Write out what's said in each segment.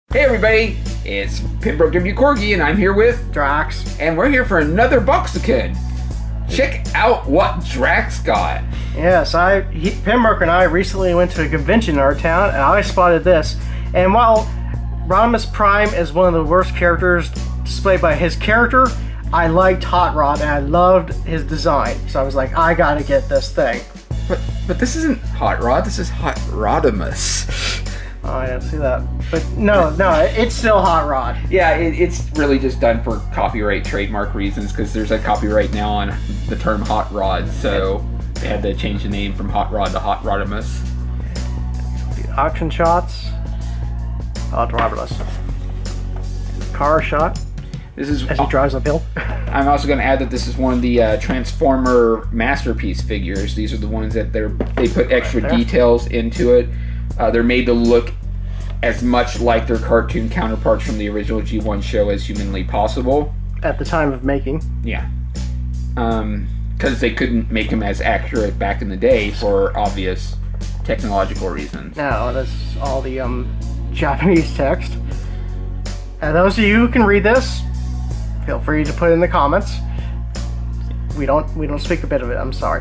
Hey everybody, it's Pembroke W. Corgi and I'm here with Drax. And we're here for another Boxiken. Check out what Drax got. Yes, Pembroke and I recently went to a convention in our town and I spotted this. And while Rodimus Prime is one of the worst characters displayed by his character, I liked Hot Rod and I loved his design. So I was like, I gotta get this thing. But this isn't Hot Rod, this is Hot Rodimus. Oh, I didn't see that. But no, it's still Hot Rod. Yeah, it's really just done for copyright trademark reasons because there's a copyright now on the term Hot Rod, so they had to change the name from Hot Rod to Hot Rodimus. The auction shots. Hot Rodimus. Car shot. This is as he drives uphill. I'm also going to add that this is one of the Transformer Masterpiece figures. These are the ones that they put extra details into it. They're made to look as much like their cartoon counterparts from the original G1 show as humanly possible. At the time of making. Yeah. Because they couldn't make them as accurate back in the day for obvious technological reasons. Now, that's all the Japanese text. And those of you who can read this, feel free to put it in the comments. We don't speak a bit of it, I'm sorry.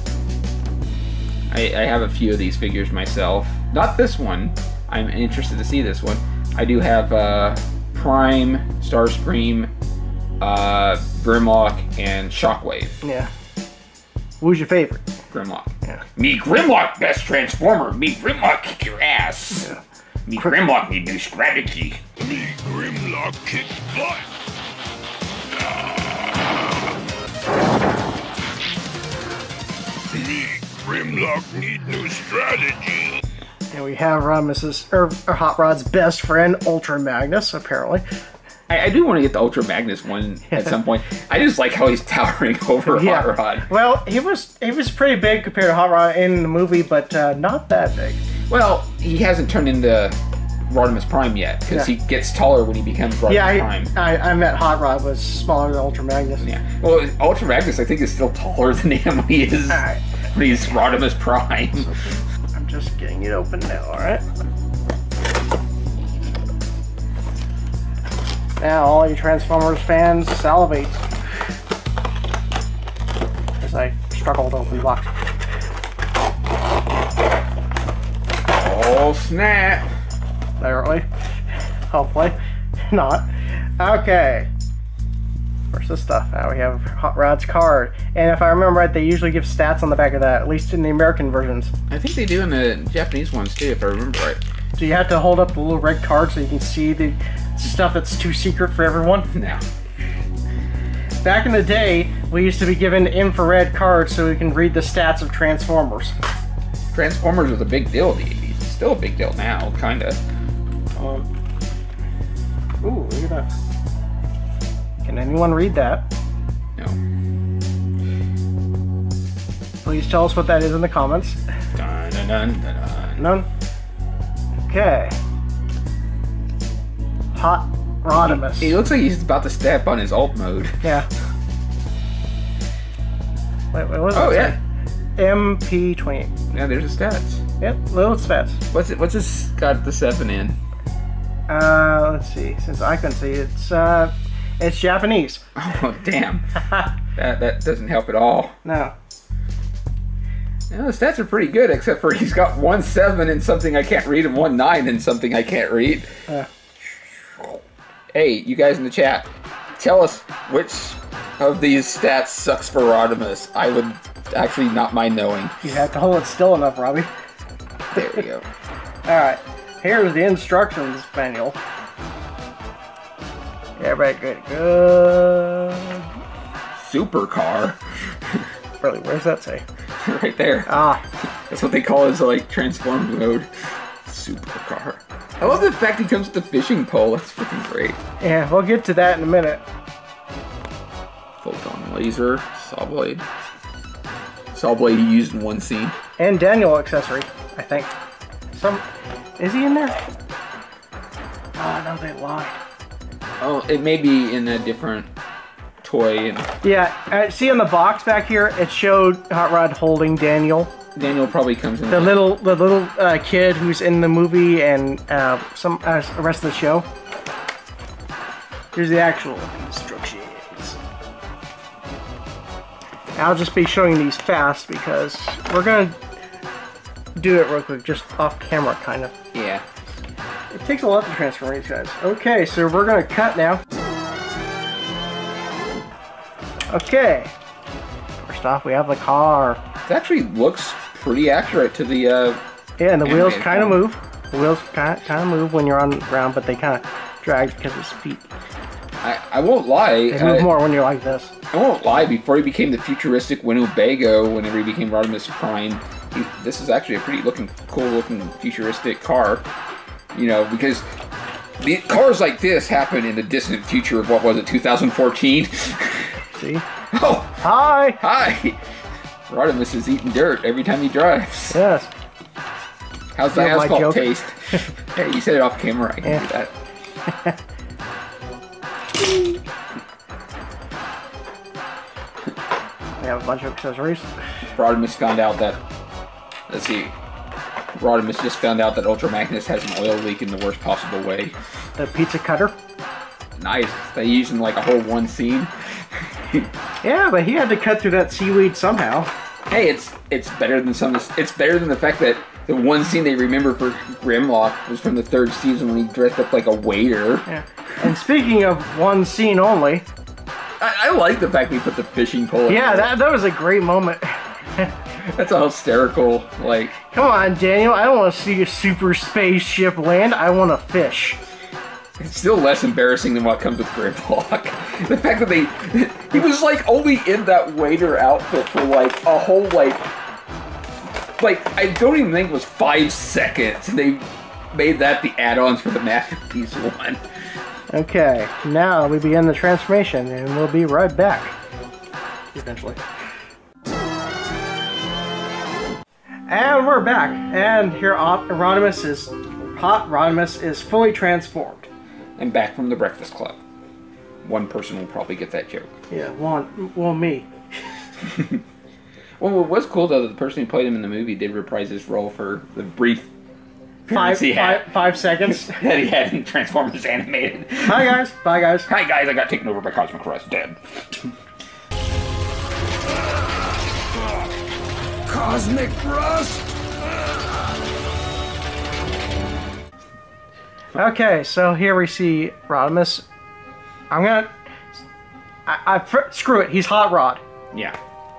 I have a few of these figures myself. Not this one. I'm interested to see this one. I do have Prime, Starscream, Grimlock, and Shockwave. Yeah. Who's your favorite? Grimlock. Yeah. Me Grimlock, best Transformer. Me Grimlock, kick your ass. Yeah. Me Grimlock, need new strategy. Me Grimlock, kick butt. Me Grimlock, need new strategy. And we have Hot Rod's best friend, Ultra Magnus, apparently. I do want to get the Ultra Magnus one at some point. I just like how he's towering over Hot Rod. Well, he was pretty big compared to Hot Rod in the movie, but not that big. Well, he hasn't turned into Rodimus Prime yet, because he gets taller when he becomes Rodimus Prime. I met Hot Rod was smaller than Ultra Magnus. Yeah. Well, Ultra Magnus, I think, is still taller than him when he is when he's Rodimus Prime. I'm just getting it open now, alright? Now, all you Transformers fans, salivate. As I struggle to open the box. Oh, snap! Literally. Hopefully. Not. Okay. Where's this stuff? Now we have Hot Rod's card. And if I remember right, they usually give stats on the back of that, at least in the American versions. I think they do in the Japanese ones too, if I remember right. So you have to hold up the little red card so you can see the stuff that's too secret for everyone? No. Back in the day, we used to be given infrared cards so we can read the stats of Transformers. Transformers was a big deal in the 80s. It's still a big deal now, kinda. Ooh, look at that. Can anyone read that? No. Please tell us what that is in the comments. Dun, dun, dun, dun, dun. None? Okay. Hot Rodimus. He looks like he's about to step on his alt mode. Yeah. Wait, what was it? Oh, yeah. MP20. Yeah, there's the stats. Yep, little stats. What's this got the 7 in? Let's see. Since I can see, it's Japanese. Oh, damn. that doesn't help at all. No. Yeah, the stats are pretty good, except for he's got 1 7 in something I can't read and 1 9 in something I can't read. Hey, you guys in the chat, tell us which of these stats sucks for Rodimus. I would actually not mind knowing. You have to hold it still enough, Robbie. There we go. Alright, here's the instructions manual. Everybody good. Supercar. Really, where's that say? Right there. Ah. That's what they call his, like, transform mode. Supercar. I love the fact he comes with the fishing pole. That's freaking great. Yeah, we'll get to that in a minute. Photon laser. Saw blade. Saw blade he used in one scene. And Daniel accessory, I think. Is he in there? Oh, no, they lied. Oh, it may be in a different toy. Yeah, see on the box back here, it showed Hot Rod holding Daniel. Daniel probably comes in. The little kid who's in the movie and some the rest of the show. Here's the actual instructions. I'll just be showing these fast because we're gonna do it real quick, just off camera, kind of. Yeah. It takes a lot to transfer these guys. Okay, so we're gonna cut now. Okay. First off, we have the car. It actually looks pretty accurate to the. Yeah, and the wheels kind of form. move. The wheels kind of move when you're on the ground, but they kind of drag because of his feet. I won't lie. They move more when you're like this. I won't lie. Before he became the futuristic Winnebago, whenever he became Rodimus Prime, this is actually a pretty cool looking futuristic car. You know, because the cars like this happen in the distant future of what was it, 2014? See? Oh, Hi! hi! Rodimus is eating dirt every time he drives. Yes. How's the You know my asphalt joke? taste? Hey, you said it off camera. I can Yeah. do that. We have a bunch of accessories. Rodimus found out that. Let's see. Rodimus just found out that Ultra Magnus has an oil leak in the worst possible way. The pizza cutter. Nice. They used in like a whole one scene. Yeah, but he had to cut through that seaweed somehow. Hey, it's better than some. It's better than the fact that the one scene they remember for Grimlock was from the 3rd season when he dressed up like a waiter. Yeah. And speaking of one scene only. I like the fact we put the fishing pole. in Yeah, there. that was a great moment. That's a hysterical like. Come on, Daniel. I don't want to see a super spaceship land. I want to fish. It's still less embarrassing than what comes with Grimlock. The fact that he was like only in that waiter outfit for like a whole like I don't even think it was 5 seconds. They made that the add-ons for the Masterpiece one. Okay, now we begin the transformation, and we'll be right back. Eventually. And we're back, and here Rodimus is fully transformed. And back from the Breakfast Club. One person will probably get that joke. Yeah, well, me. Well, what was cool though, the person who played him in the movie did reprise his role for the brief appearance he had. 5 seconds. that he had in Transformers Animated. Hi guys. Bye guys. Hi guys, I got taken over by Cosmic Rust, dead. Cosmic Rust? Okay, so here we see Rodimus. I'm gonna... screw it, he's Hot Rod. Yeah.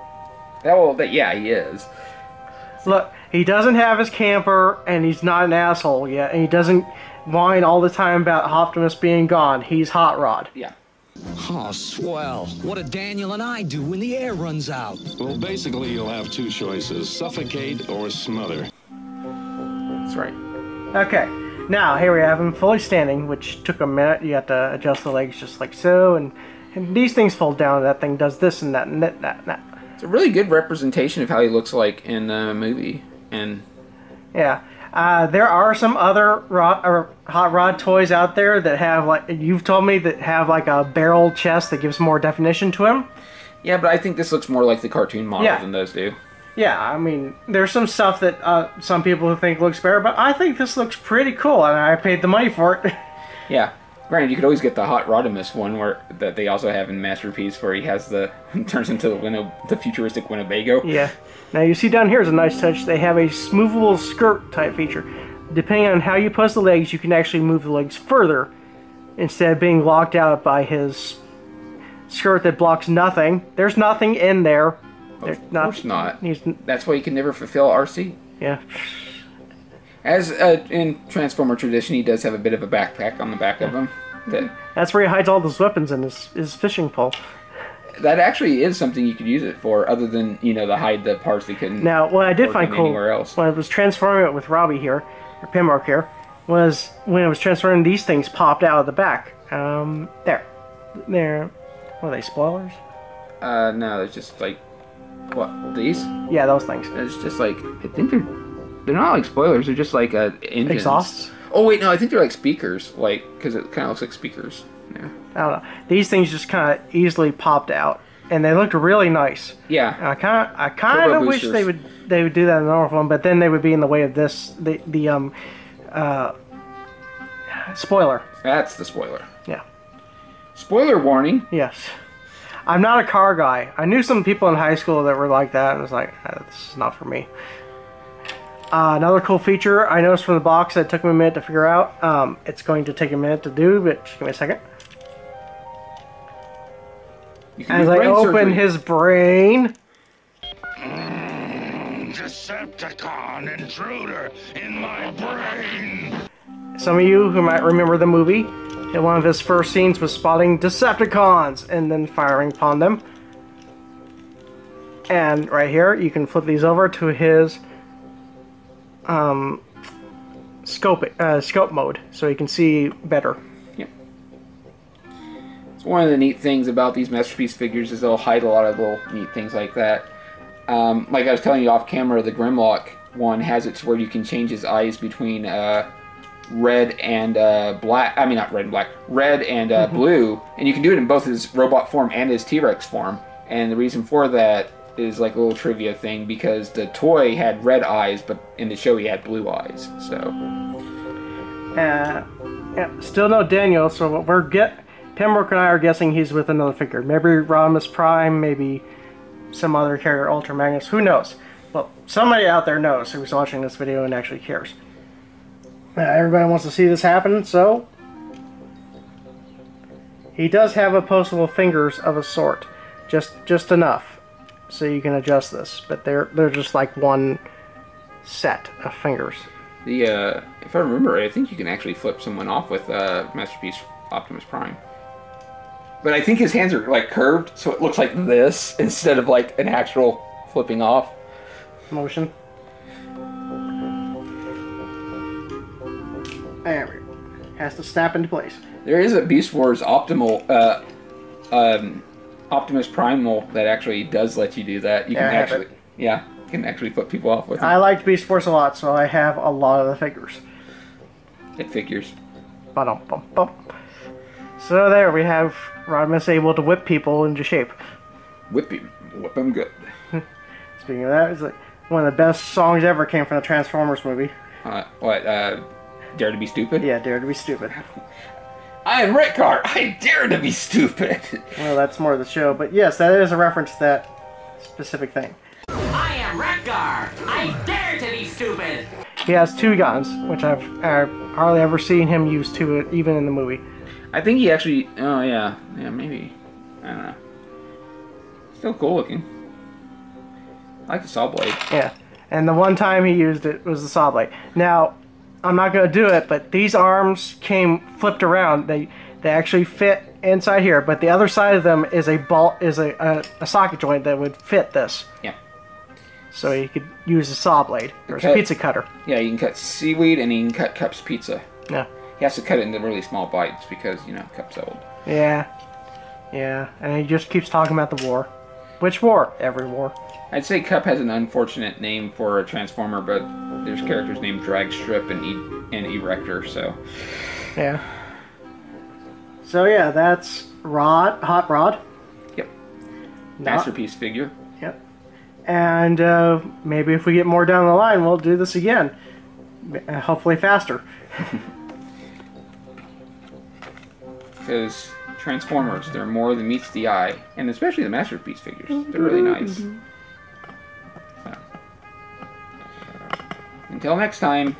Yeah, he is. Look, he doesn't have his camper, and he's not an asshole yet, and he doesn't whine all the time about Optimus being gone. He's Hot Rod. Yeah. Oh, swell. What do Daniel and I do when the air runs out? Well, basically, you'll have 2 choices, suffocate or smother. That's right. Okay, now here we have him fully standing, which took a minute. You have to adjust the legs just like so, and these things fold down, that thing does this and that and that. It's a really good representation of how he looks like in the movie. And yeah. There are some other Hot Rod toys out there that have, like, you've told me, that have like a barrel chest that gives more definition to him. yeah, but I think this looks more like the cartoon model Yeah. than those do. Yeah, I mean, there's some stuff that some people think looks better, but I think this looks pretty cool, and I paid the money for it. Yeah. Granted, you could always get the Hot Rodimus one that they also have in Masterpiece, where he has turns into the futuristic Winnebago. Yeah. Now you see down here is a nice touch. They have a smoothable skirt type feature. Depending on how you pose the legs, you can actually move the legs further instead of being locked out by his skirt that blocks nothing. There's nothing in there. Of course not. He's, That's why you can never fulfill RC. yeah. As in Transformer tradition, he does have a bit of a backpack on the back of him. That's where he hides all his weapons in his fishing pole. That actually is something you could use it for, other than, to hide the parts that couldn't. Now, what I did work find in cool anywhere else. when I was transforming it with Robbie here, or Pinmark here, was when I was transferring, these things popped out of the back. There. What are they, spoilers? No, it's just like, what, these? Yeah, those things. It's just like, I think they're not like spoilers, they're just like engines. Exhausts? Oh wait, no, I think they're like speakers, because it kind of looks like speakers. Yeah. I don't know. These things just kind of easily popped out. and they looked really nice. Yeah. And I kind of wish they would do that in the normal one, but then they would be in the way of this spoiler. That's the spoiler. Yeah. Spoiler warning. Yes. I'm not a car guy. I knew some people in high school that were like that, and I was like, this is not for me. Another cool feature I noticed from the box that took me a minute to figure out. It's going to take a minute to do, but just give me a second. As I open his brain. Decepticon intruder in my brain. Some of you who might remember the movie, one of his first scenes was spotting Decepticons and then firing upon them. And right here, you can flip these over to his scope mode, so you can see better. Yep. It's one of the neat things about these Masterpiece figures is they'll hide a lot of little neat things like that. Like I was telling you off camera, the Grimlock one has it to where you can change his eyes between red and black. I mean, not red and black. Red and blue, and you can do it in both his robot form and his T-Rex form. And the reason for that is like a little trivia thing, because the toy had red eyes, but in the show he had blue eyes. So yeah, still no Daniel, so what Pembroke and I are guessing he's with another figure. Maybe Rodimus Prime, maybe some other character, Ultra Magnus, who knows? Well, somebody out there knows who's watching this video and actually cares. Everybody wants to see this happen, so he does have opposable fingers of a sort, just enough. So you can adjust this, but they're just like one set of fingers. If I remember right, I think you can actually flip someone off with Masterpiece Optimus Prime. But I think his hands are like curved, so it looks like this instead of like an actual flipping off motion. There we go. Has to snap into place. There is a Beast Wars Optimus Primal that actually does let you do that. You can you can actually flip people off with it. I liked Beast Wars a lot, so I have a lot of the figures. It figures. Ba-dum-bum-bum. So there we have Rodimus able to whip people into shape. Whip them good. Speaking of that, it's like one of the best songs ever came from the Transformers movie. Dare to be Stupid? Yeah, Dare to be Stupid. I am Redcar. I dare to be stupid. Well, that's more of the show, but yes, that is a reference to that specific thing. I am Redcar. I dare to be stupid. He has two guns, which I've hardly ever seen him use two, even in the movie. I think he actually. Oh yeah, maybe. I don't know. Still cool looking. I like the saw blade. Yeah, and the one time he used it was the saw blade. Now, I'm not going to do it, but these arms came flipped around. They actually fit inside here, but the other side of them is a socket joint that would fit this. Yeah. So you could use a saw blade or a pizza cutter. Yeah, you can cut seaweed and you can cut Cup's pizza. Yeah. He has to cut it into really small bites because, Cup's old. Yeah. Yeah, and he just keeps talking about the war. Which war? Every war. I'd say Cup has an unfortunate name for a Transformer, but there's characters named Dragstrip and Erector, so... Yeah. So yeah, that's Hot Rod. Yep. Masterpiece figure. Yep. And maybe if we get more down the line, we'll do this again. Hopefully faster. Because Transformers, they're more than meets the eye, and especially the Masterpiece figures. They're really nice. So. Until next time.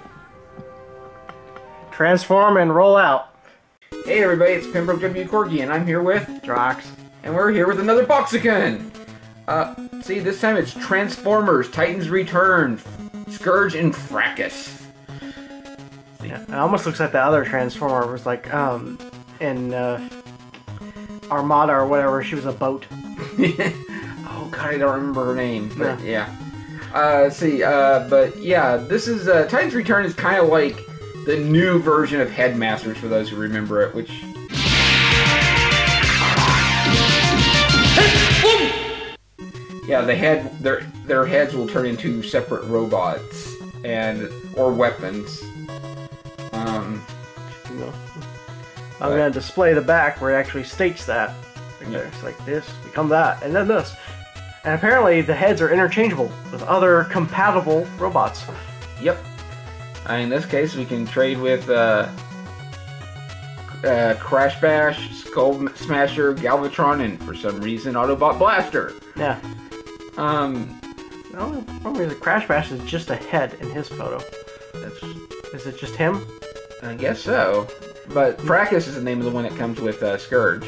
Transform and roll out. Hey everybody, it's Pembroke W. Corgi, and I'm here with Drox. And we're here with another Boxiken! See, this time it's Transformers, Titans Return, Scourge, and Fracas. Yeah, it almost looks like the other Transformer was like, in Armada or whatever, she was a boat. Oh god, I don't remember her name, but yeah. But yeah, this is, Titans Return is kind of like the new version of Headmasters, for those who remember it, which... Yeah, their heads will turn into separate robots, or weapons. I'm going to display the back where it actually states that. Right there. It's like this, become that, and then this. And apparently the heads are interchangeable with other compatible robots. Yep. In this case, we can trade with Crash Bash, Skull Smasher, Galvatron, and for some reason, Autobot Blaster. Yeah. The only problem is Crash Bash is just a head in his photo. Is it just him? I guess so. But Fracas is the name of the one that comes with Scourge.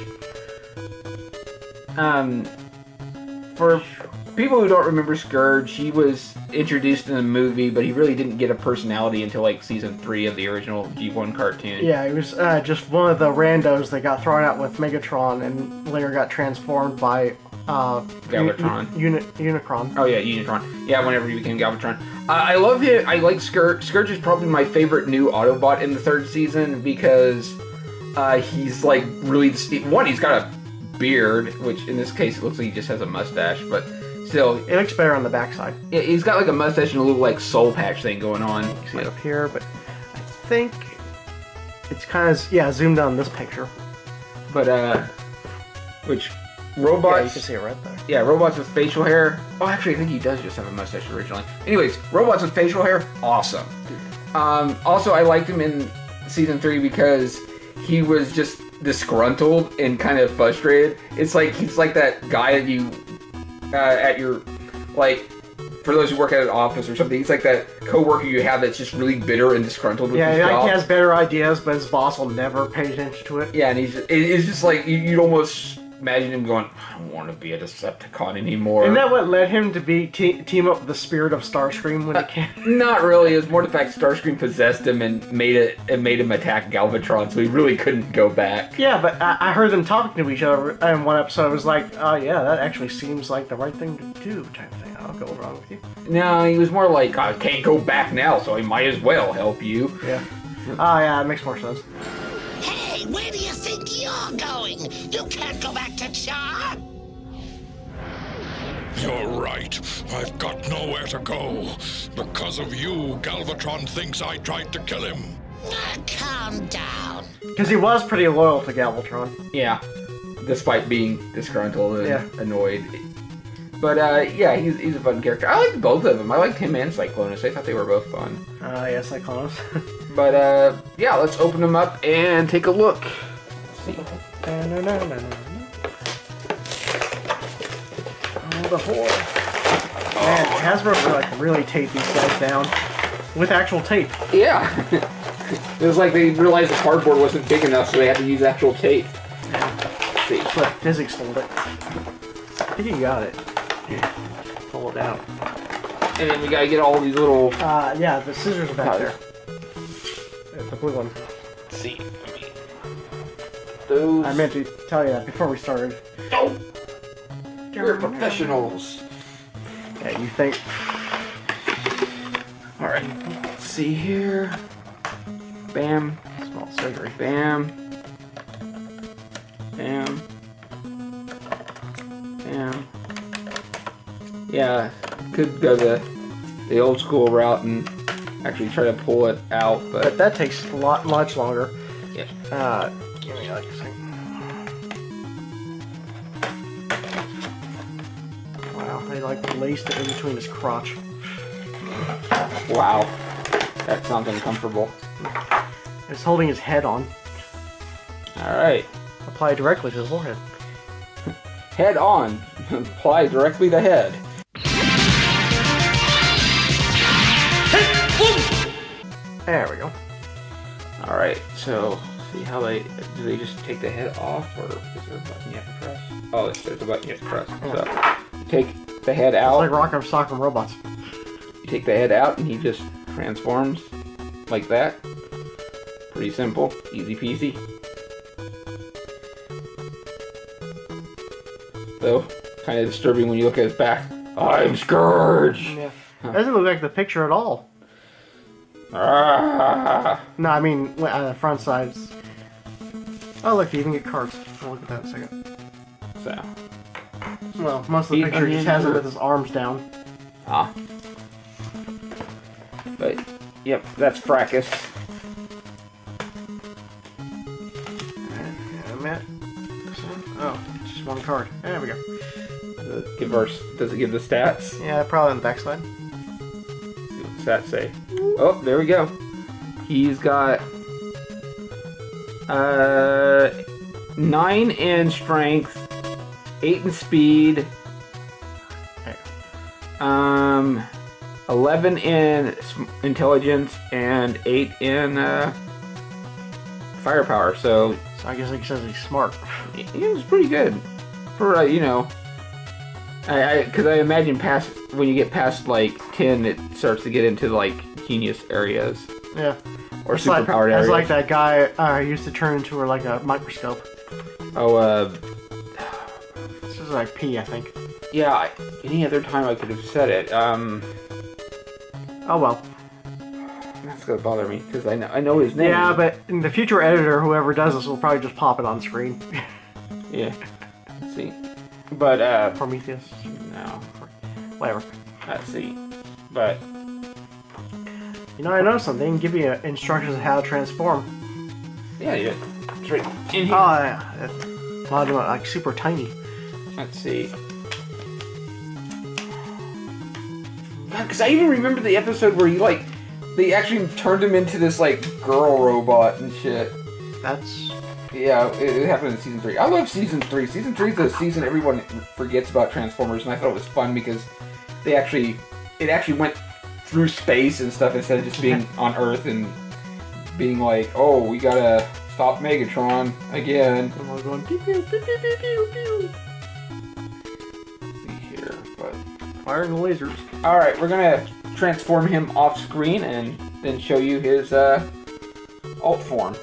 For people who don't remember Scourge, he was introduced in the movie, but he really didn't get a personality until like season 3 of the original G1 cartoon. Yeah, he was just one of the randos that got thrown out with Megatron and later got transformed by Galvatron. Unicron. Oh yeah, Unicron. Yeah, whenever he became Galvatron. I love him. I like Scourge. Scourge is probably my favorite new Autobot in the 3rd season because he's like really... He's got a beard, which in this case it looks like he just has a mustache, but still... It looks better on the backside. He's got like a mustache and a little like soul patch thing going on. You can see it up here, but I think it's kind of, zoomed on this picture. But, which... Robots... Yeah, you can see it right there. Yeah, robots with facial hair. Oh, actually, I think he does just have a mustache originally. Anyways, robots with facial hair, awesome. Also, I liked him in season 3 because he was just disgruntled and kind of frustrated. It's like he's like that guy that you at your like for those who work at an office or something. He's like that coworker you have that's just really bitter and disgruntled with his job. He has better ideas, but his boss will never pay attention to it. Yeah, and it's just like you'd almost imagine him going, I don't want to be a Decepticon anymore. Isn't that what led him to be team up with the spirit of Starscream when he came? Not really. It was more the fact Starscream possessed him and made him attack Galvatron, so he really couldn't go back. Yeah, but I heard them talking to each other in one episode. I was like, oh yeah, that actually seems like the right thing to do, type of thing. I'll go along with you. No, he was more like, I can't go back now, so I might as well help you. Yeah. Oh yeah, it makes more sense. Hey, where do you think you're going? You can't go back to Char. You're right. I've got nowhere to go. Because of you, Galvatron thinks I tried to kill him. Calm down. Because he was pretty loyal to Galvatron. Yeah, despite being disgruntled and annoyed. But yeah, he's a fun character. I liked both of them. I liked him and Cyclonus. I thought they were both fun. Yeah, Cyclonus. But yeah, let's open them up and take a look. Let's see. Oh, the horror. Man, Hasbro could like really tape these guys down with actual tape. Yeah. It was like they realized the cardboard wasn't big enough, so they had to use actual tape. Let's see. But physics told it. I think you got it. Pull it out. And then we gotta get all these little... yeah, the scissors are back there. The blue one. Let's see. Those... I meant to tell you that before we started. Oh! We're professionals. Yeah, you think... Alright. Let's see here. Bam. Small surgery. Bam. Bam. Bam. Yeah, could go the old school route and actually try to pull it out, but that takes much longer. Yeah. Give me like a second. Wow, they like laced it in between his crotch. Wow, that sounds uncomfortable. It's holding his head on. All right. Apply directly to the forehead. Head on. Apply directly to head. There we go. All right. So, see how do they just take the head off, or is there a button you have to press? Oh, there's a button you have to press. Yeah. So, you take the head out. It's like Rock'em Sock'em Robots. You take the head out, and he just transforms like that. Pretty simple, easy peasy. Though, kind of disturbing when you look at his back. I'm Scourge! Yeah. Doesn't look like the picture at all. Ah. No, I mean, the front sides. Oh, look, you even get cards. I'll look at that in a second. So. Well, most of the picture just has it with his arms down. Ah. But, yep, that's Fracas. Oh, just Just one card. There we go. Does it give the stats? Yeah, probably on the backside. Let's see what the stats say. Oh, there we go. He's got 9 in strength, 8 in speed, 11 in intelligence, and 8 in firepower. So I guess it says he's smart. He's pretty good for you know. Because I imagine when you get past like 10, it starts to get into like genius areas. Yeah. Or superpowered areas. It's like that guy used to turn into her like a microscope. Oh, this is like P, I think. Yeah, any other time I could have said it. Oh well. That's gonna bother me, because I know his name. Yeah, but in the future editor, whoever does this will probably just pop it on screen. Yeah. Let's see. But, Prometheus? No. Whatever. Let's see. But... You know, I know something. They can give you instructions on how to transform. Yeah, yeah. It's right in here. Oh, yeah. A lot of them are like super tiny. Let's see. Because I even remember the episode where they actually turned him into this, like, girl robot and shit. That's... Yeah, it happened in Season 3. I love Season 3. Season 3 is the season everyone forgets about Transformers, and I thought it was fun because it actually went through space and stuff instead of just being on Earth and being like, oh, we gotta stop Megatron again. And we're going pew pew pew pew pew pew pew. Let's see here, but... Firing the lasers. Alright, we're gonna transform him off screen and then show you his alt form.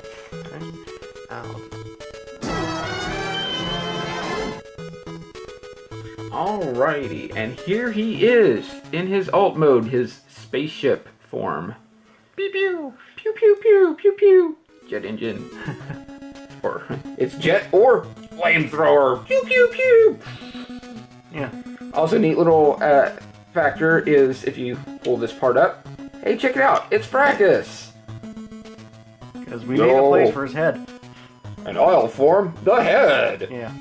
Alrighty, and here he is in his alt mode, his spaceship form. Pew pew, pew pew pew pew pew. Jet engine, or it's jet or flamethrower. Pew pew pew. Yeah. Also, neat little factor is if you pull this part up. Hey, check it out! It's Fracas. Because we made a place for his head. And I'll form the head. Yeah.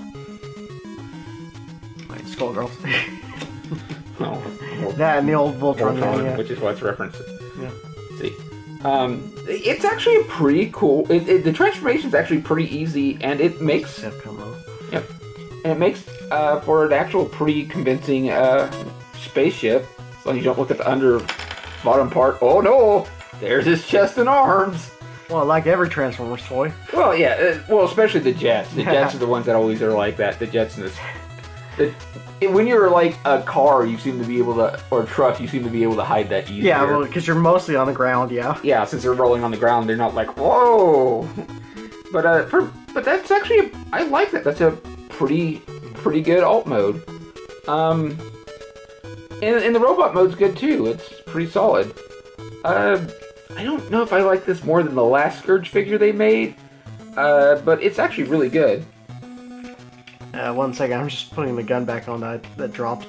Like Skullgirls. Oh, that and the old Voltron, yeah. which is what's referenced. Yeah. Let's see. It's actually a pretty cool. The transformation's actually pretty easy, and it makes. Yep. And it makes for an actual pretty convincing spaceship. As long as you don't look at the bottom part. Oh no! There's his chest and arms. Well, like every Transformers toy. Well, yeah. Well, especially the jets. The jets are the ones that always are like that. The jets and when you're like a car, you seem to be able to, or a truck, you seem to be able to hide that easier. Yeah, well, because you're mostly on the ground, yeah. Yeah, since they're rolling on the ground, they're not like, whoa! But that's actually, I like that. That's a pretty good alt mode. And the robot mode's good too. It's pretty solid. I don't know if I like this more than the last Scourge figure they made, but it's actually really good. 1 second, I'm just putting the gun back on that dropped.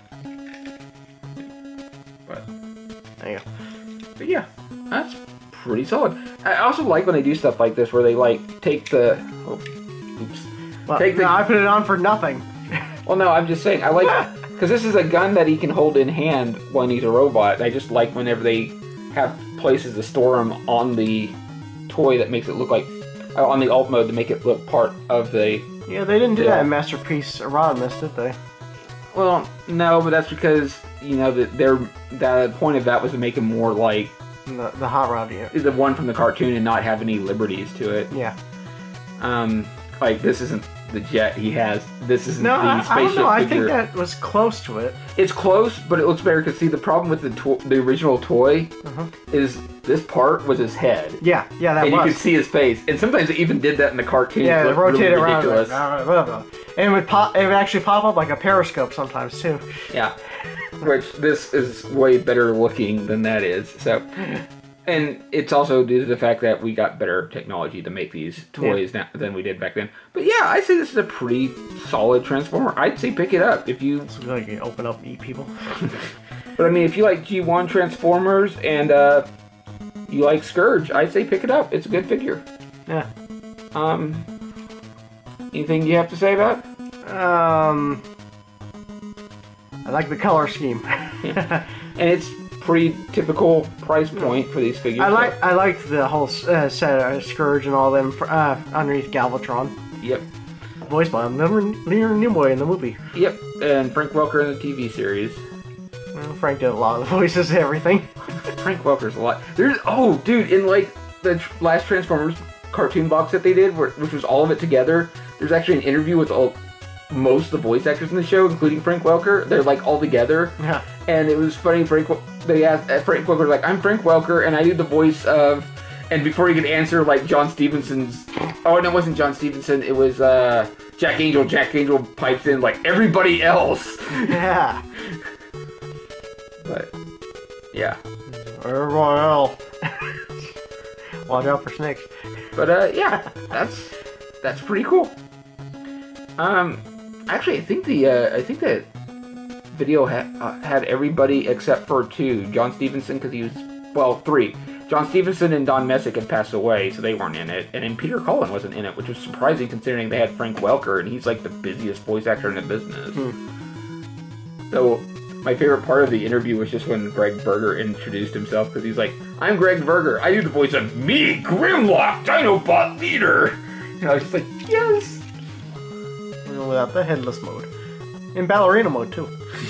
But there you go. But yeah, that's pretty solid. I also like when they do stuff like this where they like take the. Oh, oops. Well, I put it on for nothing. Well, no, I'm just saying I like because this is a gun that he can hold in hand when he's a robot. I just like whenever they have places to store him on the toy that makes it look like on the alt mode to make it look part of the. Yeah, they didn't do that in Masterpiece Rodimus, did they? Well, no, but that's because you know that the point of that was to make him more like the Hot Rod, yeah. The one from the cartoon and not have any liberties to it. Yeah. Like this isn't the jet he has. This isn't the spaceship I don't know. I figure. think that was close to it. It's close, but it looks better because see the problem with the original toy is this part was his head. Yeah, that and was. you could see his face, and sometimes it even did that in the cartoon. Yeah, it rotated really around. ridiculous. And it would pop. It would actually pop up like a periscope sometimes too. Yeah, which this is way better looking than that is. So. And it's also due to the fact that we got better technology to make these toys now than we did back then. But yeah, I'd say this is a pretty solid Transformer. I'd say pick it up if you... So like you open up and eat people. But I mean, if you like G1 Transformers and you like Scourge, I'd say pick it up. It's a good figure. Yeah. Anything you have to say about it? I like the color scheme. Yeah. And it's pretty typical price point for these figures. I liked the whole set of Scourge and all them underneath Galvatron. Yep. Voiced by Leonard Nimoy in the movie. Yep, and Frank Welker in the TV series. Well, Frank did a lot of the voices and everything. Frank Welker's a lot. Dude, in like the last Transformers cartoon box that they did, which was all of it together, there's actually an interview with most of the voice actors in the show, including Frank Welker. They're like all together. Yeah. And it was funny. They asked Frank Welker, like, I'm Frank Welker, and I do the voice of. And before he could answer, like, John Stevenson's... Oh, no, it wasn't John Stevenson. It was Jack Angel. Jack Angel pipes in, like, everybody else. Yeah. But, yeah. Everyone else. Watch out for snakes. But, yeah. That's pretty cool. Actually, I think that video had everybody except for 2. John Stevenson, because he was... Well, 3. John Stevenson and Don Messick had passed away, so they weren't in it. And then Peter Cullen wasn't in it, which was surprising considering they had Frank Welker, and he's like the busiest voice actor in the business. So, my favorite part of the interview was just when Greg Berger introduced himself, because he's like, I'm Greg Berger, I do the voice of me, Grimlock, Dinobot leader! And I was just like, yes! Without the headless mode. In ballerina mode, too.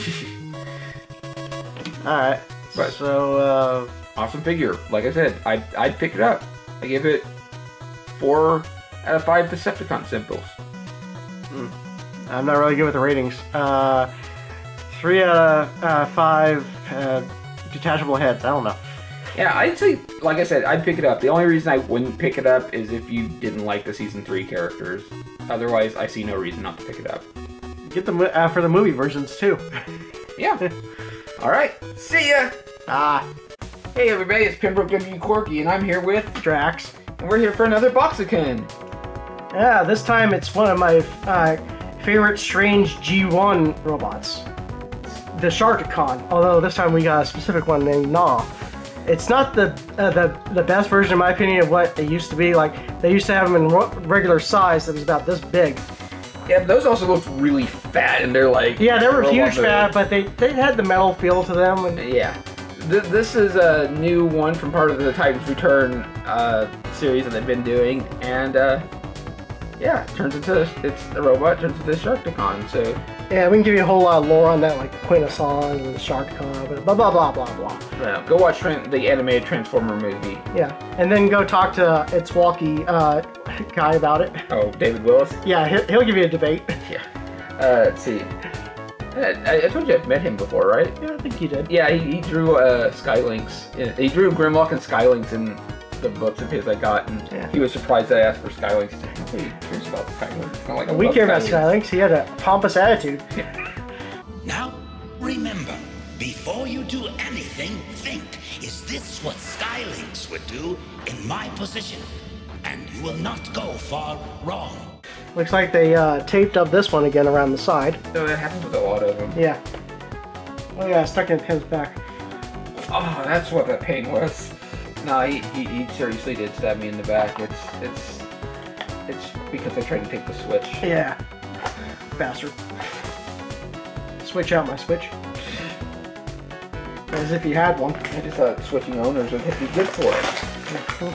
Alright, so, awesome figure. Like I said, I'd pick it up. I give it 4 out of 5 Decepticon symbols. I'm not really good with the ratings. 3 out of 5 detachable heads. I don't know. Yeah, I'd say, like I said, I'd pick it up. The only reason I wouldn't pick it up is if you didn't like the Season 3 characters. Otherwise, I see no reason not to pick it up. Get them for the movie versions, too. Yeah. Alright, see ya! Hey everybody, it's Pembroke W. Corky, and I'm here with Drax. And we're here for another Boxiken. Yeah, this time it's one of my favorite strange G1 robots. The Sharkticon, although this time we got a specific one named Gnaw. It's not the best version, in my opinion, of what they used to be. Like, they used to have them in regular size that was about this big. Yeah, but those also looked really fat, and they're like... Yeah, they were huge fat, but they had the metal feel to them. And yeah. This is a new one from part of the Titans Return series that they've been doing, and yeah, it's a robot, turns into Sharkticon, so... Yeah, we can give you a whole lot of lore on that, like the Quintesson and the Sharkticon, but blah blah blah blah blah. Yeah, go watch the animated Transformer movie. Yeah, and then go talk to It's Walkie guy about it. Oh, David Willis? Yeah, he'll give you a debate. Yeah. Let's see. I told you I've met him before, right? Yeah, I think you did. Yeah, he drew Skylinks. He drew Grimlock and Skylinks in the books of his I got, and he was surprised that I asked for Skylinks. He cares about Skylinks. I'm like, we care about Skylinks. He had a pompous attitude. Now, remember, before you do anything, think, is this what Skylinks would do in my position? And you will not go far wrong. Looks like they taped up this one again around the side. No, that happens with a lot of them. Yeah. Oh yeah, stuck in his back. Oh, that's what that pain was. No, he seriously did stab me in the back. It's because I tried to take the switch. Yeah. Bastard. Switch out my switch. As if you had one. I just thought switching owners would be good for it.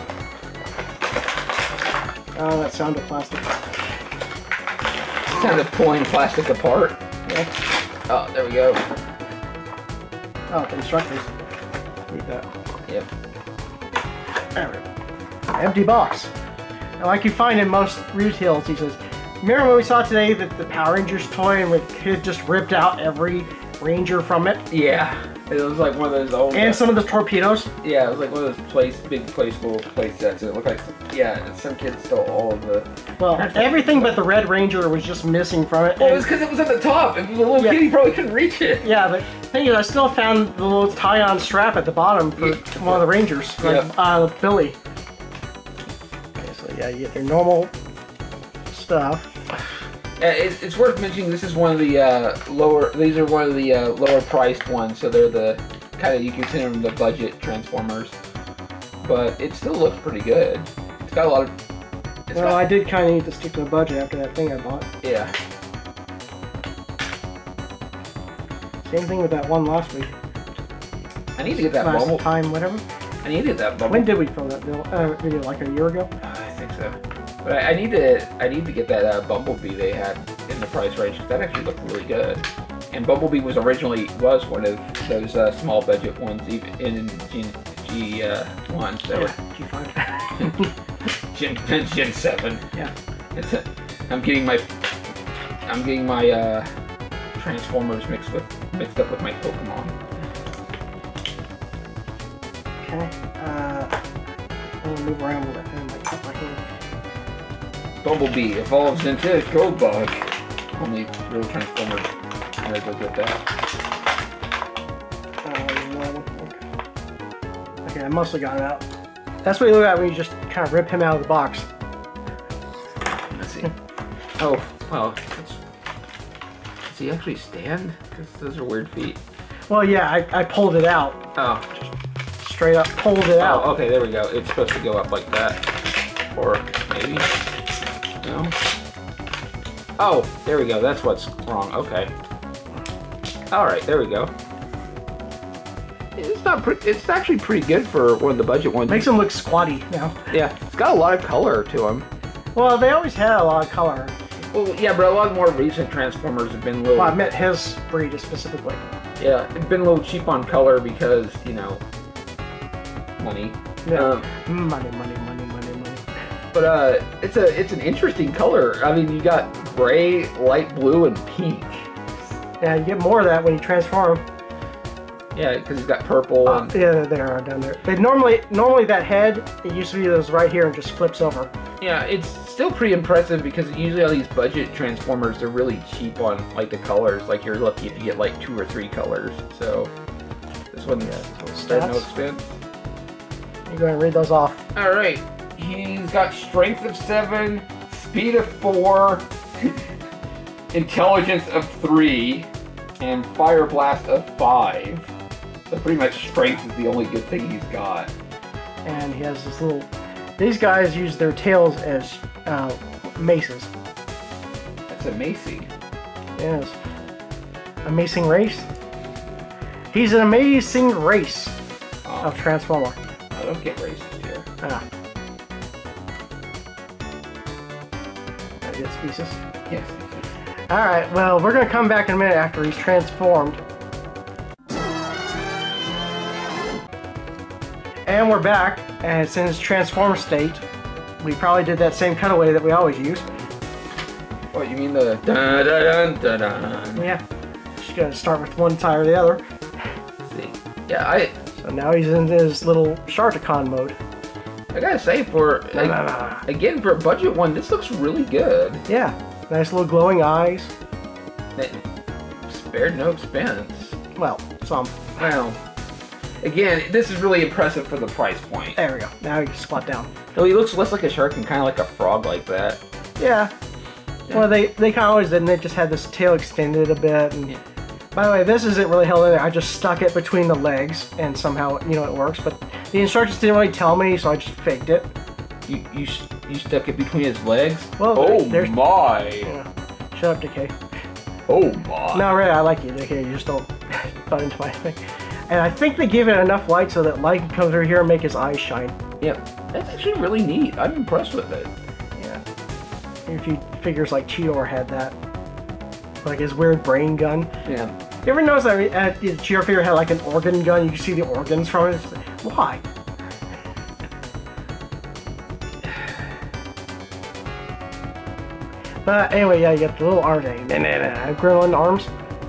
Oh, that sound of plastic. Sound of pulling plastic apart. Yeah. Oh, there we go. Oh, the instructors. Read that. Yep. There we go. Empty box. And like you find in most retails, he says, remember when we saw today that the Power Rangers toy and the kid just ripped out every Ranger from it? Yeah. It was like one of those old... And some of the torpedoes? Yeah, it was like one of those big play school play sets. And it looked like, some kids stole all of the... Well, everything but the Red Ranger was just missing from it. Well, it was because it was at the top. If it was a little kid, he probably couldn't reach it. Yeah, but the thing is, I still found the little tie-on strap at the bottom for one of the Rangers. Like, Billy. Okay, so yeah, you get your normal stuff. It's worth mentioning this is one of the These are one of the lower priced ones, so they're the kind of, you consider them the budget Transformers. But it still looks pretty good. It's got a lot of... I did kind of need to stick to the budget after that thing I bought. Yeah. Same thing with that one last week. I need to get that last bubble. time, whatever. I need to get that bubble. When did we film that video? Like a year ago? I think so. But I need to get that Bumblebee they had in the price range. 'Cause that actually looked really good. And Bumblebee was originally one of those small budget ones, even in G1. G5. Gen 7. Yeah. I'm getting my Transformers mixed up with my Pokemon. Okay. I'm gonna move around with that pen like up my hand. Bumblebee evolves into a Goldbug. Only real Transformers are good at that. Okay, I mostly got it out. That's what you look at when you just kind of rip him out of the box. Let's see. Oh, well, does he actually stand? Because those are weird feet. Well, yeah, I pulled it out. Oh. Just straight up pulled it out. Oh, okay, there we go. It's supposed to go up like that. Or maybe. No? Oh, there we go. That's what's wrong. Okay. Alright, there we go. It's actually pretty good for one of the budget ones. Makes him look squatty now. Yeah, it's got a lot of color to him. Well, they always had a lot of color. Well, yeah, but a lot more recent Transformers have been a little... Well, I meant his breed specifically. Yeah, it's been a little cheap on color because, you know, money. Yeah. Money. But it's an interesting color. I mean, you got gray, light blue, and pink. Yeah, you get more of that when you transform him. Yeah, because he's got purple. And... yeah, they are down there. But normally that head, it used to be those right here and just flips over. Yeah, it's still pretty impressive because usually all these budget Transformers, they're really cheap on like the colors. Like you're lucky if you get like 2 or 3 colors. So this one, there's no expense. You go ahead and read those off. All right, he's got strength of 7, speed of 4, intelligence of 3, and fire blast of 5. So pretty much strength is the only good thing he's got. And he has this little... These guys use their tails as maces. That's a Macy. Yes. Amazing race. He's an amazing race of Transformer. I don't get races here. I get species. Yes. Alright, well, we're going to come back in a minute after he's transformed. And we're back, and it's in its transform state. We probably did that same cutaway that we always use. What, you mean the dun dun dun dun? Yeah. Just gotta start with one side or the other. Let's see. Yeah, So now he's in his little Sharticon mode. I gotta say, again, for a budget one, this looks really good. Yeah. Nice little glowing eyes. They spared no expense. Well, some. Well, again, this is really impressive for the price point. There we go. Now he can squat down. So he looks less like a shark and kind of like a frog like that. Yeah. Well, they kind of always did, and they just had this tail extended a bit. And by the way, this isn't really held in there. I just stuck it between the legs, and somehow, it works. But the instructions didn't really tell me, so I just faked it. You stuck it between his legs? Well, there's my! Yeah. Shut up, Decay. Oh my! No, really, I like you, Decay. You just don't butt into my thing. And I think they give it enough light so that light can come through here and make his eyes shine. Yeah, that's actually really neat. I'm impressed with it. Yeah. A few figures like Cheetor had that. Like his weird brain gun. Yeah. You ever notice that Cheetor figure had like an organ gun? You can see the organs from it. Why? But anyway, yeah, you got the little arms. Gremlin arms.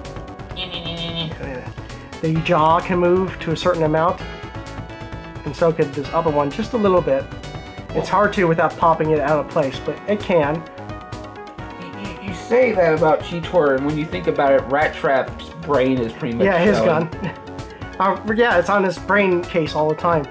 The jaw can move to a certain amount. And so could this upper one just a little bit. It's hard to without popping it out of place, but it can. You say that about Cheetor, and when you think about it, Rat Trap's brain is pretty much his gun. Yeah, it's on his brain case all the time.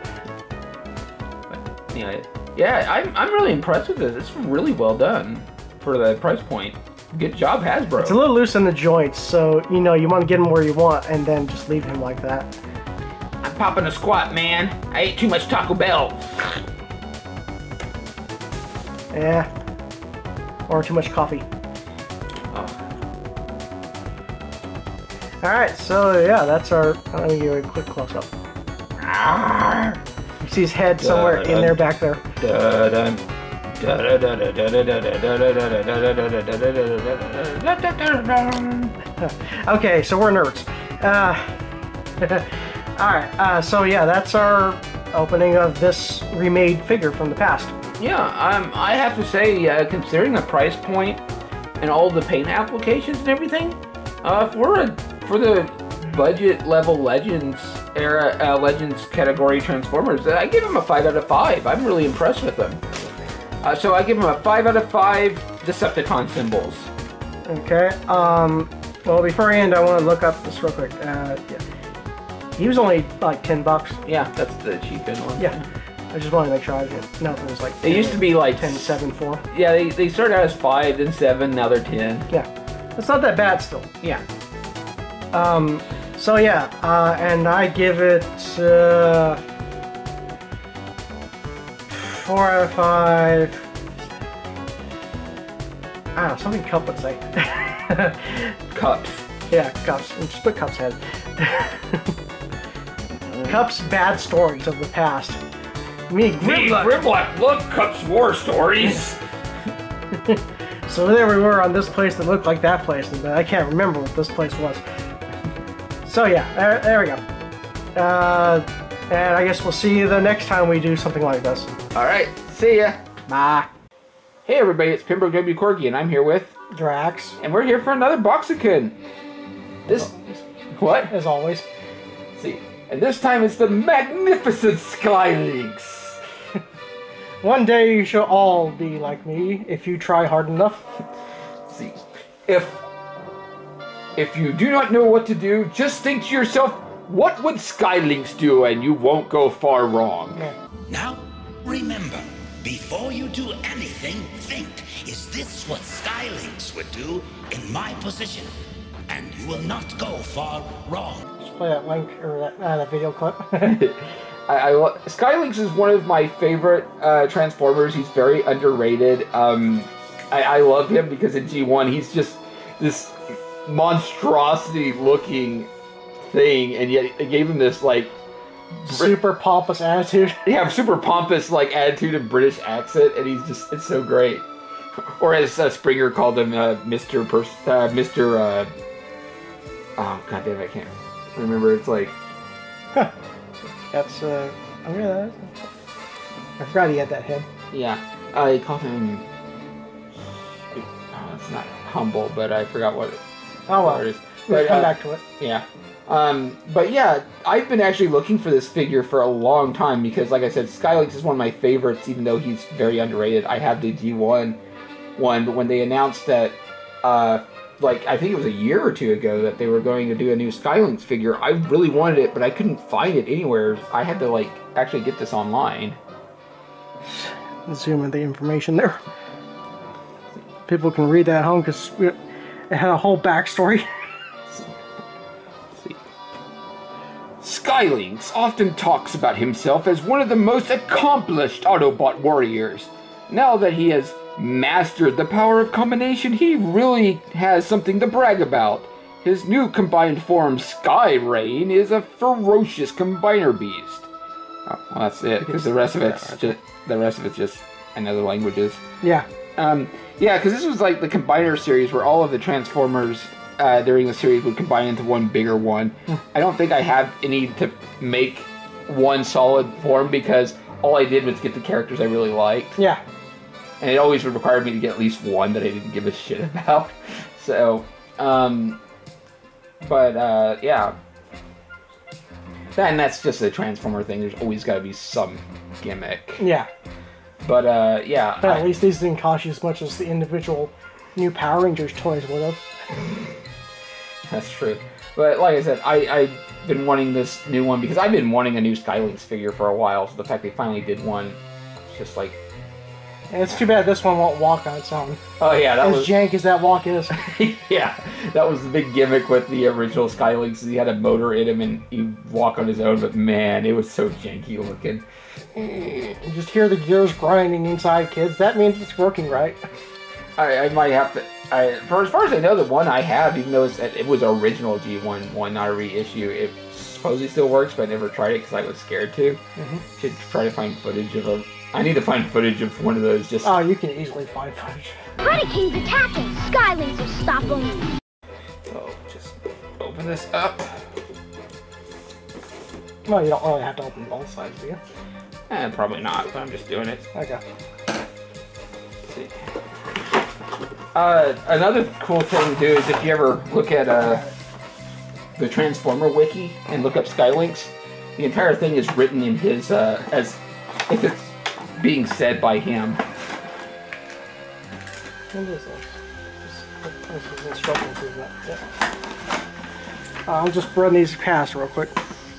Yeah, I'm really impressed with this. It's really well done for the price point. Good job, Hasbro. It's a little loose in the joints, so you want to get him where you want, and then just leave him like that. I'm popping a squat, man. I ate too much Taco Bell. Yeah. Or too much coffee. Alright, so yeah, that's our... Let me give you a quick close-up. You see his head somewhere in there, back there. Okay, so we're nerds. Alright, so yeah, that's our opening of this remade figure from the past. Yeah, I have to say, considering the price point and all the paint applications and everything, for the budget level Legends era, Legends category Transformers, I give them a 5 out of 5. I'm really impressed with them. So I give them a 5 out of 5 Decepticon symbols. Okay, well, before I end, I want to look up this real quick. Yeah. He was only like $10. Yeah, that's the cheapest one. Yeah. I just want to make sure I didn't know if it was like... They used to be like 10, 7, 4. Yeah, they started out as 5, then 7, now they're 10. Yeah. It's not that bad still. Yeah. So yeah, and I give it 4 out of 5. I don't know, something Cup would say. Cups. Yeah, Cups. And just put Cup's head. Cup's bad stories of the past. Me, Grimlock love Cup's war stories. So there we were on this place that looked like that place, but I can't remember what this place was. So yeah, there we go. And I guess we'll see you the next time we do something like this. Alright, see ya. Bye. Hey everybody, it's Pembroke W. Corgi, and I'm here with... Drax. And we're here for another Boxiken. This... What? As always. See, and this time it's the magnificent Skylinks. One day you shall all be like me, if you try hard enough. See, if you do not know what to do, just think to yourself, what would Skylinks do, and you won't go far wrong. Yeah. Now, remember, before you do anything, think, is this what Skylinks would do in my position? And you will not go far wrong. Just play that link, or that video clip. Skylinks is one of my favorite Transformers. He's very underrated. I love him because in G1 he's just this monstrosity looking thing, and yet it gave him this like super pompous attitude. Yeah, super pompous like attitude and British accent, and it's so great. Or as Springer called him, Mr. Oh god damn, I can't remember. It's like that's oh yeah, I forgot he had that head. Yeah, he called him. Oh, it's not humble, but I forgot what. Oh well, it is. We'll come back to it. Yeah. But yeah, I've been actually looking for this figure for a long time because, like I said, Skylinks is one of my favorites, even though he's very underrated. I have the G1 one when they announced that, like, I think it was a year or two ago that they were going to do a new Skylinks figure. I really wanted it, but I couldn't find it anywhere. I had to, like, actually get this online. Zoom in the information there. People can read that at home because it had a whole backstory. Skylinks often talks about himself as one of the most accomplished Autobot warriors. Now that he has mastered the power of combination, he really has something to brag about. His new combined form, Sky Rain, is a ferocious combiner beast. Oh, well, that's it, because the rest of it's just in other languages. Yeah. Yeah, because this was like the combiner series where all of the Transformers during the series would combine into one bigger one. I don't think I have any to make one solid form because all I did was get the characters I really liked. Yeah. And it always required me to get at least one that I didn't give a shit about. So, yeah. And that's just a Transformer thing. There's always got to be some gimmick. Yeah. But, yeah. But at least these didn't cost you as much as the individual new Power Rangers toys would have. That's true. But like I said, I've been wanting this new one because I've been wanting a new Skylinks figure for a while. So the fact they finally did one, it's just like... And it's too bad this one won't walk on its own. Oh yeah, that was... As jank as that walk is. Yeah, that was the big gimmick with the original Skylinks. He had a motor in him and he'd walk on his own, but man, it was so janky looking. You just hear the gears grinding inside, kids. That means it's working right. I might have to. For as far as I know, the one I have, even though it was original G1 one, not a reissue, it supposedly still works, but I never tried it because I was scared to. Should try to find footage of a. I need to find footage of one of those. Just. Oh, you can easily find footage. Hurricane's attacking! Skylings will stop them! Oh, just open this up. Well, you don't really have to open both sides, do you? Probably not, but I'm just doing it. Okay. Let's see. Another cool thing to do is if you ever look at the Transformer wiki and look up Skylinks, the entire thing is written in his, as if it's being said by him. What is this? This is instructions, isn't it? Yeah. I'll just run these past real quick.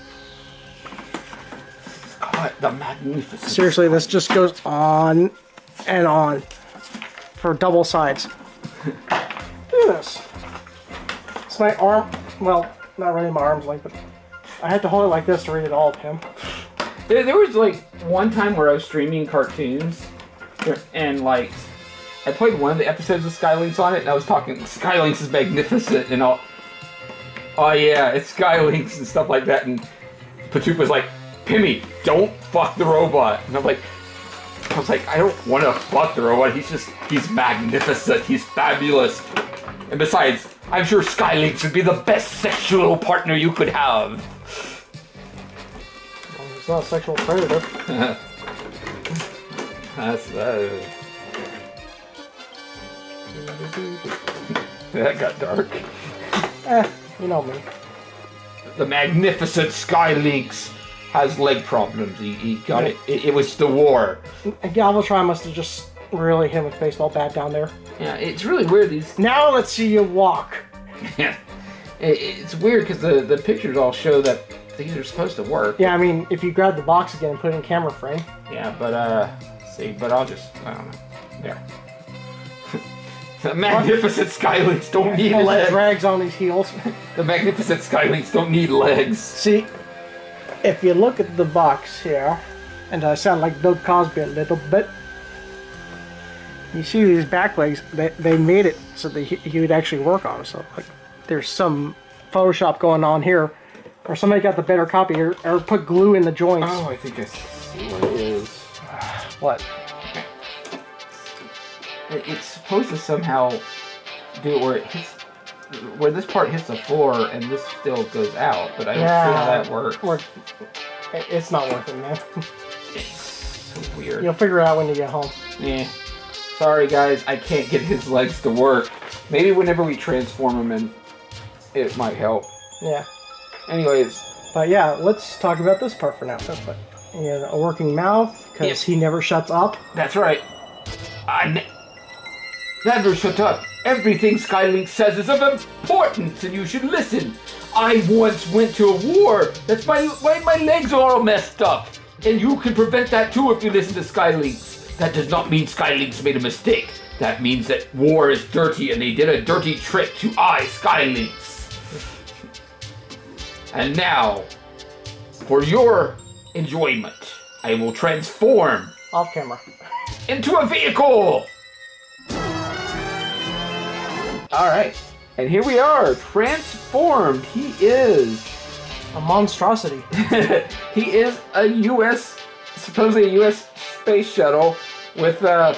God, the magnificent. Seriously, this just goes on and on for double sides. Look at this. It's my arm. Well, not really my arm's length, but I had to hold it like this to read it all to him. There was like one time where I was streaming cartoons, and like I played one of the episodes of Skylinks on it, and I was talking Skylinks is magnificent and all. Oh yeah, it's Skylinks and stuff like that, and Patoop was like, Pimmy, don't fuck the robot. And I was like, I don't want to fuck the robot. He's magnificent. He's fabulous. And besides, I'm sure Skylinks would be the best sexual partner you could have. Well, it's not a sexual predator. That's that got dark. You know me. The magnificent Skylinks has leg problems. He got it. It was the war. Galvatron must have just really hit him with a baseball bat down there. Yeah, it's really weird. These. Now let's see you walk. Yeah, it's weird because the pictures all show that these are supposed to work. Yeah, I mean, if you grab the box again and put it in camera frame. Yeah, but see, but I don't know. There. The magnificent Skylinks don't need As legs. it drags on these heels. The magnificent Skylinks don't need legs. See, if you look at the box here, and I sound like Bill Cosby a little bit, you see these back legs, they made it so that he would actually work on it. So like, there's some Photoshop going on here, or somebody got the better copy, or put glue in the joints. Oh, I think I see what it is. What? It's supposed to somehow do it where it hits, where this part hits the floor and this still goes out, but I don't see how that works. It's not working, man. It's so weird. You'll figure it out when you get home. Yeah. Sorry guys, I can't get his legs to work. Maybe whenever we transform him in, it might help. Yeah. Anyways. But yeah, let's talk about this part for now. That's what. And a working mouth, because he never shuts up. That's right. Never shut up. Everything Skylink says is of importance, and you should listen. I once went to a war. That's why my legs are all messed up. And you can prevent that too if you listen to Skylinks. That does not mean Skylinks made a mistake. That means that war is dirty, and they did a dirty trick to Skylinks. And now, for your enjoyment, I will transform off camera into a vehicle. Alright, and here we are, transformed. He is a monstrosity. He is supposedly a U.S. space shuttle with a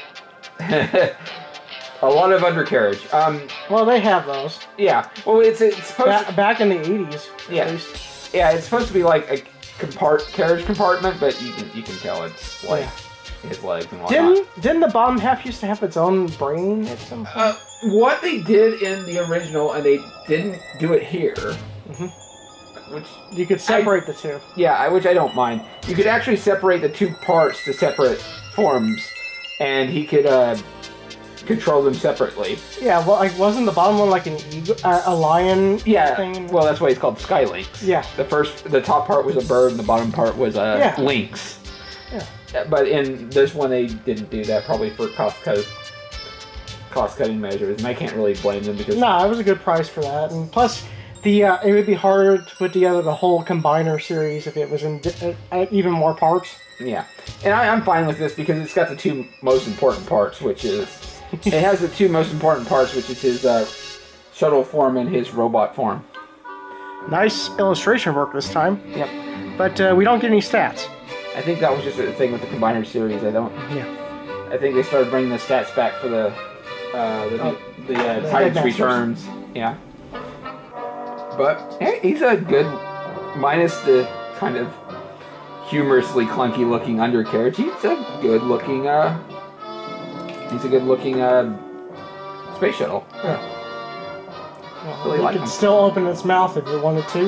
lot of undercarriage. Well, they have those. Yeah, well, it's supposed back in the 80s. Yeah, at least. Yeah, it's supposed to be like a carriage compartment, but you can tell it's like his legs and whatnot. Didn't the bottom half used to have its own brain at some point? What they did in the original, and they didn't do it here, which you could separate the two. Yeah, which I don't mind. You could actually separate the two parts to separate forms, and he could control them separately. Yeah, well, like, wasn't the bottom one like an eagle, a lion? Yeah. Thing? Well, that's why it's called Skylinks. Yeah. The top part was a bird, and the bottom part was a lynx. Yeah. But in this one, they didn't do that, probably for cost-cutting measures, and I can't really blame them because... No, it was a good price for that, and plus, it would be harder to put together the whole Combiner series if it was in even more parts. Yeah, and I'm fine with this because it's got the two most important parts, which is It has the two most important parts, which is his shuttle form and his robot form. Nice illustration work this time. Yep. But we don't get any stats. I think that was just a thing with the Combiner series. Yeah. I think they started bringing the stats back for the Titans Returns. Yeah. But hey, he's a good, minus the kind of humorously clunky looking undercarriage. He's a good looking. Space shuttle. Yeah. Really you like could him. still open its mouth if you wanted to.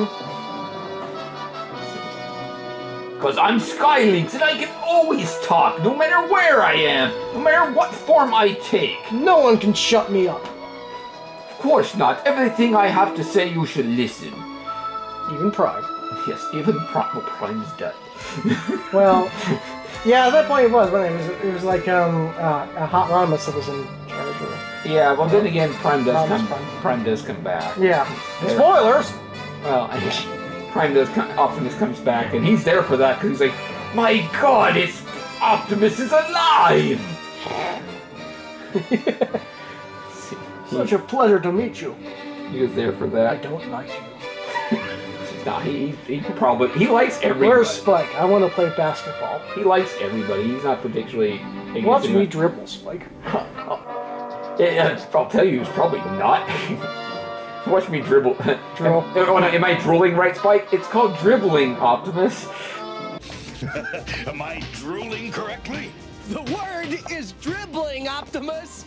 Because I'm Skylynx and I can always talk, no matter where I am, no matter what form I take. No one can shut me up. Of course not. Everything I have to say, you should listen. Even Prime. Yes, even Prime. Well, Prime's dead. Well, yeah, at that point it was, but it was like a Hot Rodimus that was in charge of it. Yeah, well then again, Prime does Rodimus Prime does come back. Yeah. There. Spoilers! Well, Prime does Optimus comes back, and he's there for that because he's like, my God, it's Optimus is alive. Such a pleasure to meet you. He was there for that. I don't like you. Nah, he likes everybody. Where's Spike? I want to play basketball. He likes everybody. He's not particularly. Watch me dribble, Spike. Yeah, I'll tell you, he's probably not. Watch me dribble. Drill. Am I drooling right, Spike? It's called dribbling, Optimus. Am I drooling correctly? The word is dribbling, Optimus.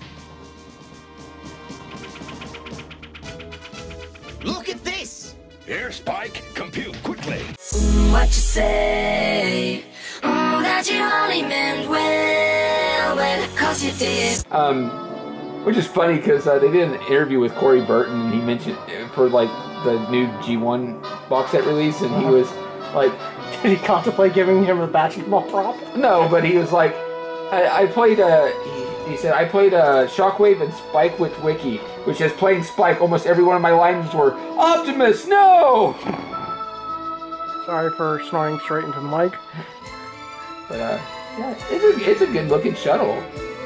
Look at this! Here, Spike, compute quickly. What you say? That you only meant well, 'cause you did. Which is funny because they did an interview with Corey Burton, and he mentioned for like the new G1 box set release, and he was like, did he contemplate giving him a basketball prop? No, but he was like, I played he said I played Shockwave and Spike with Wiki, which is playing Spike. Almost every one of my lines were Optimus, no. Sorry for snoring straight into the mic. But yeah, it's a good looking shuttle.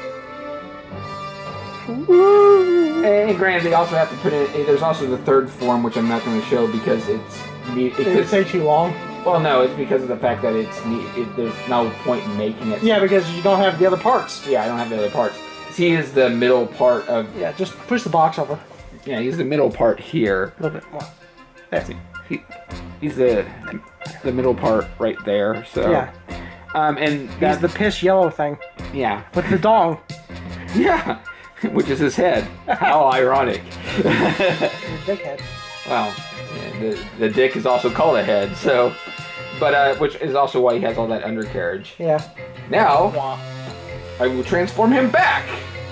And granted, they also have to put in. There's also the third form, which I'm not going to show because it could take too long. Well, no, it's because of the fact that there's no point in making it. Yeah, because you don't have the other parts. Yeah, I don't have the other parts. He is the middle part of. Yeah, just push the box over. Yeah, he's the middle part here. A little bit more. There. He's the middle part right there. So. Yeah. And he's the piss yellow thing. Yeah. With the dong. Yeah. Which is his head. How ironic. Dickhead. Well, yeah, the dick is also called a head, so. But, which is also why he has all that undercarriage. Yeah. Now, I will transform him back.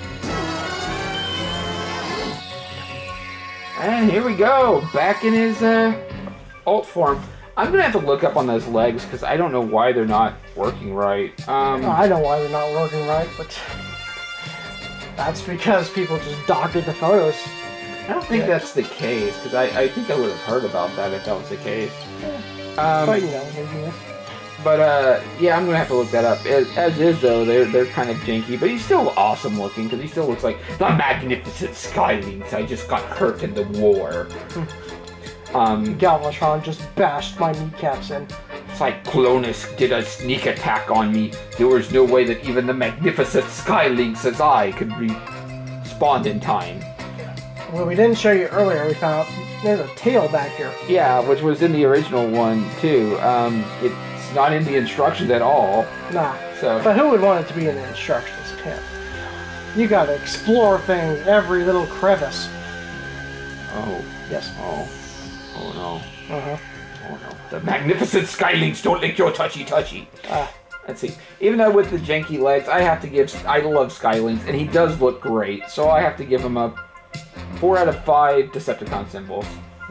And here we go. Back in his, alt form. I'm gonna have to look up on those legs, because I don't know why they're not working right. I know why they're not working right, but that's because people just doctored the photos. I don't think that's the case, because I think I would have heard about that if that was the case. But you know, maybe. But yeah, I'm gonna have to look that up. As is though, they're kind of janky, but he's still awesome looking because he still looks like the magnificent Skylynx. I just got hurt in the war. Galvatron just bashed my kneecaps in. Cyclonus did a sneak attack on me. There was no way that even the magnificent Skylynx as I could respond in time. Well, we didn't show you earlier. We found out there's a tail back here. Yeah, which was in the original one too. It's not in the instructions at all. Nah. So. But who would want it to be in the instructions, Tim? You gotta explore things, every little crevice. Oh. Yes. Oh. Oh no. Uh-huh. Oh no. The magnificent Skylynx don't lick your touchy. Let's see. Even though with the janky legs, I love Skylynx, and he does look great, so I have to give him a 4 out of 5 Decepticon symbols.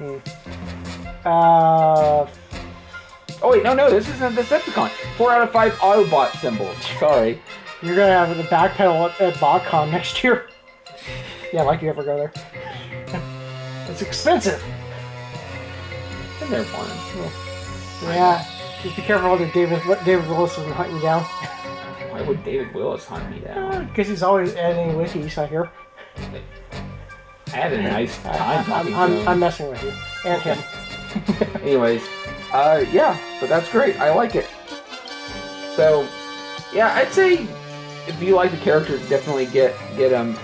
Oh wait, no, this isn't Decepticon. 4 out of 5 Autobot symbols. Sorry. You're gonna have the back pedal at BotCon next year. Yeah, like you ever go there. It's expensive. Been there once. Yeah. Just be careful what David Willis isn't hunting down. Why would David Willis hunt me down? Because he's always editing wikis, I hear. I had a nice time talking to him. I'm messing with you. And him. Anyways, yeah, but that's great. I like it. So, yeah, I'd say if you like the character, definitely get him.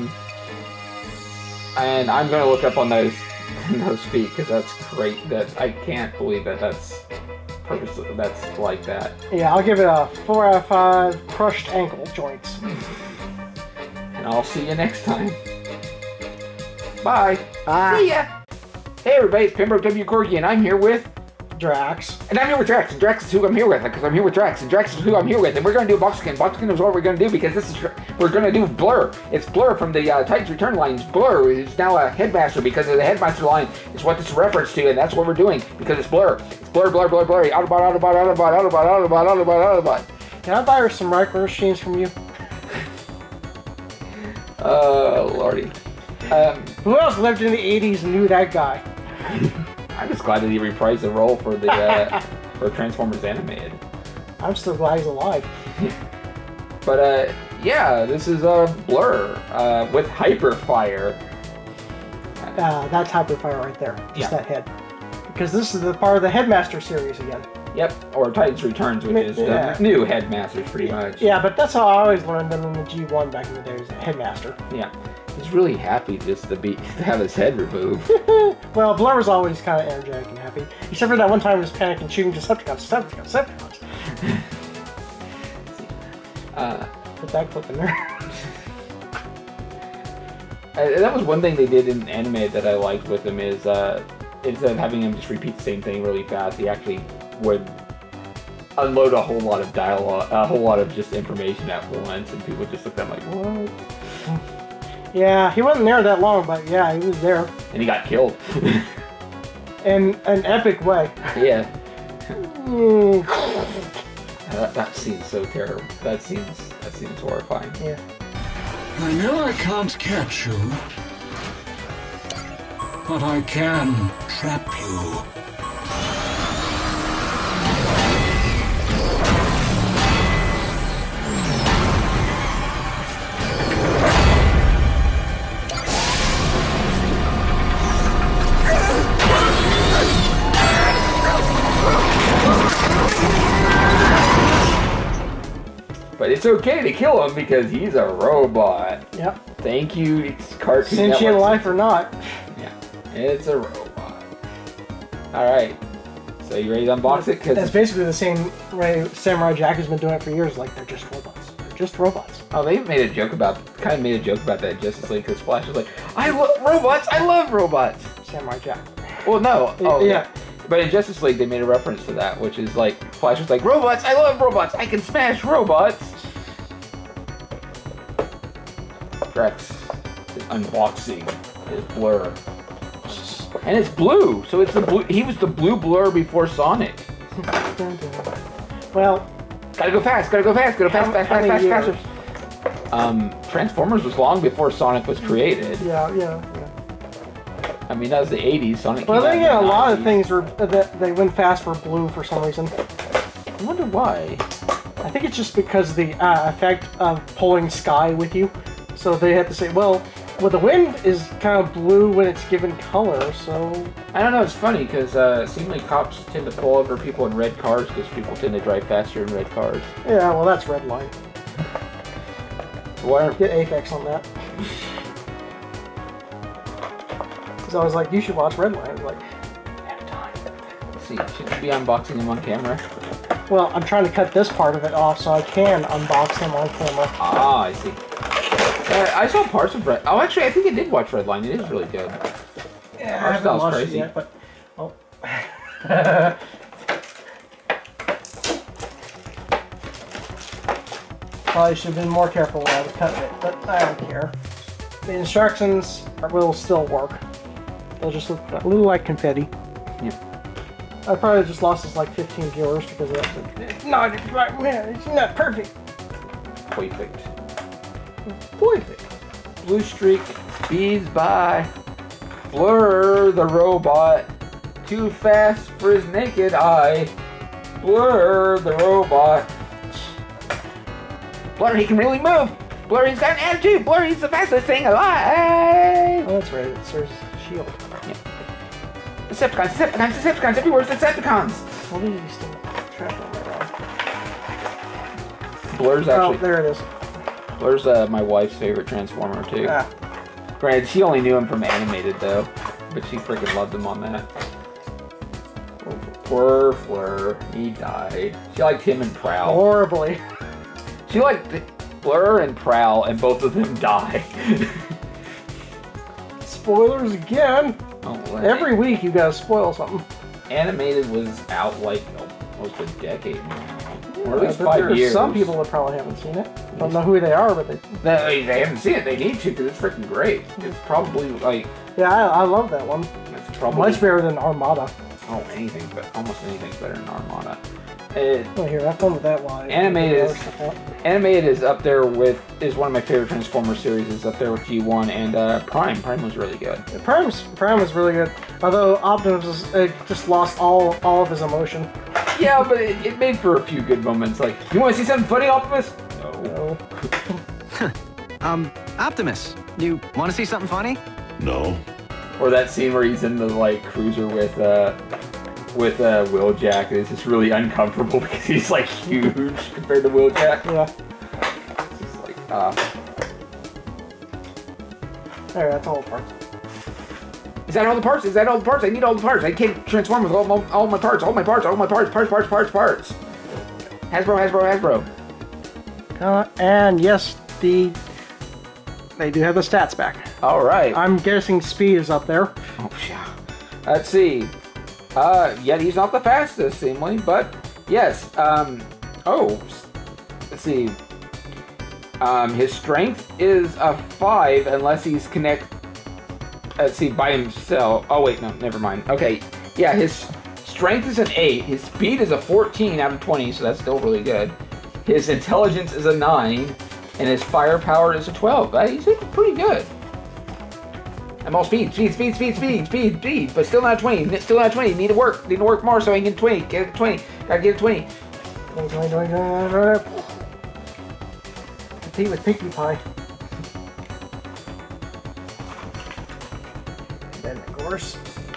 And I'm gonna look up on those feet because that's great. That I can't believe that's purposely that's like that. Yeah, I'll give it a 4 out of 5 crushed ankle joints. And I'll see you next time. Bye. Bye. See ya. Hey everybody, it's Pembroke W. Corgi, and I'm here with Drax. And I'm here with Drax, and Drax is who I'm here with, because I'm here with Drax, and Drax is who I'm here with, and we're going to do Boxiken. Boxiken is what we're going to do, because we're going to do Blur. It's Blur from the Titans Return lines. Blur is now a Headmaster, because of the Headmaster line is what this is a reference to, and that's what we're doing, because it's Blur. It's Blur, Blur, Blur, Blur, Autobot, Autobot, Autobot, Autobot, Autobot, Autobot, Autobot. Can I buy her some micro machines from you? Lordy. Who else lived in the 80s and knew that guy? I'm just glad that he reprised the role for the for Transformers Animated. I'm still glad he's alive. But yeah, this is Blur with Hyperfire. That's Hyperfire right there. Just Yeah. that head. Because this is the part of the Headmaster series again. Yep, or Titans Returns, which is the new Headmasters, pretty much. Yeah, but that's how I always learned them in the G1 back in the days. Headmaster. Yeah, he's really happy just to have his head removed. Well, Blur was always kind of energetic and happy, except for that one time he was panicking, shooting Decepticons. Put that clip in there. That was one thing they did in anime that I liked with him is instead of having him just repeat the same thing really fast, he actually would unload a whole lot of dialogue, a whole lot of just information at once, and people just looked at him like, what? Yeah, he wasn't there that long, but yeah, he was there. And he got killed. In an epic way. Yeah. That scene's so terrible. That scene's horrifying. Yeah. I know I can't catch you, but I can trap you. But it's okay to kill him because he's a robot. Yep. Thank you, Cartoon Sentient Network. life or not. Yeah, it's a robot. Alright, so you ready to unbox it? Cause that's basically the same way Samurai Jack has been doing it for years. Like, they're just robots. They're just robots. Oh, they made a joke about that in Justice League because Flash was like, I love robots! I love robots! Samurai Jack. Well, no. Oh, yeah. But in Justice League, they made a reference to that, which is like, Flash was like, robots! I love robots! I can smash robots! Drax is unboxing his Blur. And it's blue! So it's the blue. He was the blue Blur before Sonic. Well, gotta go fast, faster. Transformers was long before Sonic was created. Yeah. I mean, that was the 80s. Sonic. Well, then again, a lot of things were that they went fast for blue for some reason. I wonder why. I think it's just because of the effect of pulling sky with you. So they have to say, well, the wind is kind of blue when it's given color, so... I don't know, it's funny, because seemingly cops tend to pull over people in red cars, because people tend to drive faster in red cars. Yeah, well, that's red line. Why? Get Apex on that. Because I was like, you should watch Red Line. I was like, I have time. Let's see, should you be unboxing him on camera? Well, I'm trying to cut this part of it off so I can unbox him on camera. Ah, I see. I saw parts of Red... Oh, actually, I think I did watch Red Line. It is really good. Yeah, I haven't watched it yet, but... Oh. Probably should have been more careful when I was cutting it, but I don't care. The instructions will still work. They'll just look a little like confetti. Yeah. I probably just lost us like 15 viewers because of that. It's not right, man. It's not perfect. Perfect. Perfect. Blue streak speeds by. Blur the robot. Too fast for his naked eye. Blur the robot. Blur, he can really move. Blur, he's got an attitude. Blur, he's the fastest thing alive. Oh, that's right. It serves as a shield. Yeah. Decepticons, everywhere's Decepticons. What did you still track on my wrong? Blur's actually... Oh, there it is. Blur's my wife's favorite Transformer, too. Ah. Granted, she only knew him from animated, though. But she freaking loved him on that. Poor Fleur. He died. She liked him and Prowl. Horribly. She liked Blur and Prowl, and both of them die. Spoilers again. Oh, Every week you gotta spoil something. Animated was out like almost a decade now. Or at least but 5 years. Some people that probably haven't seen it. Don't know who they are, but they haven't seen it. They need to because it's freaking great. It's probably like... Yeah, I love that one. It's probably... Much better than Armada. Oh, anything, but almost anything's better than Armada. Well, here, have fun with that one. Animated is up there with... is one of my favorite Transformer series. It's up there with G1 and Prime. Prime was really good. Prime was really good. Although Optimus just lost all of his emotion. Yeah, but it made for a few good moments. Like, you want to see something funny, Optimus? No. Optimus, you want to see something funny? No. Or that scene where he's in the like cruiser with Wheeljack. It's just really uncomfortable because he's like huge compared to Wheeljack. Yeah. It's just like There, that's all the parts. Is that all the parts? Is that all the parts? I need all the parts. I can't transform with all my parts. All my parts. Parts. Hasbro. And yes, they do have the stats back. All right. I'm guessing speed is up there. Oh yeah. Let's see. Yet he's not the fastest, seemingly, but yes. Let's see. His strength is a 5 unless he's let's see, by himself. Oh wait, no, never mind. Okay, yeah, his strength is an 8. His speed is a 14 out of 20, so that's still really good. His intelligence is a 9, and his firepower is a 12. He's pretty good. I'm all speed, but still not a 20. Need to work more so I can get 20. Get a 20. Gotta get a 20. Compete with Pinkie Pie. Then of course,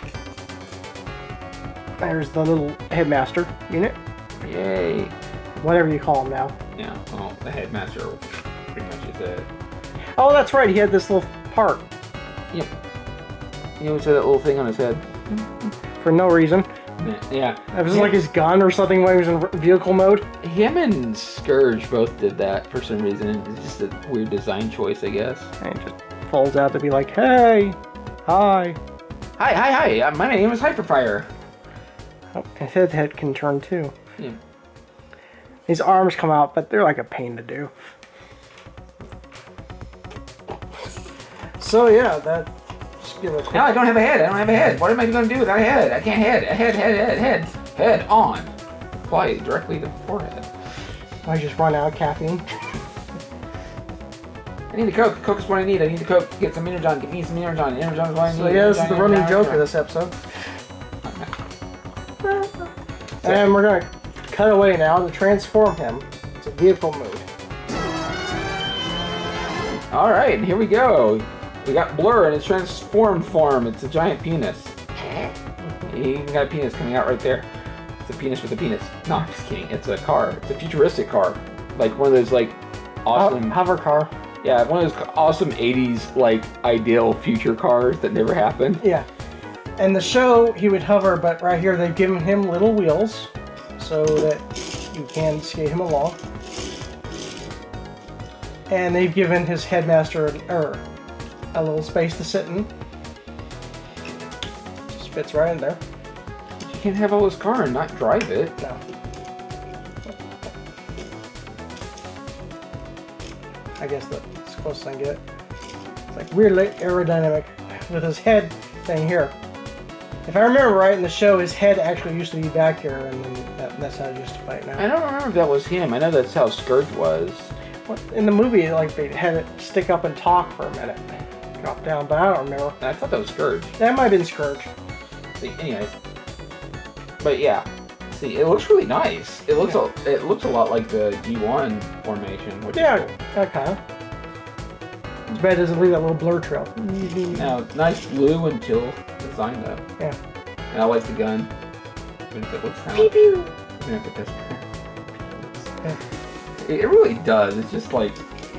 there's the little headmaster unit. Yay. Whatever you call him now. Yeah, well, the headmaster pretty much is it. Oh, that's right, he had this little part. Yep. You know, that little thing on his head. For no reason. Yeah. It was like his gun or something when he was in vehicle mode. Him and Scourge both did that for some reason. It's just a weird design choice, I guess. And he just folds out to be like, hey, hi. Hi. My name is Hyperfire. Oh, his head can turn too. Yeah. His arms come out, but they're like a pain to do. So yeah, that... No, I don't have a head. What am I going to do without a head? I can't head. Head on. Apply it directly to the forehead. I just run out of caffeine. I need a Coke. Coke is what I need. I need a Coke. Get some Energon. Get me some Energon. Energon is what I need. So yeah, this is the running joke of this episode. And we're going to cut away now to transform him to vehicle mode. Alright, here we go. We got Blur in its transformed form. It's a giant penis. He even got a penis coming out right there. It's a penis with a penis. No, I'm just kidding. It's a car. It's a futuristic car. Like one of those like awesome... hover car. Yeah, one of those awesome 80s like ideal future cars that never happened. Yeah. In the show, he would hover, but right here they've given him little wheels so that you can skate him along. And they've given his headmaster a little space to sit in. Just fits right in there. You can't have all this car and not drive it. No. I guess that's the closest I can get it. It's like weirdly aerodynamic with his head thing here. If I remember right, in the show, his head actually used to be back here, and then that's how he used to fight now. I don't remember if that was him. I know that's how Scourge was. In the movie, like they had it stick up and talk for a minute. Drop down, but I don't remember. I thought that was Scourge. That might have been Scourge. See, anyways. But yeah. see. It looks really nice. It looks it looks a lot like the G1 formation. Which is cool. kind of. It's bad it doesn't leave that little blur trail. Now, nice blue and teal design though. Yeah. And I like the gun. Even if it looks kind of... Even if it doesn't. Yeah. It really does. It's just like...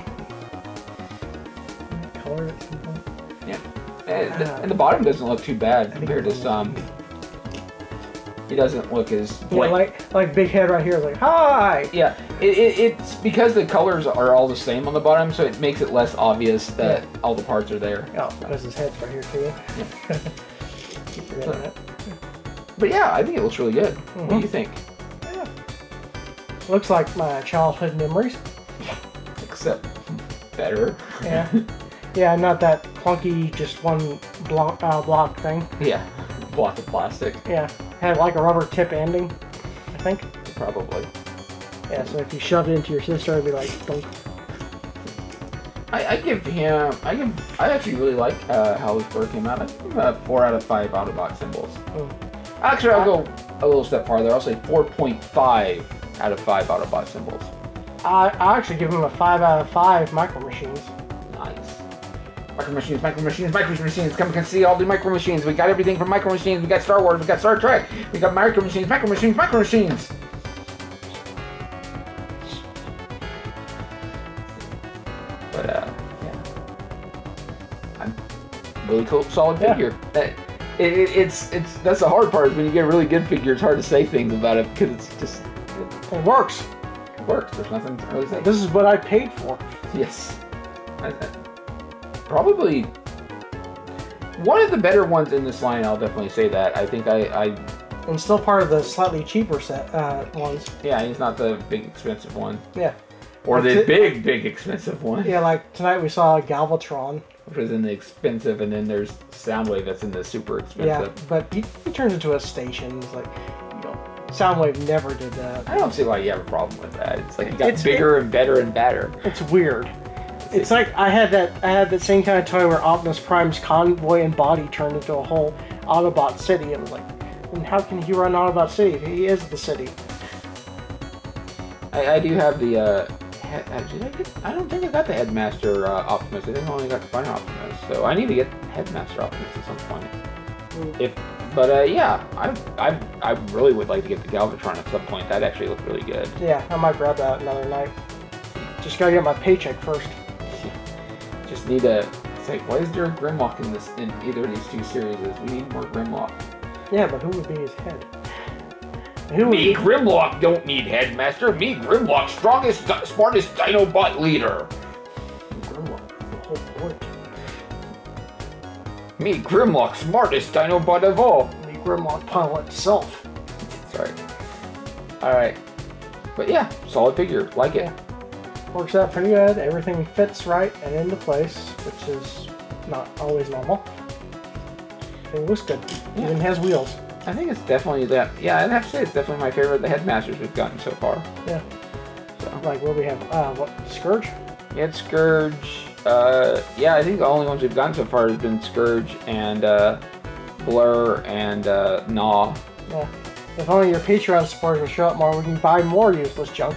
Color at some point. Yeah. And the bottom doesn't look too bad compared to some. He doesn't look as blank. Yeah, like big head right here, like hi. Yeah, it's because the colors are all the same on the bottom, so it makes it less obvious that all the parts are there. Oh, because his head's right here too. Yeah. But yeah, I think it looks really good. What do you think? Yeah. Looks like my childhood memories. Except better. Yeah. Yeah, not that clunky, just one block thing. Yeah, block of plastic. Yeah, had like a rubber tip ending, I think. Probably. Yeah, so if you shoved it into your sister, it'd be like, dunk. I actually really like how this bird came out. I give him a 4 out of 5 Autobot symbols. Actually, I'll go a little step farther. I'll say 4.5 out of 5 Autobot symbols. I actually give him a 5 out of 5 Micro Machines. Nice. Micro Machines, Micro Machines, Micro Machines. Come and see all the Micro Machines. We got everything from Micro Machines. We got Star Wars. We got Star Trek. We got Micro Machines, Micro Machines, Micro Machines. But yeah, I'm really cool, solid figure. It's that's the hard part. Is when you get a really good figure, it's hard to say things about it because it's just it works. It works. There's nothing to really say. This is what I paid for. Yes. Probably one of the better ones in this line. I'll definitely say that. I think I and still part of the slightly cheaper set ones. Yeah, he's not the big expensive one. Yeah. Or the big expensive one. Yeah, like tonight we saw Galvatron, which is in the expensive, and then there's Soundwave that's in the super expensive. Yeah, but he turns into a station. It's like, Soundwave never did that. I don't see why you have a problem with that. It's like it got bigger and better and better. It's weird. It's like I had that same kind of toy where Optimus Prime's convoy and body turned into a whole Autobot city. It was like, and how can he run Autobot City? He is the city. I do have the. I don't think I got the Headmaster Optimus. I think I only got the Final Optimus. So I need to get Headmaster Optimus at some point. Yeah, I really would like to get the Galvatron at some point. That actually looked really good. Yeah, I might grab that another night. Just gotta get my paycheck first. Just need to say, why is there a Grimlock in either of these two series? We need more Grimlock. Yeah, but who would be his head? Me, Grimlock, don't need Headmaster. Me, Grimlock, strongest, smartest Dinobot leader. Grimlock, the whole point. Me, Grimlock, smartest Dinobot of all. Me, Grimlock, pilot itself. Sorry. Alright. But yeah, solid figure. Like it. Works out pretty good. Everything fits right and into place, which is not always normal. It looks good. Yeah. Even has wheels. I think it's definitely that. Yeah, I'd have to say it's definitely my favorite of the Headmasters we've gotten so far. Yeah. So. Like what we have, what, Scourge? Yeah, Scourge. Yeah, I think the only ones we've gotten so far has been Scourge and Blur and Gnaw. Yeah. If only your Patreon supporters will show up more, we can buy more useless junk.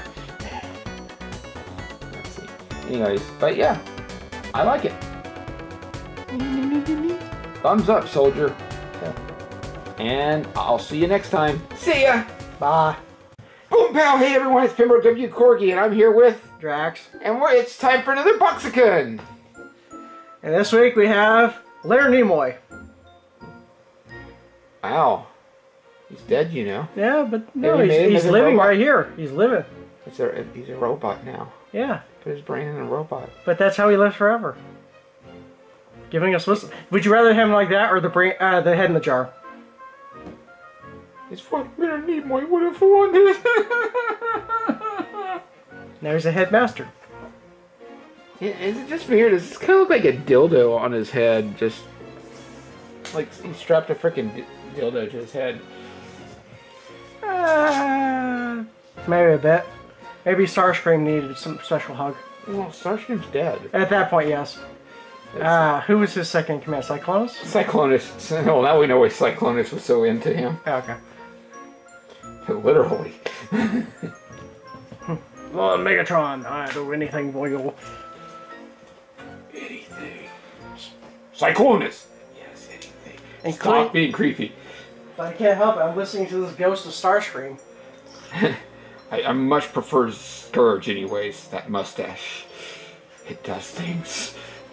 Let's see. Anyways, but yeah, I like it. Thumbs up, soldier. And I'll see you next time. See ya! Bye. Boom pow! Hey everyone, it's Pembroke W. Corgi, and I'm here with Drax. And it's time for another Boxiken! And this week we have Leonard Nimoy. Wow. He's dead, you know. Yeah, but no, he's living right here. He's living. He's a robot now. Yeah. Put his brain in a robot. But that's how he lives forever. Giving us wisdom. Would you rather him like that or the brain, the head in the jar? It's what Leonard Nimoy would have wanted. Now he's a headmaster. Yeah, is it just weird? Does this kind of look like a dildo on his head? Just like he strapped a freaking dildo to his head. Maybe a bit. Maybe Starscream needed some special hug. Well, Starscream's dead. At that point, yes. Who was his second in command? Cyclonus? Cyclonus. Well, now we know why Cyclonus was so into him. Okay. Literally. Lord Megatron, I do anything for you. Anything. Cyclonus! Yes, anything. And Stop being creepy. I can't help it, I'm listening to this Ghost of Starscream. I much prefer Scourge anyways, that mustache. It does things.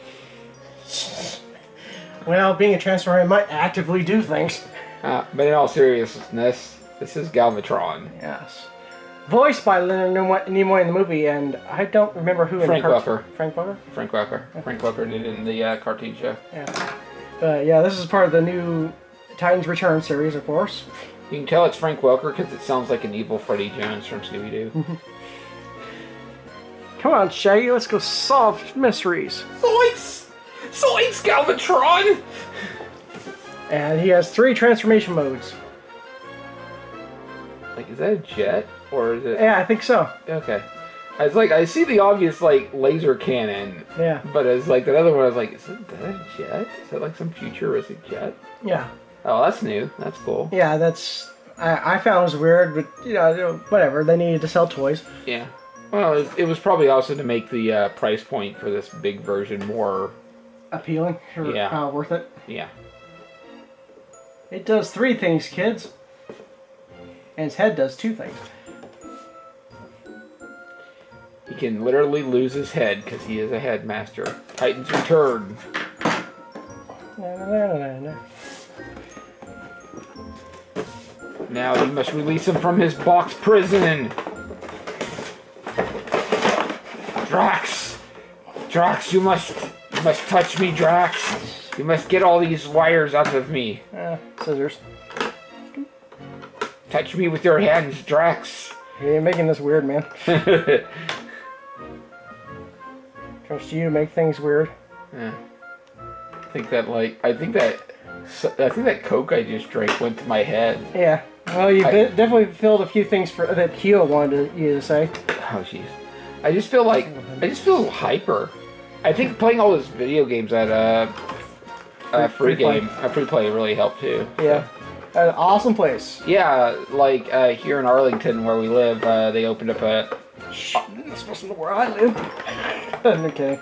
Well, being a Transformer, it might actively do things. But in all seriousness, this is Galvatron. Yes. Voiced by Leonard Nimoy in the movie, and I don't remember who in Frank the cartoon. Welker. Frank Welker? Frank Welker. Yeah. Frank Welker did it in the cartoon show. Yeah. But yeah, this is part of the new Titans Return series, of course. You can tell it's Frank Welker because it sounds like an evil Freddy Jones from Scooby-Doo. Come on, Shaggy, let's go solve mysteries. Zoinks! Zoinks, Galvatron! And he has 3 transformation modes. Like, is that a jet? Or is it... Yeah, I think so. Okay. I was like, I see the obvious, like, laser cannon. Yeah. But as like, that other one, I was like, is that a jet? Is that like some futuristic jet? Yeah. Oh, that's new. That's cool. Yeah, that's... I found it was weird, but, you know, whatever. They needed to sell toys. Yeah. Well, it was probably also to make the price point for this big version more... appealing. Or, yeah. Worth it. Yeah. It does 3 things, kids. And its head does 2 things. He can literally lose his head because he is a headmaster. Titans Return. Now they must release him from his box prison. Drax! Drax, you must touch me, Drax. You must get all these wires out of me. Scissors. Touch me with your hands, Drax. You're making this weird, man. Trust you to make things weird. Yeah. I think that Coke I just drank went to my head. Yeah. Well, you definitely filled a few things that Keo wanted you to say. Oh, jeez. I just feel hyper. I think playing all those video games at free play really helped too. Yeah. An awesome place. Yeah, like here in Arlington where we live, they opened up a... That's supposed to know where I live. No kidding.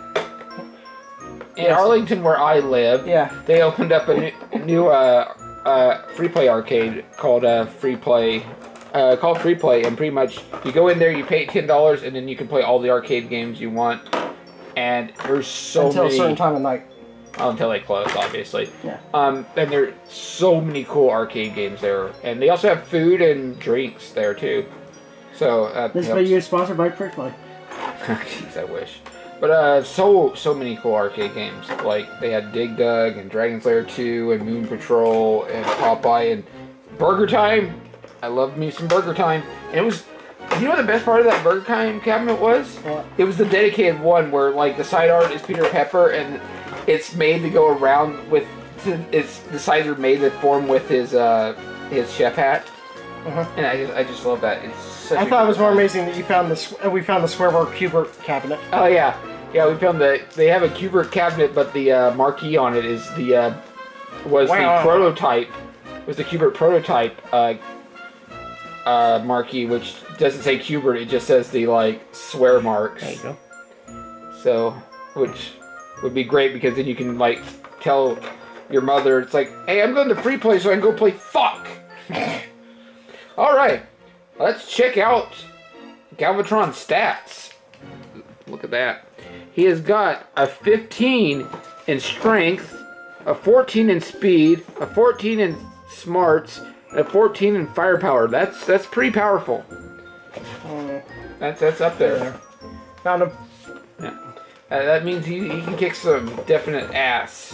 In Arlington where I live, yeah, they opened up a new free play arcade called Free Play, and pretty much you go in there, you pay $10, and then you can play all the arcade games you want. And there's so until many... a certain time of night. Until they close, obviously. Yeah. And there's so many cool arcade games there, and they also have food and drinks there too. So this video is sponsored by Prickplay. Jeez, I wish. But so many cool arcade games. Like they had Dig Dug and Dragon's Lair 2 and Moon Patrol and Popeye and Burger Time. I loved me some Burger Time, and it was. You know what the best part of that Burger Time cabinet was? What? It was the dedicated one where like the side art is Peter Pepper and it's made to go around with. The sides are made to form with his chef hat. And I just love that. It's such I thought it was more amazing that we found the Squareware Cubert cabinet. Oh yeah, we found they have a Cubert cabinet, but the marquee on it is the prototype. Was the Cubert prototype marquee, which doesn't say Cubert, it just says the like swear marks. There you go. So, which would be great because then you can like tell your mother, it's like, hey, I'm going to free play so I can go play fuck. Alright, let's check out Galvatron's stats. Look at that. He has got a 15 in strength, a 14 in speed, a 14 in smarts, and a 14 in firepower. That's pretty powerful. That's up there. Found him. Yeah. That means he can kick some definite ass.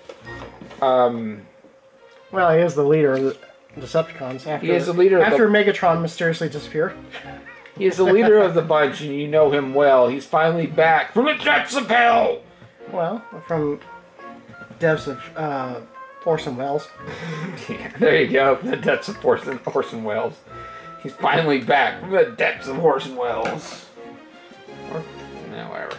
Well, he is the leader of the Decepticons. After, he is the leader after Megatron mysteriously disappeared. He is the leader of the bunch, and you know him well. He's finally back from the depths of hell! Well, from depths of Orson Welles. Yeah, there you go, the depths of Orson Welles. He's finally back from the depths of Orson Welles. Or, no, whatever.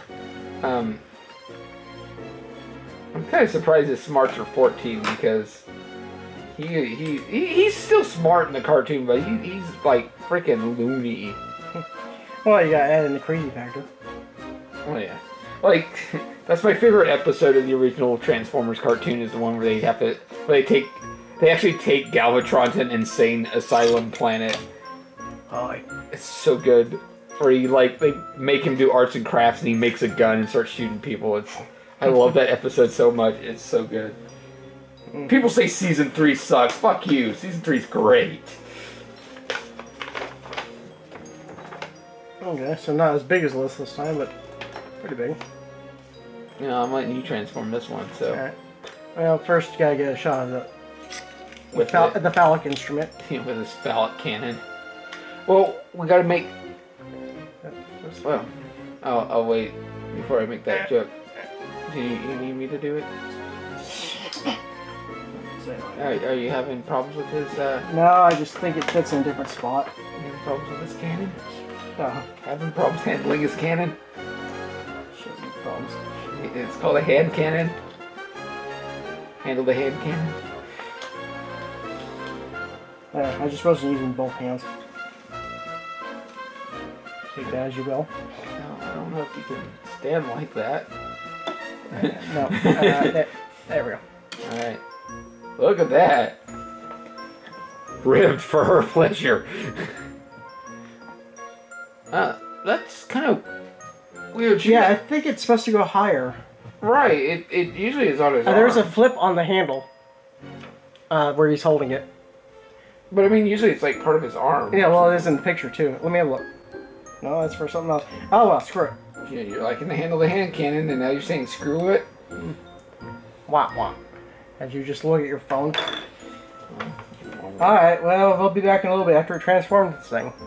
I'm kind of surprised his smarts are 14 because He's still smart in the cartoon, but he's like freaking loony. Well, you gotta add in the crazy factor. Oh yeah, like that's my favorite episode of the original Transformers cartoon is the one where they actually take Galvatron to an insane asylum planet. Oh, it's so good. Where they make him do arts and crafts and he makes a gun and starts shooting people. I love that episode so much. It's so good. People say season 3 sucks. Fuck you. Season 3's great. Okay, so not as big as List this time, but pretty big. Yeah, I'm letting you transform this one, so. Alright. Well, first you gotta get a shot of with the phallic instrument. With his phallic cannon. Well, we gotta make... Well, I'll wait before I make that joke. Do you need me to do it? Are you having problems with his, No, I just think it fits in a different spot. You having problems with his cannon? No. Having problems handling his cannon? Shouldn't be problems. It's called a hand cannon. Handle the hand cannon. I just wasn't using both hands. Take that as you will. No, I don't know if you can stand like that. No. There we go. Alright. Look at that. Ribbed for her pleasure. That's kind of weird. Yeah, I think it's supposed to go higher. Right. It usually is on his arm. There's a flip on the handle. Where he's holding it. But I mean, usually it's like part of his arm. Yeah, well, it is in the picture too. Let me have a look. No, that's for something else. Oh well, screw it. Yeah, you're liking to handle the hand cannon, and now you're saying screw it? Wah wah. As you just look at your phone. Alright, well, we'll be back in a little bit after it transforms this thing.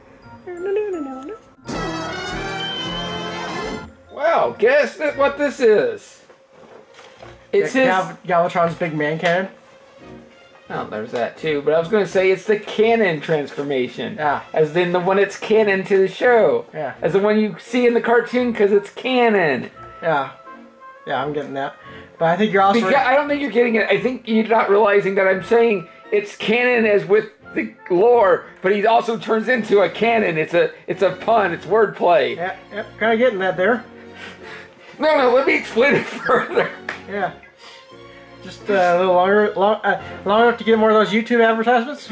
Well, guess what this is? It's his... Galvatron's big man cannon. Oh, there's that too. But I was going to say it's the canon transformation. Yeah. As in the one that's canon to the show. Yeah. As the one you see in the cartoon because it's canon. Yeah. Yeah, I'm getting that. But I think you're also... I don't think you're getting it. I think you're not realizing that I'm saying it's canon as with the lore, but he also turns into a cannon. It's a pun. It's wordplay. Yeah, kind of getting that there. No, let me explain it further. Yeah. Just a little longer, long enough to get more of those YouTube advertisements?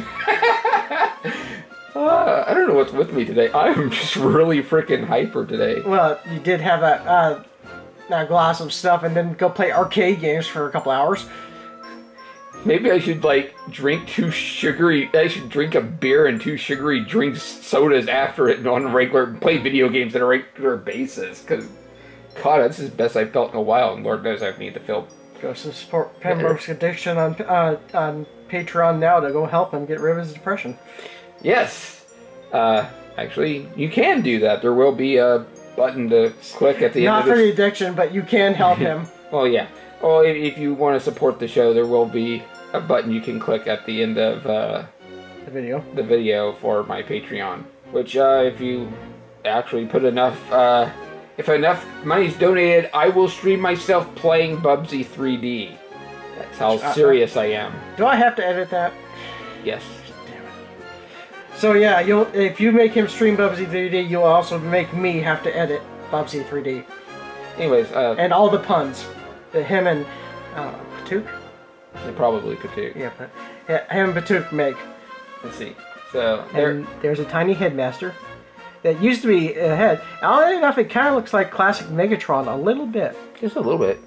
I don't know what's with me today. I'm just really freaking hyper today. Well, you did have that glass of stuff and then go play arcade games for a couple hours. Maybe I should, like, drink I should drink a beer and 2 sugary drinks, sodas after it on a regular, play video games on a regular basis. Because, God, that's the best I've felt in a while, and Lord knows I need to feel... Go support Pembroke's addiction on Patreon now to go help him get rid of his depression. Yes. Actually, you can do that. There will be a button to click at the end of Not for the addiction, but you can help him. Well, yeah. Well, if you want to support the show, there will be a button you can click at the end of the video for my Patreon. Which, if you actually put enough... if enough money is donated, I will stream myself playing Bubsy 3D. That's how serious I am. Do I have to edit that? Yes. Damn it. So yeah, if you make him stream Bubsy 3D, you'll also make me have to edit Bubsy 3D. Anyways, and all the puns that him and Patook? Yeah, probably Patook. Yeah, but him and Patook make. Let's see. So there's a tiny headmaster. That used to be a head. Oddly enough, it kind of looks like classic Megatron a little bit. Just a little bit.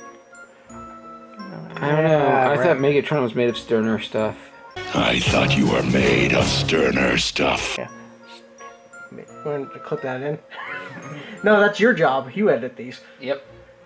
I don't know. I thought Megatron was made of sterner stuff. I thought you were made of sterner stuff. Yeah. Want to clip that in? No, that's your job. You edit these. Yep.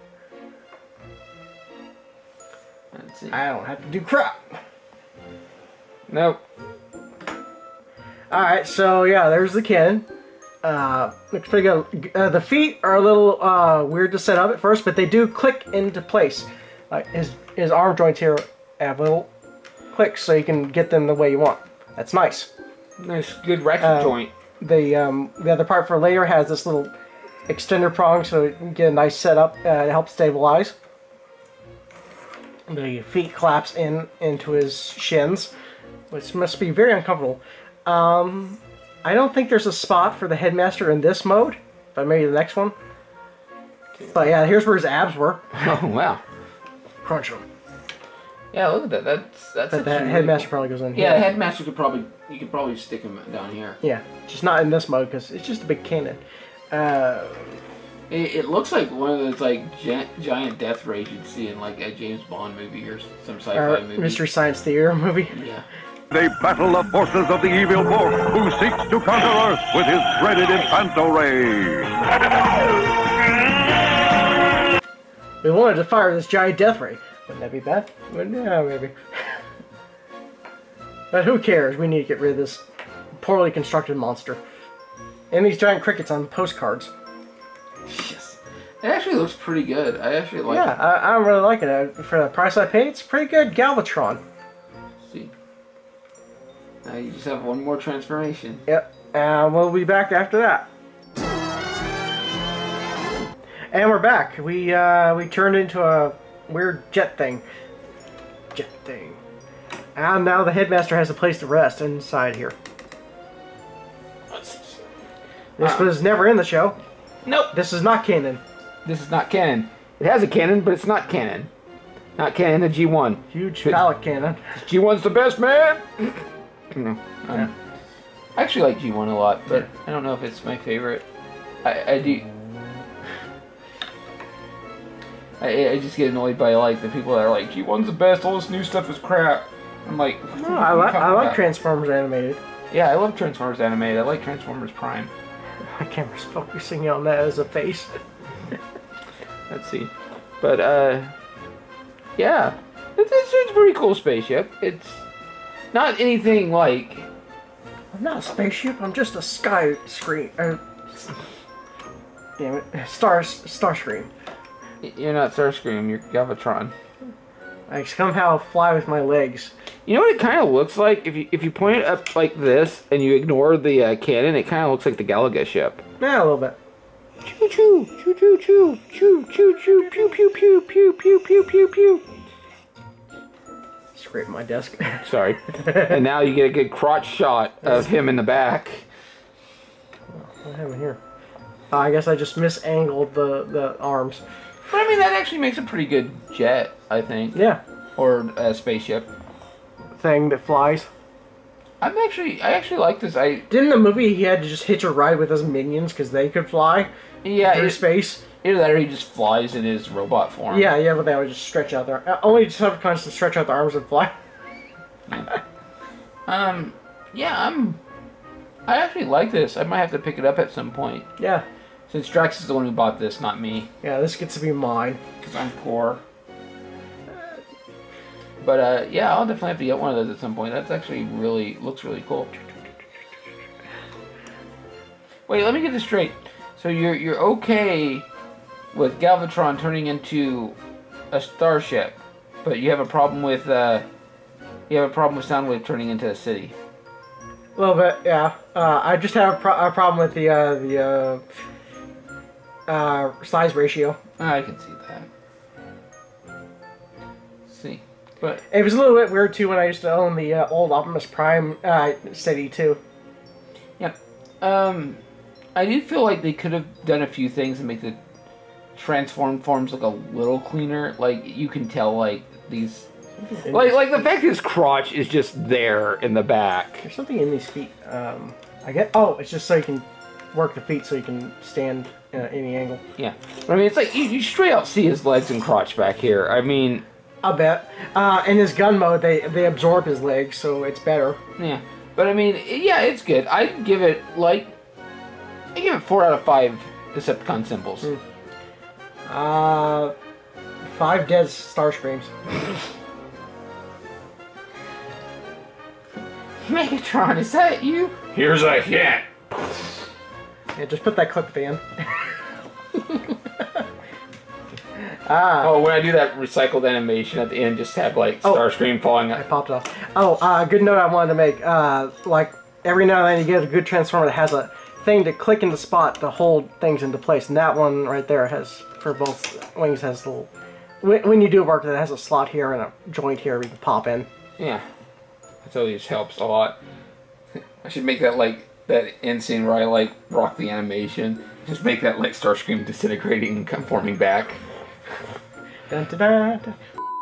Let's see. I don't have to do crap. Nope. Alright, so yeah, there's the cannon. Looks pretty good. The feet are a little weird to set up at first, but they do click into place. Like his arm joints here have little clicks, so you can get them the way you want. That's nice. Nice, good ratchet joint. The other part for later has this little extender prong, so you can get a nice setup to help stabilize. The feet collapse into his shins, which must be very uncomfortable. I don't think there's a spot for the headmaster in this mode, but maybe the next one. But yeah, here's where his abs were. Oh wow! Crunch them. Yeah, look at that. That's But that headmaster probably goes in here. Yeah, the headmaster could probably stick him down here. Yeah, just not in this mode because it's just a big cannon. It looks like one of those like giant death rays you'd see in like a James Bond movie or some sci-fi movie. Mystery Science Theater movie. Yeah. They battle the forces of the evil Borg, who seeks to conquer Earth with his dreaded Infanto Ray. We wanted to fire this giant death ray. Wouldn't that be bad? Yeah, maybe. But who cares? We need to get rid of this poorly constructed monster. And these giant crickets on postcards. Yes. It actually looks pretty good. I actually like it. Yeah, I really like it. For the price I paid, it's pretty good. Galvatron. Let's see. Now you just have one more transformation. Yep. And we'll be back after that. And we're back. We turned into a weird jet thing. And now the headmaster has a place to rest inside here. This was never in the show. Nope. This is not canon. This is not canon. It has a cannon, but it's not canon. Not canon, the G1. Huge phallic cannon. G1's the best, man! No. I actually like G1 a lot, but I don't know if it's my favorite. I do. I just get annoyed by like the people that are like, G1's the best, all this new stuff is crap. I'm like, no, I like Transformers Animated. Yeah, I love Transformers Animated. I like Transformers Prime. My camera's focusing on that as a face. Let's see. But, yeah. It's a pretty cool spaceship. It's not anything like... I'm not a spaceship, I'm just a sky screen. Damn it. Starscream. You're not Starscream, you're Galvatron. I somehow fly with my legs. You know what it kind of looks like? If you point it up like this and you ignore the cannon, it kind of looks like the Galaga ship. Yeah, a little bit. Choo choo, choo choo choo, choo choo choo, pew pew pew pew pew pew pew pew. Scrape my desk. Sorry. And now you get a good crotch shot of him in the back. What happened here? I guess I just misangled the arms. But I mean, that actually makes a pretty good jet, I think. Yeah. Or a spaceship. Thing that flies. I actually like this. Didn't the movie he had to just hitch a ride with his minions because they could fly? Yeah. Through space? Either that or he just flies in his robot form. Yeah, but they would just stretch out their... Only Decepticons to stretch out their arms and fly. I actually like this. I might have to pick it up at some point. Yeah. Since Drax is the one who bought this, not me. Yeah, this gets to be mine. Because I'm poor. But, yeah, I'll definitely have to get one of those at some point. That's actually looks really cool. Wait, let me get this straight. So you're okay with Galvatron turning into a starship, but you have a problem with Soundwave turning into a city. A little bit, yeah. I just have a problem with the size ratio. I can see that. See, but it was a little bit weird too when I used to own the old Optimus Prime city too. Yeah. I do feel like they could have done a few things to make the transformed forms look a little cleaner. Like you can tell, like these, like the fact his crotch is just there in the back. There's something in these feet. I get. Oh, it's just so you can work the feet so you can stand any angle. Yeah, but I mean it's like you straight out see his legs and crotch back here. I mean, I bet. In his gun mode, they absorb his legs, so it's better. Yeah, but I mean, yeah, it's good. I give it 4 out of 5 Decepticon symbols. 5 dead Starscreams. Megatron, is that you? Here's a hint. Yeah, just put that clip at the end. Oh, when I do that recycled animation at the end, just have like Starscream falling. I popped off. Oh, good note I wanted to make. Like every now and then you get a good Transformer that has a thing to click in the spot to hold things into place, and that one right there has, for both wings, has little when you do work, that has a slot here and a joint here you can pop in. Yeah. That always helps a lot. I should make that like that end scene where I like rock the animation. Just make that like Starscream disintegrating and come forming back. Dun, dun, dun, dun.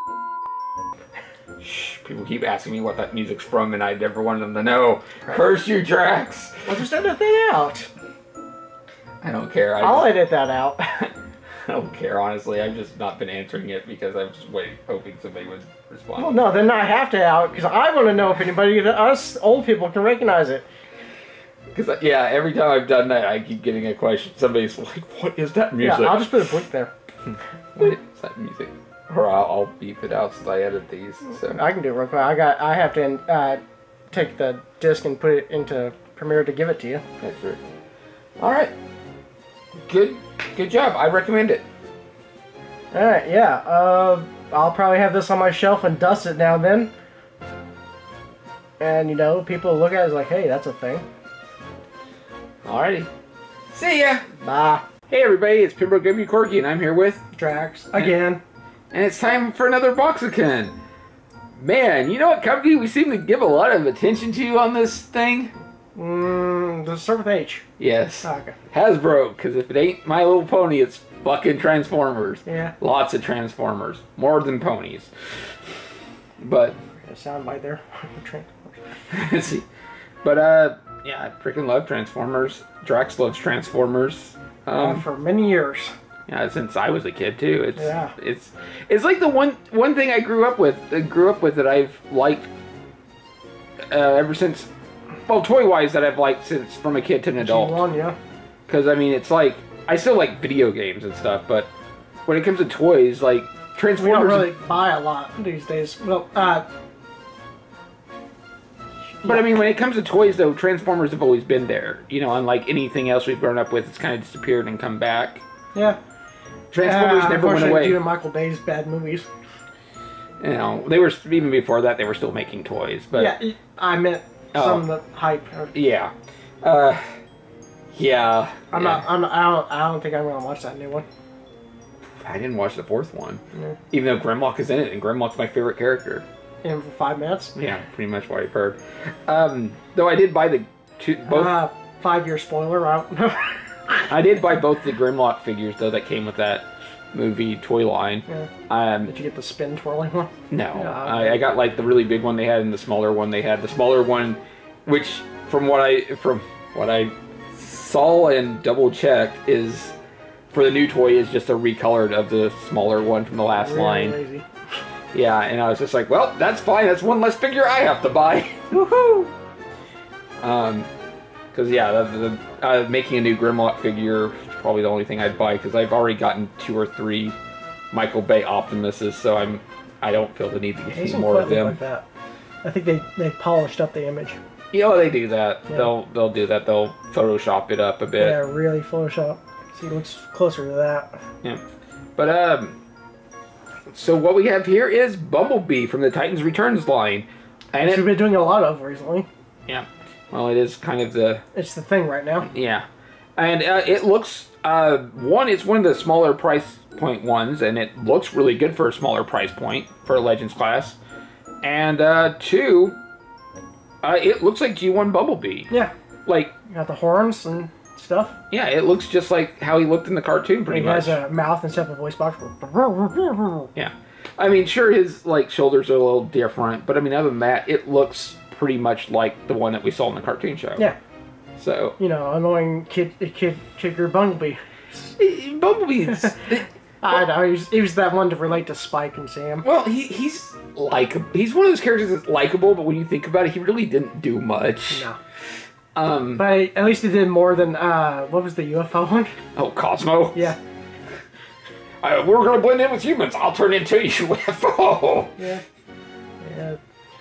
Shh, people keep asking me what that music's from, and I never wanted them to know. Curse you, Drax! I'll just edit that out. I don't care. I'll edit that out. I don't care, honestly. I've just not been answering it because I'm just hoping somebody would respond. Well, no, then I have to out because I want to know if anybody, us old people, can recognize it. Because, yeah, every time I've done that, I keep getting a question. Somebody's like, what is that music? Yeah, I'll just put a blink there. What is that music? Or I'll beep it out since I edit these. So I can do it real quick. I have to take the disc and put it into Premiere to give it to you. That's true. Alright. Good job. I recommend it. Alright, yeah. I'll probably have this on my shelf and dust it now and then. And, you know, people look at it as like, hey, that's a thing. Alrighty. See ya! Bye. Hey everybody, it's Pembroke W. Corky, and I'm here with Drax. Again. And it's time for another Boxiken. Man, you know what company we seem to give a lot of attention to on this thing? Does it start with H? Yes. Oh, okay. Hasbro, because if it ain't My Little Pony, it's fucking Transformers. Yeah. Lots of Transformers. More than ponies. But... a soundbite there. Let's see. But, yeah, I freaking love Transformers. Drax loves Transformers. For many years. Yeah, since I was a kid too. Yeah. It's like the one thing I grew up with that I've liked ever since. Well, toy wise, that I've liked since from a kid to an adult. G1, yeah. Because I mean, it's like I still like video games and stuff, but when it comes to toys, like Transformers, we don't really buy a lot these days. Well, but I mean, when it comes to toys, though, Transformers have always been there. You know, unlike anything else we've grown up with, it's kind of disappeared and come back. Yeah. Transformers never went away. Due to Michael Bay's bad movies. You know, they were even before that. They were still making toys, but yeah, I meant some of the hype. Yeah. Yeah. I don't think I'm gonna watch that new one. I didn't watch the fourth one, Yeah. even though Grimlock is in it, and Grimlock's my favorite character. In for 5 minutes. Yeah, pretty much what I've heard. Though I did buy both. 5-year spoiler. I don't know. I did buy both the Grimlock figures though that came with that movie toy line. Yeah. Did you get the spin twirling one? No, Yeah, I got like the really big one they had and the smaller one they had. The smaller one, which from what I saw and double checked is for the new toy is just a recolored of the smaller one from the last line. Lazy. Yeah, and I was just like, well, that's fine. That's one less figure I have to buy. Woohoo! Because yeah, making a new Grimlock figure is probably the only thing I'd buy because I've already gotten 2 or 3 Michael Bay Optimuses, so I don't feel the need to get any more of them. Like that. I think they polished up the image. Yeah, they do that. Yeah. They'll do that. They'll Photoshop it up a bit. Yeah, really Photoshop. See, it looks closer to that. Yeah, but so what we have here is Bumblebee from the Titans Returns line, and we've been doing a lot of recently. Yeah, well, it is kind of the. It's the thing right now. Yeah, and it looks it's one of the smaller price point ones, and it looks really good for a smaller price point for a Legends class, and 2, it looks like G1 Bumblebee. Yeah, like you got the horns and stuff. Yeah, it looks just like how he looked in the cartoon, pretty much. He has a mouth instead of a voice box. Yeah, I mean, sure, his like shoulders are a little different, but I mean, other than that, it looks pretty much like the one that we saw in the cartoon show. Yeah. So you know, annoying kid Bumblebee. Bumblebee. I know he was that one to relate to Spike and Sam. Well, he's likable. He's one of those characters that's likable, but when you think about it, he really didn't do much. No. But at least he did more than what was the UFO one? Oh, Cosmo. Yeah. We're gonna blend in with humans. I'll turn into a UFO. Yeah. Yeah.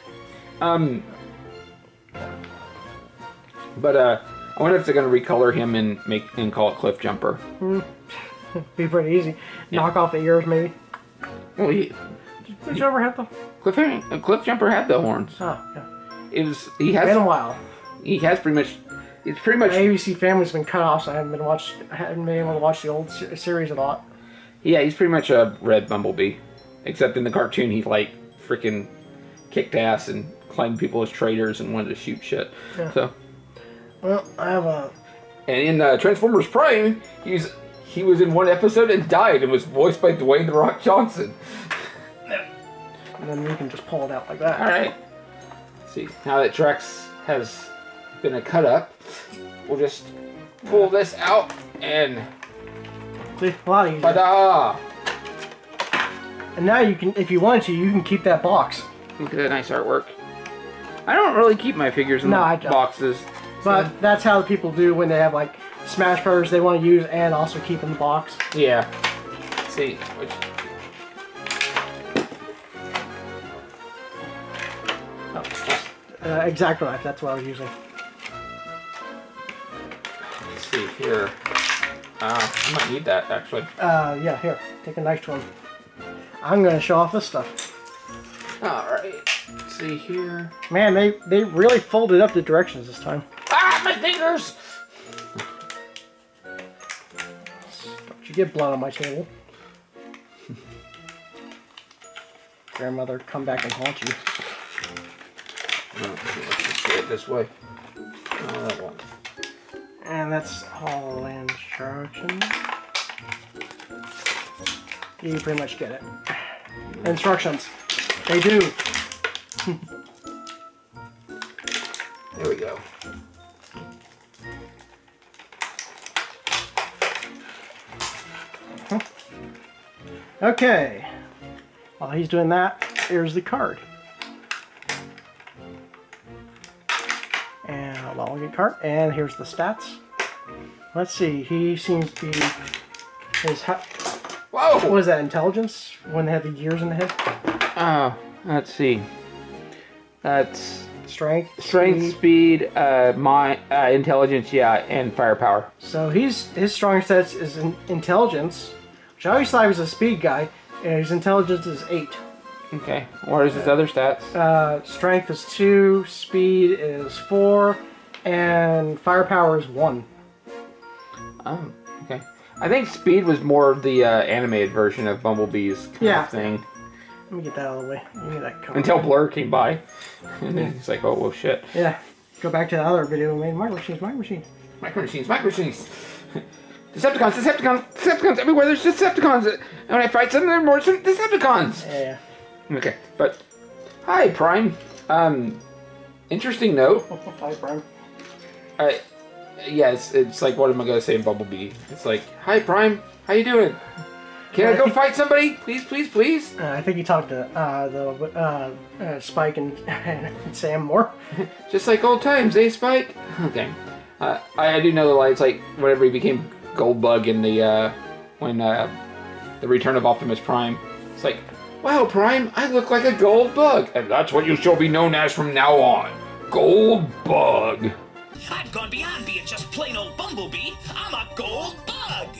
But I wonder if they're gonna recolor him and call it Cliff Jumper. Be pretty easy. Yeah. Knock off the ears, maybe. Well, Cliff Jumper had the Cliff Jumper had the horns. Oh, yeah. He has been a while. He has pretty much. It's pretty much. My ABC Family's been cut off, so I haven't been able to watch the old series a lot. Yeah, he's pretty much a red Bumblebee. Except in the cartoon, he like freaking kicked ass and claimed people as traitors and wanted to shoot shit. Yeah. So, well, I have a. And in Transformers Prime, he was in one episode and died and was voiced by Dwayne "The Rock" Johnson. And then you can just pull it out like that. All right. Let's see, now that Drax has been cut up, we'll just pull this out and. See, a lot easier. Ta-da! And now you can, if you wanted to, you can keep that box. Look at that nice artwork. I don't really keep my figures in boxes. But that's how the people do when they have like Smash Brothers they want to use and also keep in the box. Yeah. Let's see. Which... Exacto knife, that's what I was using. Let's see here. I might need that actually. Yeah, here. Take a knife to him. I'm going to show off this stuff. Alright. Let's see here. Man, they really folded up the directions this time. Ah, my fingers! Don't you get blood on my table. Grandmother, come back and haunt you. No, let's just do it this way. That one. And that's all instructions. You pretty much get it. Instructions. They do. There we go. Okay. While he's doing that, here's the card. And a login card. And here's the stats. Let's see. He seems to be his. Whoa! What was that? Intelligence when they had the gears in the head. Let's see. That's strength, speed, intelligence, yeah, and firepower. So his strongest stats is intelligence, which I always thought he was a speed guy, and his intelligence is 8. Okay. What is his other stats? Strength is 2, speed is 4, and firepower is 1. Oh, okay. I think speed was more of the animated version of Bumblebee's kind of thing. Let me get that out of the way. Give me that cover. Until Blur came by. And then he's like, oh, well, shit. Yeah. Go back to the other video we made. Micro machines, micro machines. Micro machines, micro machines. Decepticons, Decepticons, Decepticons. Everywhere there's Decepticons. And when I fight some, there are more Decepticons. Yeah. Okay, but... Hi, Prime. Interesting note. Hi, Prime. Yeah, it's like, what am I going to say in Bumblebee? It's like, hi, Prime. How you doing? Can I go fight somebody? Please, please, please? I think you talked to Spike and Sam more. Just like old times, eh, Spike? Okay. I do know the lights, like, whenever he became Goldbug in the, the Return of Optimus Prime. It's like, wow, Prime, I look like a gold bug. And that's what you shall be known as from now on. Goldbug. I've gone beyond being just plain old Bumblebee. I'm a gold bug.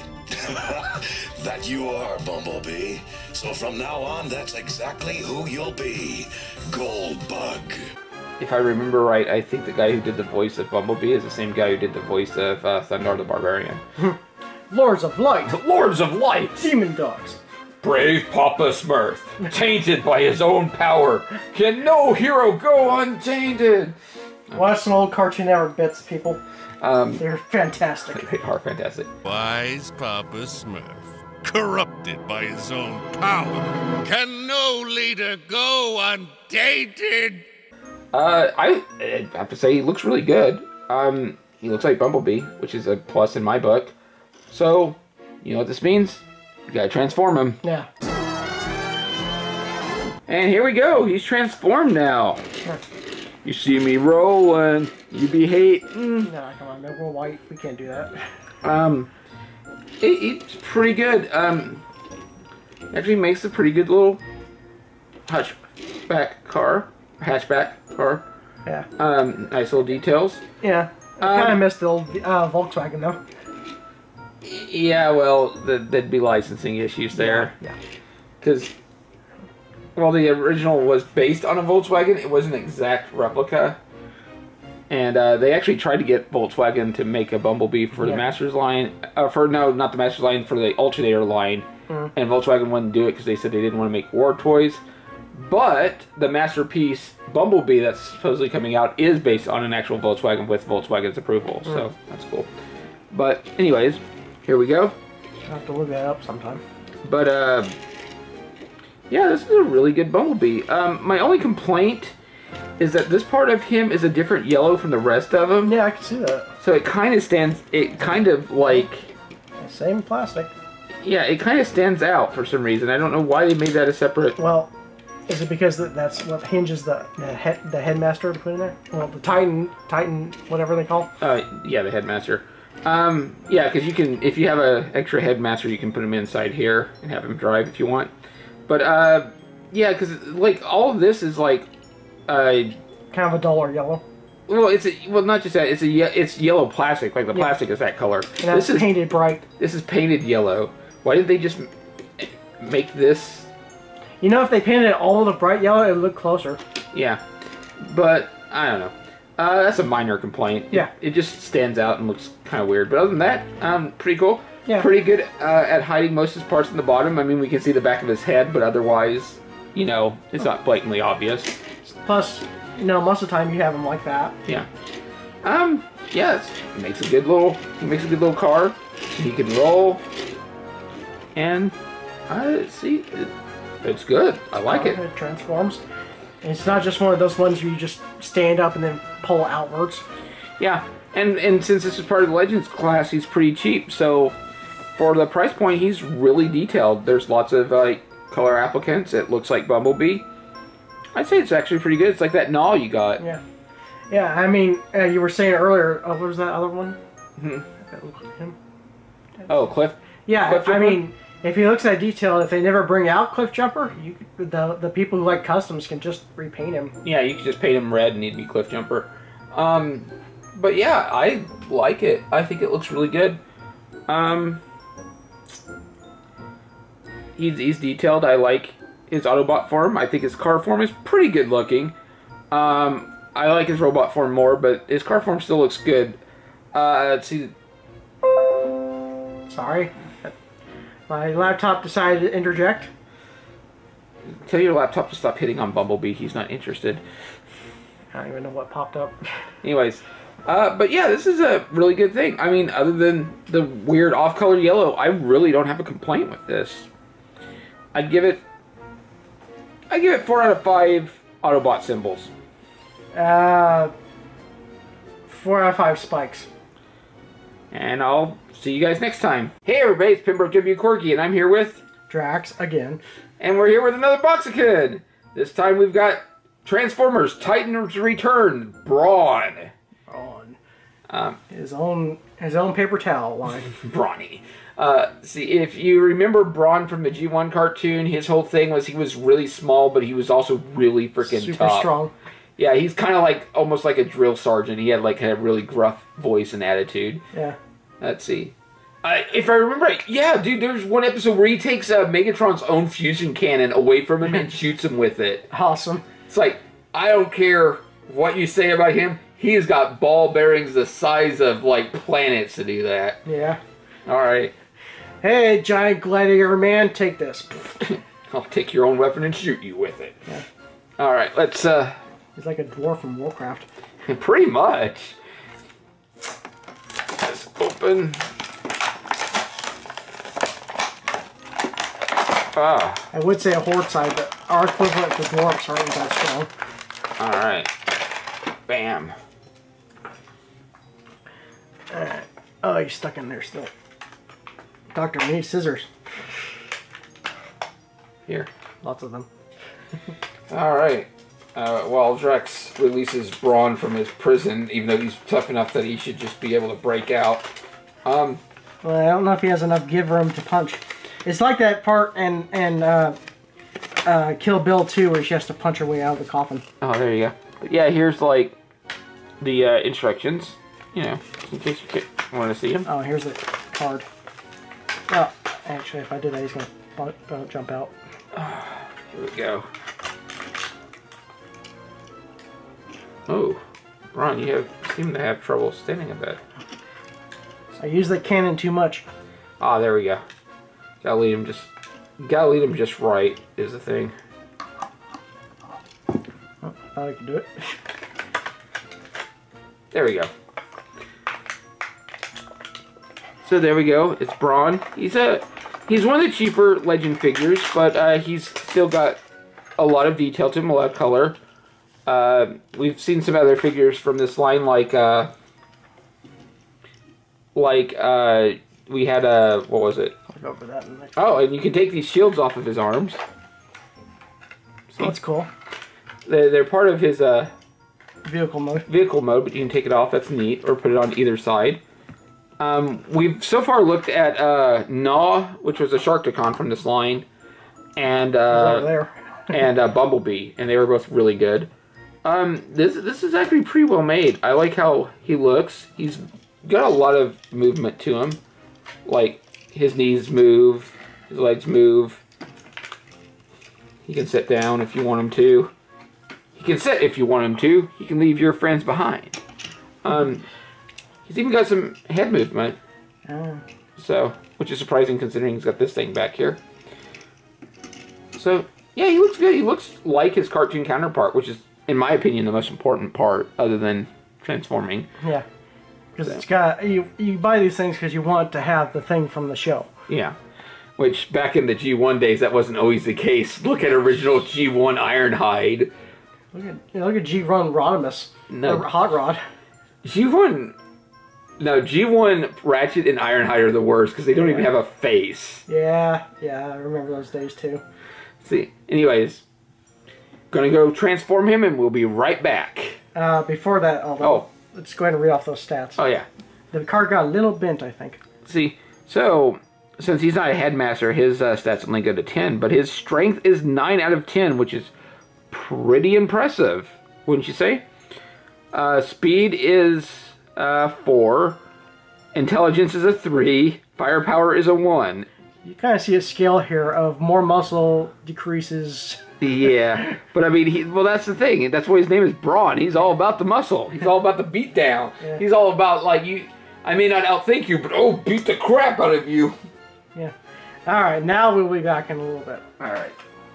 That you are, Bumblebee. So from now on, that's exactly who you'll be. Goldbug. If I remember right, I think the guy who did the voice of Bumblebee is the same guy who did the voice of Thundar the Barbarian. Lords of Light. The Lords of Light. Demon Dogs. Brave Papa Smurf, tainted by his own power, can no hero go untainted? Watch some old Cartoon Network bits, people. They're fantastic. They are fantastic. Wise Papa Smurf, corrupted by his own power, can no leader go untainted? I have to say he looks really good. He looks like Bumblebee, which is a plus in my book. So, you know what this means? You gotta transform him. Yeah. And here we go. He's transformed now. Sure. You see me rolling. You be hating. No, come on, we're white. We can't do that. It's pretty good. Actually makes a pretty good little hatchback car. Yeah. Nice little details. Yeah. I kind of missed the old Volkswagen though. Yeah, well, there'd be licensing issues there. Yeah. Because, well, the original was based on a Volkswagen. It was an exact replica. And they actually tried to get Volkswagen to make a Bumblebee for the Masters line. No, not the Masters line, for the Alternator line. and Volkswagen wouldn't do it because they said they didn't want to make war toys. But the masterpiece Bumblebee that's supposedly coming out is based on an actual Volkswagen with Volkswagen's approval, so that's cool. But anyways, here we go. I'll have to look that up sometime. But yeah, this is a really good Bumblebee. My only complaint is that this part of him is a different yellow from the rest of them. Yeah, I can see that. So it kind of stands, it kind of like... Same plastic. Yeah, it kind of stands out for some reason. I don't know why they made that a separate... Well, is it because that's what hinges the headmaster to put in there? Well, the Titan, whatever they call it? Yeah, the headmaster. Yeah, because you can, if you have an extra headmaster, you can put him inside here and have him drive if you want. But, yeah, because, like, all of this is, like, kind of a duller yellow. Well, well, not just that. It's yellow plastic. Like the plastic is that color. And that's painted bright. This is painted yellow. Why didn't they just make this? You know, if they painted it all the bright yellow, it would look closer. Yeah, but I don't know. That's a minor complaint. Yeah, it just stands out and looks kind of weird. But other than that, pretty cool. Yeah, pretty good at hiding most of his parts in the bottom. I mean, we can see the back of his head, but otherwise, you know, it's not blatantly obvious. Plus, you know, most of the time you have them like that. Yeah. Yeah, it makes a good little car. He can roll. And see, it's good. I like it. It transforms. And it's not just one of those ones where you just stand up and then pull outwards. Yeah, and since this is part of the Legends class, he's pretty cheap. So for the price point, he's really detailed. There's lots of like color applicants. It looks like Bumblebee. I'd say it's actually pretty good. It's like that gnaw you got. Yeah. Yeah, I mean, you were saying earlier, what was that other one? Oh, Cliff? Yeah, Cliff I mean, if he looks at detail, if they never bring out Cliff Jumper, the people who like customs can just repaint him. Yeah, you can just paint him red and he'd be Cliff Jumper. But yeah, I like it. I think it looks really good. He's detailed. I like his Autobot form. I think his car form is pretty good looking. I like his robot form more, but his car form still looks good. Let's see. Sorry. My laptop decided to interject. Tell your laptop to stop hitting on Bumblebee. He's not interested. I don't even know what popped up. Anyways. But yeah, this is a really good thing. I mean, other than the weird off-color yellow, I really don't have a complaint with this. I'd give it 4 out of 5 Autobot symbols. 4 out of 5 spikes. And I'll see you guys next time. Hey everybody, it's Pembroke W. Corky, and I'm here with... Drax, again. And we're here with another Boxiken. This time we've got Transformers Titan's Return, Brawn. His own paper towel line. Brawny. See, if you remember Brawn from the G1 cartoon, his whole thing was he was really small, but he was also really freaking super tough. strong. Yeah, he's kind of like almost like a drill sergeant. He had like a really gruff voice and attitude. Yeah. Let's see. If I remember right, yeah, dude, there's one episode where he takes Megatron's own fusion cannon away from him and shoots him with it. Awesome. It's like, I don't care what you say about him. He's got ball bearings the size of, like, planets to do that. Yeah. Alright. Hey, giant gladiator man, take this. I'll take your own weapon and shoot you with it. Yeah. Alright, let's, He's like a dwarf from Warcraft. Pretty much. Let's open. Ah. I would say a horde side, but our equivalent to dwarfs aren't that strong. Alright. Bam. Alright. Oh, he's stuck in there still. Doctor, we need scissors. Here. Lots of them. Alright. While Drax releases Brawn from his prison, even though he's tough enough that he should just be able to break out. Well, I don't know if he has enough give room to punch. It's like that part in Kill Bill 2 where she has to punch her way out of the coffin. Oh, there you go. But yeah, here's like the instructions, you know, just in case you want to see them. Oh, here's the card. Oh, actually, if I do that, he's going to jump out. Here we go. Oh, Ron, you seem to have trouble standing a bit. I use the cannon too much. Ah, there we go. Gotta leave him just You gotta lead him just right, is the thing. Oh, I thought I could do it. There we go. So there we go. It's Braun. He's one of the cheaper Legend figures, but he's still got a lot of detail to him, a lot of color. We've seen some other figures from this line, like we had what was it? I'll go over that in the next Oh, and you can take these shields off of his arms. See? Oh, that's cool. They're part of his vehicle mode. Vehicle mode, but you can take it off. That's neat, or put it on either side. We've so far looked at Gnaw, which was a Sharkticon from this line, and and Bumblebee, and they were both really good. This is actually pretty well made. I like how he looks. He's got a lot of movement to him, like his knees move, his legs move. He can sit down if you want him to. He can sit if you want him to. He can leave your friends behind. He's even got some head movement. So, which is surprising considering he's got this thing back here. So, yeah, he looks good. He looks like his cartoon counterpart, which is, in my opinion, the most important part, other than transforming. Yeah. Because it's got, you buy these things because you want to have the thing from the show. Yeah. Which, back in the G1 days, that wasn't always the case. Look at original G1 Ironhide. Look at G1 Rodimus. No. Hot Rod. G1... No, G1 Ratchet and Ironhide are the worst because they don't even have a face. Yeah, I remember those days too. See, anyways, gonna go transform him and we'll be right back. Before that, let's go ahead and read off those stats. Oh yeah. The card got a little bent, I think. See, so since he's not a headmaster, his stats only go to 10, but his strength is 9 out of 10, which is pretty impressive, wouldn't you say? Speed is 4. Intelligence is a 3. Firepower is a 1. You kind of see a scale here of more muscle decreases. Yeah, but I mean, well, that's the thing. That's why his name is Braun. He's all about the muscle. He's all about the beat down. Yeah. He's all about, like, I may not outthink you, but beat the crap out of you. Yeah. All right, now we'll be back in a little bit. All right.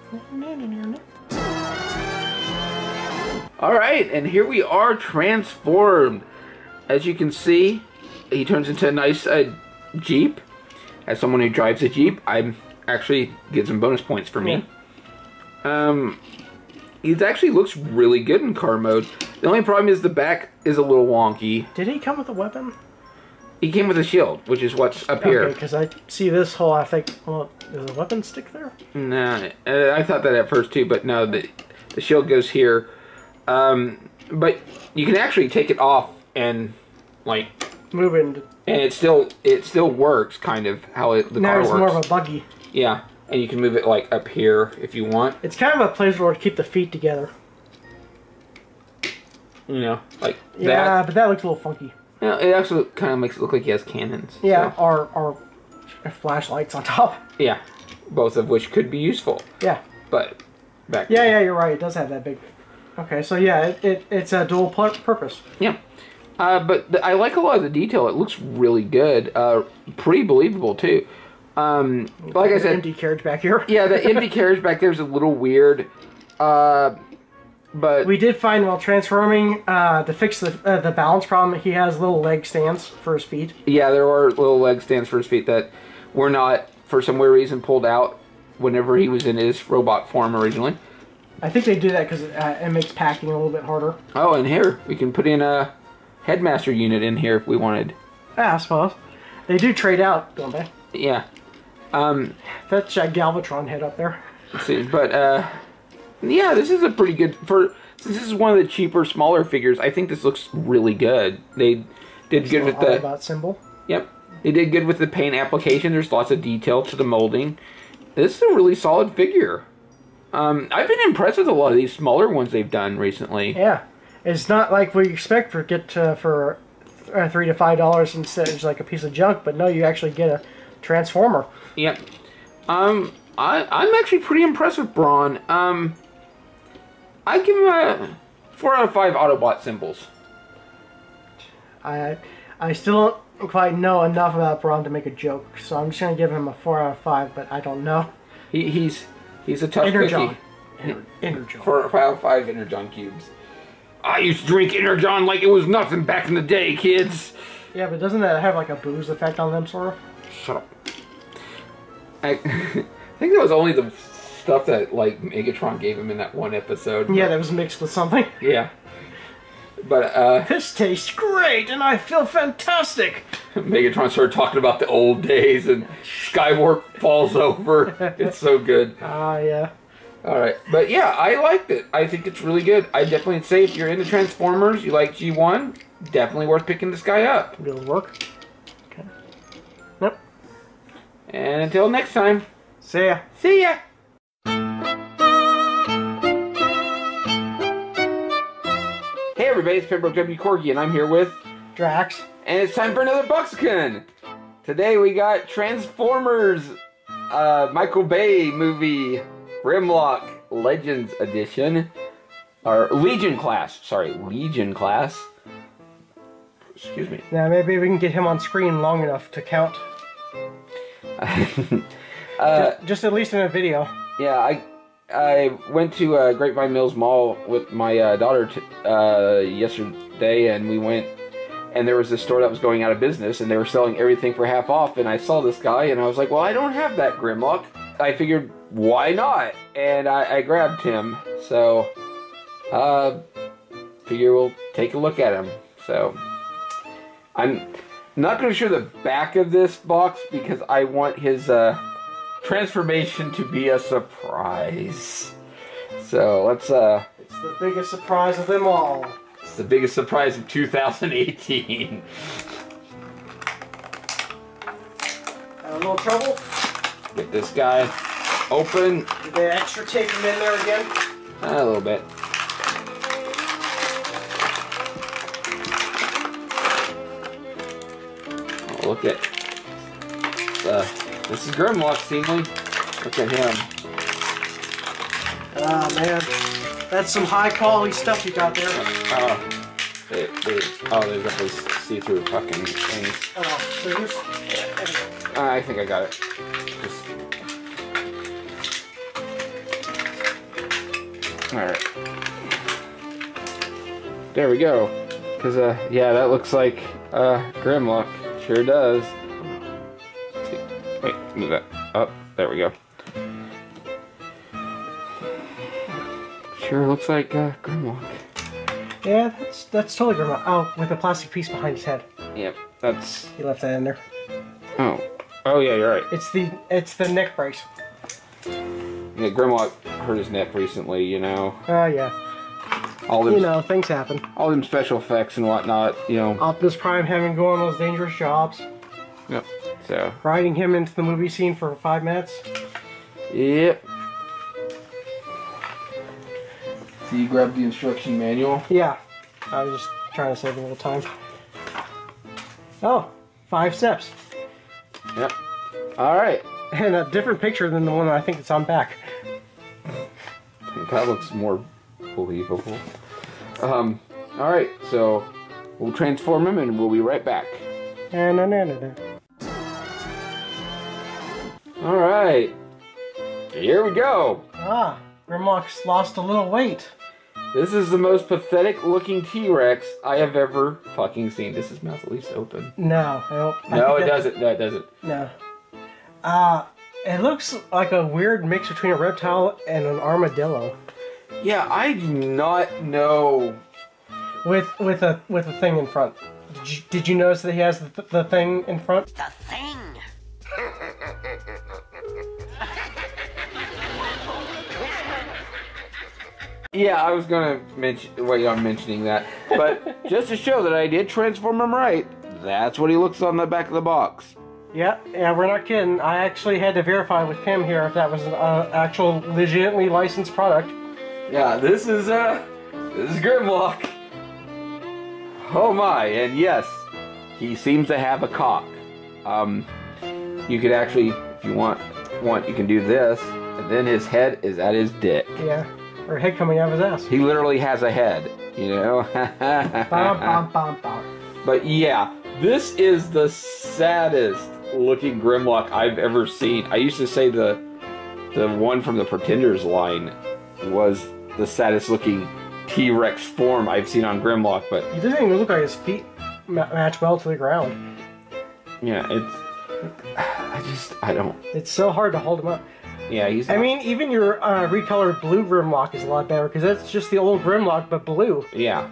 All right, and here we are transformed. As you can see, he turns into a nice Jeep. As someone who drives a Jeep, I'm actually gives him bonus points for me. He actually looks really good in car mode. The only problem is the back is a little wonky. Did he come with a weapon? He came with a shield, which is what's up here. Okay, because I see this hole, I think, well, is a weapon stick there? Nah, I thought that at first too, but no, the shield goes here. But you can actually take it off and like move it, and it still works kind of how the car works. Now it's more of a buggy. Yeah, and you can move it like up here if you want. It's kind of a place where to keep the feet together. You know, like yeah, but that looks a little funky. Yeah, it actually kind of makes it look like he has cannons. Yeah, so. or flashlights on top. Yeah, both of which could be useful. Yeah, but back. Yeah, you're right. It does have that big. Okay, so yeah, it's a dual purpose. Yeah. But I like a lot of the detail. It looks really good. Pretty believable, too. Like I said... empty carriage back here. Yeah, the empty carriage back there is a little weird. But... We did find while transforming, to fix the balance problem, he has little leg stands for his feet. Yeah, there are little leg stands for his feet that were not, for some weird reason, pulled out whenever he was in his robot form originally. I think they do that because it makes packing a little bit harder. Oh, and here, we can put in a headmaster unit in here if we wanted. Yeah, I suppose. They do trade out, don't they? Yeah. That's that Galvatron head up there. Let's see, but, yeah, this is a pretty good, since this is one of the cheaper, smaller figures, I think this looks really good. They did good with the... Autobot symbol. Yep. They did good with the paint application. There's lots of detail to the molding. This is a really solid figure. I've been impressed with a lot of these smaller ones they've done recently. Yeah, it's not like we expect for $3 to $5 instead it's like a piece of junk, but no, you actually get a transformer. Yep. I'm actually pretty impressed with Braun. I give him a 4 out of 5 Autobot symbols. I still don't quite know enough about Braun to make a joke, so I'm just gonna give him a 4 out of 5, but I don't know. He's a tough Energon. cookie. Energon. For about 5 Energon cubes. I used to drink Energon like it was nothing back in the day, kids. Yeah, but doesn't that have like a booze effect on them, sort of? Shut up. I think that was only the stuff that like Megatron gave him in that one episode. Yeah, that was mixed with something. Yeah. But this tastes great and I feel fantastic. Megatron started talking about the old days and Skywarp falls over. It's so good. Yeah. Alright, but yeah, I liked it. I think it's really good. I definitely say if you're into Transformers, you like G1, definitely worth picking this guy up. It'll work. Okay. Nope. And until next time. See ya. See ya. Hey everybody, it's Pembroke W. Corgi, and I'm here with Drax. And it's time for another Boxiken. Today we got Transformers Michael Bay movie Grimlock Legends Edition. Or Legion Class. Sorry, Legion Class. Excuse me. Now maybe we can get him on screen long enough to count. Just at least in a video. Yeah, I went to Grapevine Mills Mall with my daughter yesterday, and we went, and there was this store that was going out of business, and they were selling everything for half off, and I saw this guy, and I was like, well, I don't have that Grimlock. I figured, why not? And I grabbed him, so, figure we'll take a look at him. So, I'm not going to show the back of this box, because I want his, transformation to be a surprise. So let's It's the biggest surprise of them all. It's the biggest surprise of 2018. Had a little trouble? Get this guy open. Did they extra tape him in there again? A little bit. Oh, look at this is Grimlock, Seemly. Look at him. Oh man, that's some high quality stuff you got there. There's got those see-through fucking things. Oh, scissors? I think I got it. Alright. There we go. Because, yeah, that looks like Grimlock. Sure does. Wait, move that up. There we go. Sure looks like Grimlock. Yeah, that's totally Grimlock. Oh, with a plastic piece behind his head. Yep, that's... He left that in there. Oh. Oh yeah, you're right. It's the neck brace. Yeah, Grimlock hurt his neck recently, you know. Oh yeah. All them, you know, things happen. All them special effects and whatnot, you know. Optimus Prime having to go on those dangerous jobs. Yep. So. Riding him into the movie scene for 5 minutes. Yep. So you grabbed the instruction manual? Yeah. I was just trying to save a little time. Oh, 5 steps. Yep. Alright. And a different picture than the one I think that's on back. That looks more believable. Alright, so we'll transform him and we'll be right back. Alright. Here we go. Ah, Grimlock's lost a little weight. This is the most pathetic looking T-Rex I have ever fucking seen. Does his mouth at least open? No, I don't. No, it doesn't. No, it doesn't. No. It looks like a weird mix between a reptile and an armadillo. Yeah, I do not know. With a thing in front. Did you notice that he has the thing in front? The thing. Yeah, I was gonna mention. Wait, I'm mentioning that, but just to show that I did transform him right, that's what he looks on the back of the box. Yeah, we're not kidding. I actually had to verify with Pim here if that was an actual legitimately licensed product. Yeah, this is Grimlock. Oh my, and yes, he seems to have a cock. You could actually, if you want, you can do this, and then his head is at his dick. Yeah, or head coming out of his ass. He literally has a head, you know? Bum, bum, bum, bum. But yeah, this is the saddest looking Grimlock I've ever seen. I used to say the the one from the Pretenders line was the saddest looking T-Rex form I've seen on Grimlock, but... He doesn't even look like his feet match well to the ground. Yeah, I don't... It's so hard to hold him up. Yeah, he's... I mean, even your recolored blue Grimlock is a lot better, because that's just the old Grimlock, but blue. Yeah.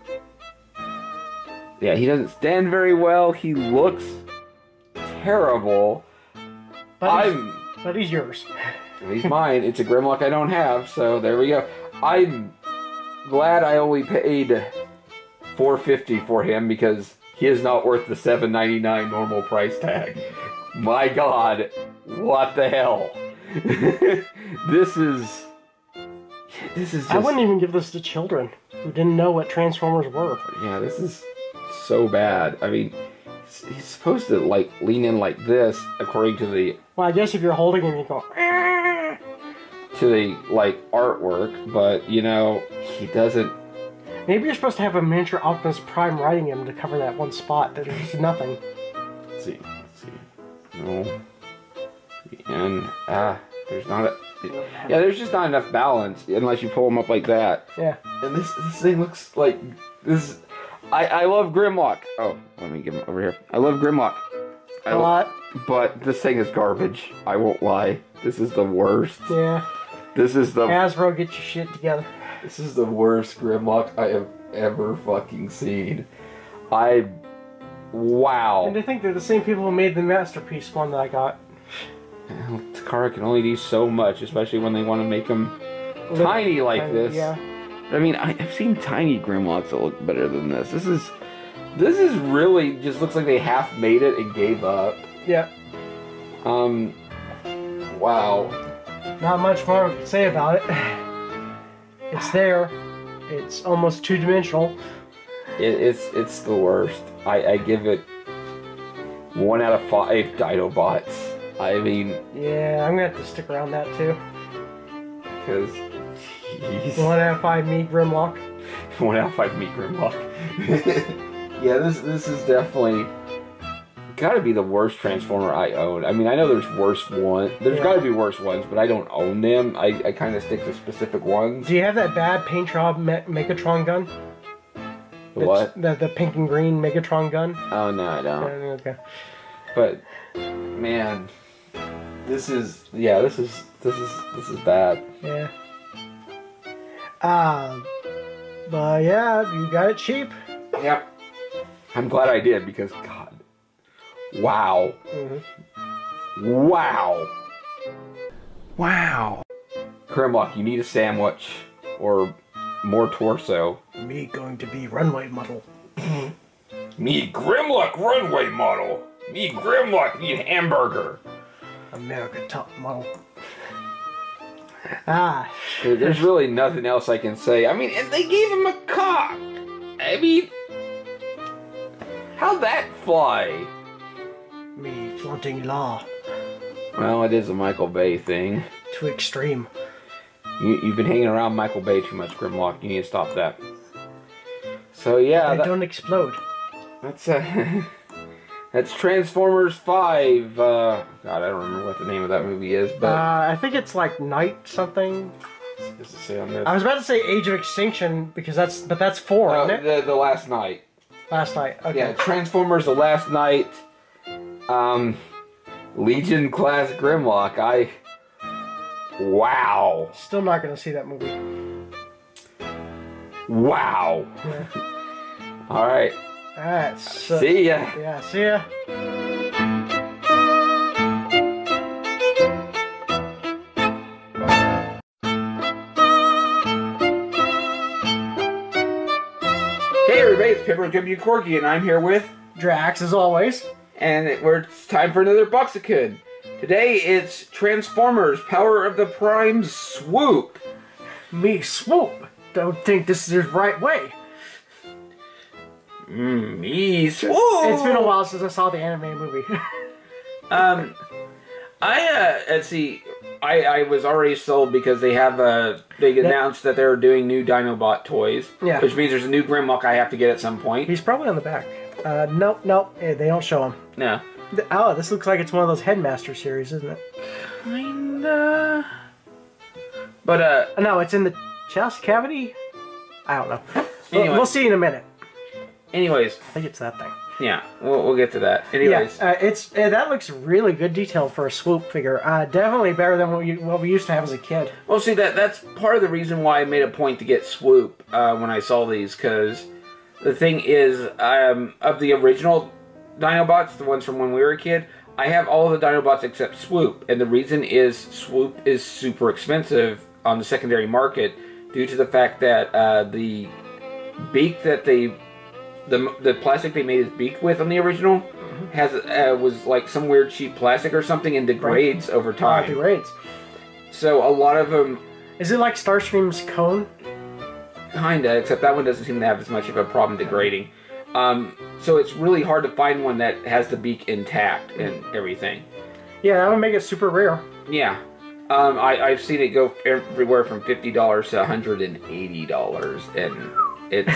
Yeah, he doesn't stand very well. He looks terrible. But he's yours. He's mine. It's a Grimlock I don't have, so there we go. I'm glad I only paid $4.50 for him, because he is not worth the $7.99 normal price tag. My God, what the hell? This is just... I wouldn't even give this to children who didn't know what Transformers were. Yeah, this is so bad. I mean, he's supposed to, like, lean in like this, according to the... Well, I guess if you're holding him, you go... to the, like, artwork, but, you know, he doesn't... Maybe you're supposed to have a miniature Optimus Prime riding him to cover that one spot. There's nothing. Let's see. No. And, there's not a... Yeah, there's just not enough balance, unless you pull him up like that. Yeah. And this thing looks like... This... I love Grimlock. Oh, let me get him over here. I love Grimlock. A lot. But this thing is garbage. I won't lie. This is the worst. Yeah. This is the... Hasbro, get your shit together. This is the worst Grimlock I have ever fucking seen. Wow. And I think they're the same people who made the Masterpiece one that I got. Well, Takara can only do so much, especially when they want to make them tiny like this. Yeah. I mean, I've seen tiny Grimlocks that look better than this. This is really just looks like they half made it and gave up. Yeah. Wow. Not much more to say about it. It's there. It's almost two-dimensional. It's the worst. I give it 1 out of 5 Dinobots. I mean... Yeah, I'm gonna have to stick around that too. Because... 1 out of 5 me Grimlock. 1 out of 5 me Grimlock. Yeah, this is definitely... Gotta be the worst Transformer I own. I mean, I know there's worse ones. There's gotta be worse ones, but I don't own them. I kind of stick to specific ones. Do you have that bad paint job Megatron gun? The what? The pink and green Megatron gun? Oh, no, I don't. Okay. But, man, this is bad. Yeah. But yeah, you got it cheap. Yep. I'm glad I did, because, God. Wow. Wow. Wow. Grimlock, you need a sandwich or more torso. Me going to be runway model. Me Grimlock runway model. Me Grimlock need hamburger. America top model. There's really nothing else I can say. I mean, and they gave him a cock. I mean, how'd that fly? Me flaunting law. Well, it is a Michael Bay thing. To extreme. You've been hanging around Michael Bay too much, Grimlock. You need to stop that. So yeah, don't explode. That's that's Transformers 5. God, I don't remember what the name of that movie is, but I think it's like Night something. Does it say on this? I was about to say Age of Extinction because that's 4, isn't it? The Last Night. Last Night. Okay. Yeah, Transformers: The Last Night. Legion class Grimlock. Wow. Still not gonna see that movie. Wow. Yeah. Alright. Alright. So, see ya. Yeah, see ya. Hey everybody, it's Pepper W. Corky, and I'm here with Drax, as always. And it's time for another Boxiken. Today it's Transformers Power of the Prime Swoop. Me swoop. Don't think this is the right way. Me swoop. It's been a while since I saw the anime movie. let's see. I was already sold because they have they announced that they're doing new Dinobot toys. Yeah. Which means there's a new Grimlock I have to get at some point. He's probably on the back. Nope. They don't show him. No. Oh, this looks like it's one of those Headmaster series, isn't it? Kinda. But, No, it's in the chest cavity? I don't know. Anyway. We'll see in a minute. Anyways. I think it's that thing. Yeah, we'll get to that. Anyways. Yeah, that looks really good detailed for a Swoop figure. Definitely better than what we used to have as a kid. Well, see, that's part of the reason why I made a point to get Swoop when I saw these, because the thing is, of the original Dinobots, the ones from when we were a kid, I have all of the Dinobots except Swoop, and the reason is Swoop is super expensive on the secondary market due to the fact that the beak that the plastic they made his beak with on the original was like some weird cheap plastic or something and degrades over time. Degrades. So a lot of them... Is it like Starscream's cone? Kinda, except that one doesn't seem to have as much of a problem degrading. So it's really hard to find one that has the beak intact and everything. Yeah, that would make it super rare. Yeah. I've seen it go everywhere from $50 to $180, and it's...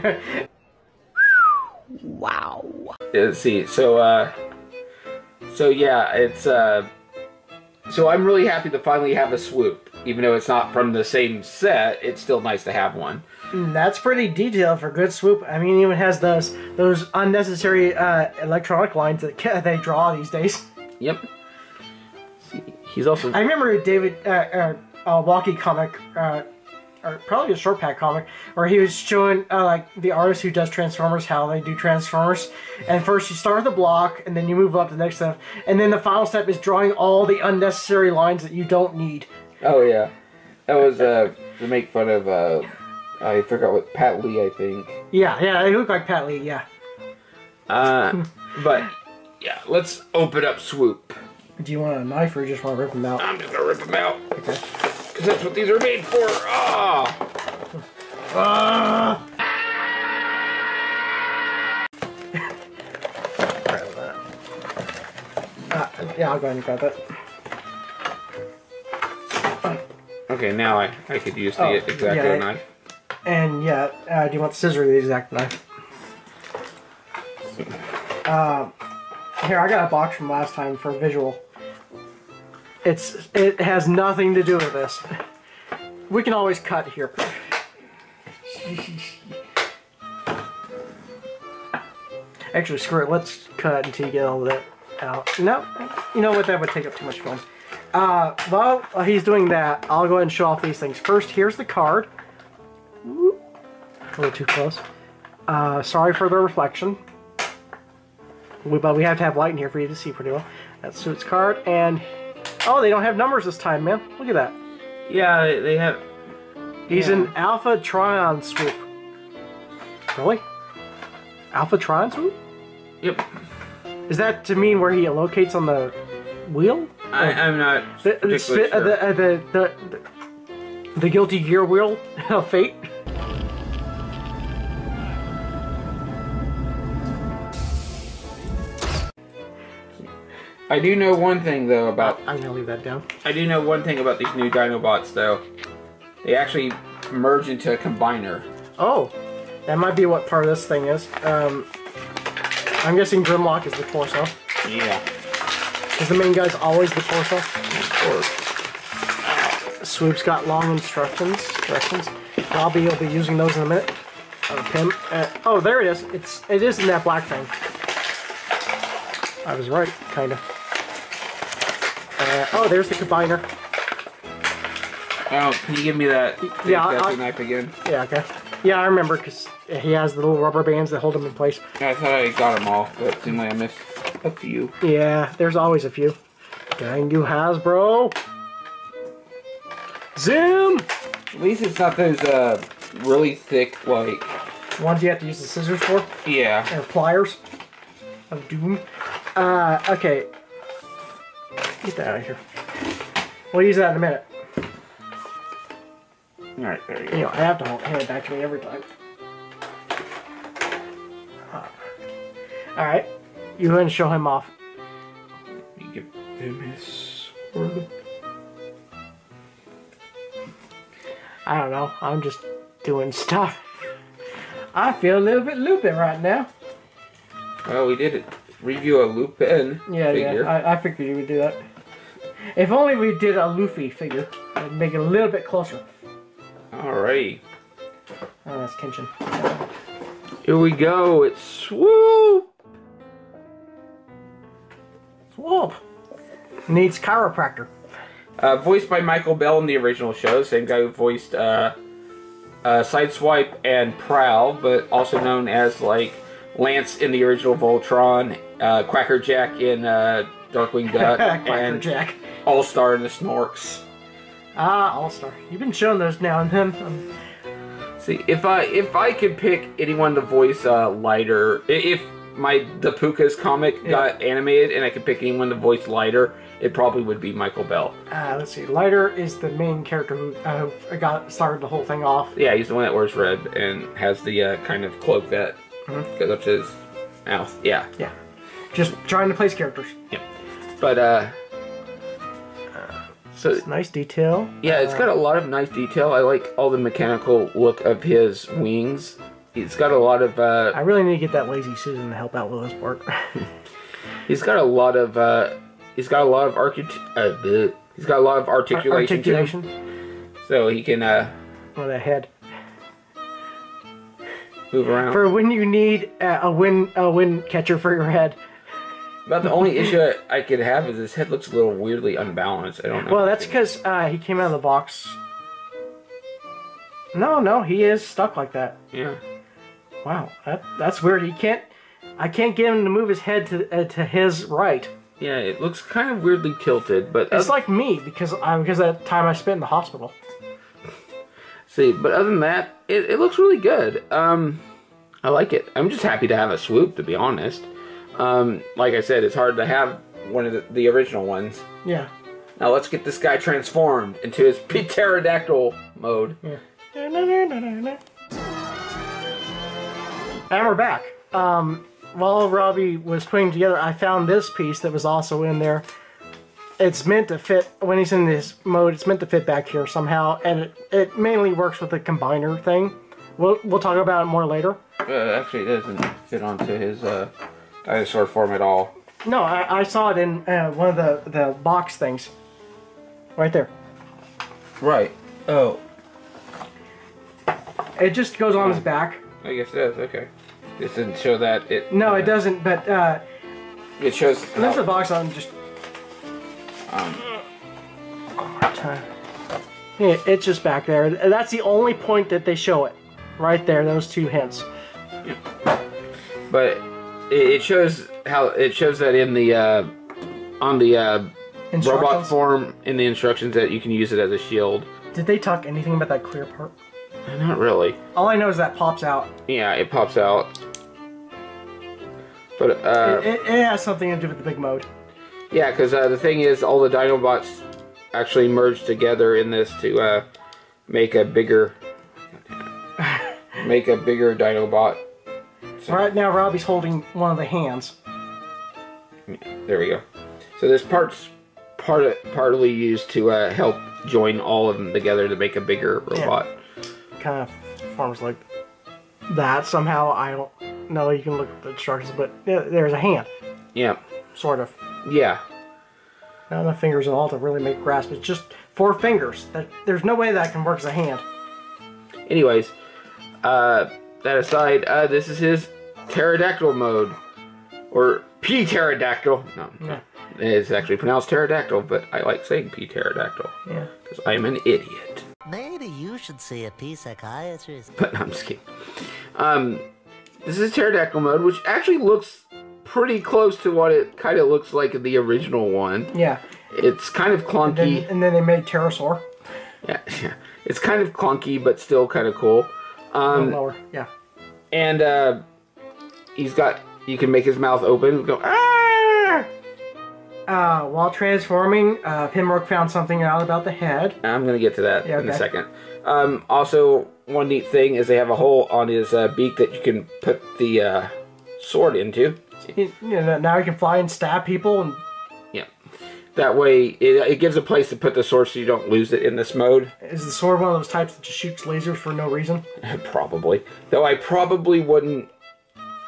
Wow. Let's see, so yeah, it's, so I'm really happy to finally have a Swoop. Even though it's not from the same set, it's still nice to have one. That's pretty detailed for good Swoop. I mean, it even has those unnecessary electronic lines that they draw these days. Yep. He's also... I remember David, Walkie comic, or probably a short pack comic, where he was showing like the artist who does Transformers how they do Transformers. And first you start with the block, and then you move up to the next step, and then the final step is drawing all the unnecessary lines that you don't need. Oh yeah, that was to make fun of I forgot what Pat Lee, I think. Yeah, they look like Pat Lee. Yeah. But yeah, let's open up Swoop. Do you want a knife or you just want to rip them out? I'm just gonna rip them out. Okay. Because that's what these are made for. Yeah, I'll go ahead and grab that. Okay, now I could use the X-Acto knife. And yeah, do you want the scissors or the X-Acto knife? Here, I got a box from last time for visual. It has nothing to do with this. We can always cut here. Actually, screw it. Let's cut until you get all of that out. No, you know what? That would take up too much film. While he's doing that, I'll go ahead and show off these things. First, here's the card. A little too close. Sorry for the reflection. But we have to have light in here for you to see pretty well. That's Suit's card, and... Oh, they don't have numbers this time, man. Look at that. Yeah, they have... He's an Alpha Trion Swoop. Really? Alpha Trion Swoop? Yep. Is that to mean where he locates on the wheel? I'm not particularly sure. The Guilty Gear wheel of fate? I do know one thing, though, about... I'm gonna leave that down. I do know one thing about these new Dinobots, though. They actually merge into a combiner. Oh, that might be what part of this thing is. I'm guessing Grimlock is the torso. Yeah. Is the main guy's always the torso? Of course. Swoop's got long instructions. Robbie will be using those in a minute. Pim. Oh, there it is. It is in that black thing. I was right, kind of. Oh, there's the combiner. Oh, can you give me that knife again? Yeah, okay. Yeah, I remember, because he has the little rubber bands that hold him in place. I thought I got them all, but it seemed like I missed a few. Yeah, there's always a few. Dang you, Hasbro! Zoom! At least it's not those really thick, like... Ones you have to use the scissors for? Yeah. Or pliers of doom. Okay. Get that out of here. We'll use that in a minute. Alright, there you go. You know, I have to hand it back to me every time. Alright. You go ahead and show him off. You give him his sword. I don't know. I'm just doing stuff. I feel a little bit loopy right now. Well, we did it. review a Lupin figure. Yeah, I figured you would do that. If only we did a Luffy figure, I'd make it a little bit closer. Alright. Oh, that's Kenshin. Here we go. It's Swoop. Swoop. Needs chiropractor. Voiced by Michael Bell in the original show, same guy who voiced Sideswipe and Prowl, but also known as like Lance in the original Voltron, Quackerjack in Darkwing Duck, and Jack. All-Star in the Snorks. Ah, All-Star. You've been showing those now and then. See, if I could pick anyone to voice Lighter, if the Puka's comic got animated and I could pick anyone to voice Lighter, it probably would be Michael Bell. Let's see. Lighter is the main character who started the whole thing off. Yeah, he's the one that wears red and has the kind of cloak that goes up to his mouth. Yeah. Yeah. Just trying to place characters. Yeah. But, so it's nice detail. Yeah, it's got a lot of nice detail. I like all the mechanical look of his wings. It's got a lot of. I really need to get that lazy Susan to help out with this part. He's got a lot of. He's got a lot of he's got a lot of articulation. So he can. With a head. Move around. For when you need a wind catcher for your head. About the only issue I could have is his head looks a little weirdly unbalanced. I don't know. Well, that's because he came out of the box. No, he is stuck like that. Yeah. Wow, that's weird. I can't get him to move his head to his right. Yeah, it looks kind of weirdly tilted, but it's like me because of that time I spent in the hospital. See, but other than that, it looks really good. I like it. I'm just happy to have a Swoop, to be honest. Like I said, it's hard to have one of the original ones. Yeah. Now let's get this guy transformed into his pterodactyl mode. Yeah. And we're back. While Robbie was putting together, I found this piece that was also in there. It's meant to fit, when he's in this mode, it's meant to fit back here somehow, and it mainly works with the combiner thing. We'll talk about it more later. Actually, it doesn't fit onto his dinosaur form at all. No, I saw it in one of the box things. Right there. Right. Oh. It just goes on his back. I guess it does, okay. This doesn't show that it... No, it doesn't, but... it shows... Lift the box on just... One more time. Yeah, it's just back there. That's the only point that they show it. Right there, those two hints. Yeah. But it shows how... It shows that in the... on the robot form, in the instructions, that you can use it as a shield. Did they talk anything about that clear part? Not really. All I know is that pops out. Yeah, it pops out. But it has something to do with the big mode. Yeah, because the thing is, all the Dinobots actually merge together in this to make a bigger Dinobot. So, right now, Robbie's holding one of the hands. There we go. So this part's partly used to help join all of them together to make a bigger robot. Yeah. Kind of forms like that somehow. I don't know. You can look at the instructions, but there's a hand. Yeah. Sort of. Yeah. Not enough fingers at all to really make grasp. It's just 4 fingers. There's no way that can work as a hand. Anyways, that aside, this is his pterodactyl mode. Or P-pterodactyl. No. Yeah. It's actually pronounced pterodactyl, but I like saying P-pterodactyl. Yeah. Because I am an idiot. Maybe you should see a psychiatrist. But no, I'm just kidding. This is pterodactyl mode, which actually looks pretty close to what it kind of looks like in the original one. Yeah. It's kind of clunky. And then they made pterosaur. Yeah. It's kind of clunky, but still kind of cool. Lower. Yeah. And you can make his mouth open and go, ah! While transforming, Pimrock found something out about the head. I'm going to get to that in a second. Also, one neat thing is they have a hole on his beak that you can put the sword into. Now he can fly and stab people. And yeah. That way, it gives a place to put the sword so you don't lose it in this mode. Is the sword one of those types that just shoots lasers for no reason? Probably. Though I probably wouldn't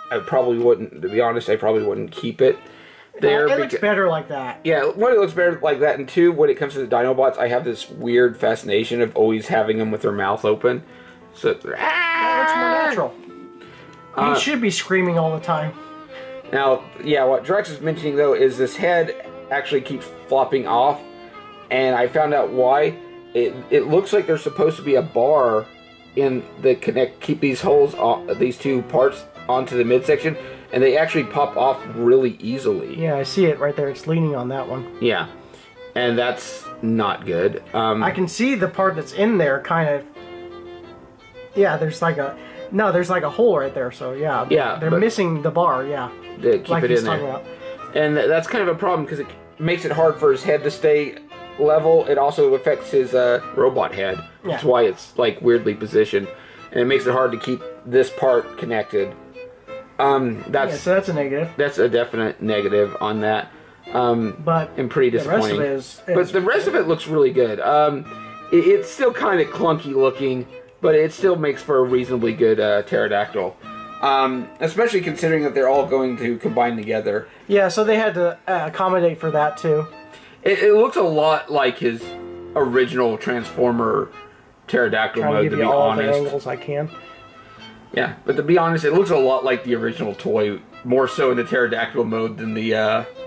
I probably wouldn't, to be honest, I probably wouldn't keep it there. It looks better like that. Yeah, one, it looks better like that, and two, when it comes to the Dinobots, I have this weird fascination of always having them with their mouth open. So, That looks more natural. He should be screaming all the time. Now, yeah, what Drex is mentioning, though, is this head actually keeps flopping off, and I found out why. It looks like there's supposed to be a bar in the keep these holes, these two parts onto the midsection, and they actually pop off really easily. Yeah, I see it right there. It's leaning on that one. Yeah, and that's not good. I can see the part that's in there, kind of. Yeah, there's like a hole right there. So yeah, they're missing the bar. Yeah, to keep it in there. And that's kind of a problem because it makes it hard for his head to stay level. It also affects his robot head. Yeah. That's why it's like weirdly positioned, and it makes it hard to keep this part connected. So that's a negative. That's a definite negative on that. But and pretty disappointing. The rest of it but the rest of it looks really good. It's still kind of clunky looking, but it still makes for a reasonably good pterodactyl. Especially considering that they're all going to combine together. Yeah, so they had to accommodate for that too. It looks a lot like his original Transformer pterodactyl mode, to give you all the angles I can. Yeah, but to be honest, it looks a lot like the original toy, more so in the pterodactyl mode than the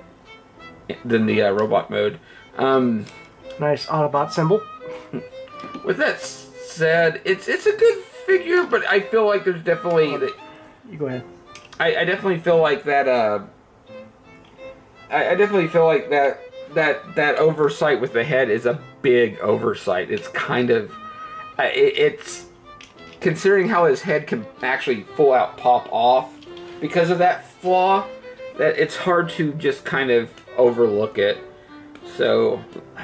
robot mode. Nice Autobot symbol. With that said, it's a good figure, but I feel like there's definitely you go ahead. I definitely feel like that. I definitely feel like that oversight with the head is a big oversight. It's kind of it's considering how his head can actually full out pop off because of that flaw, that it's hard to just kind of overlook it. So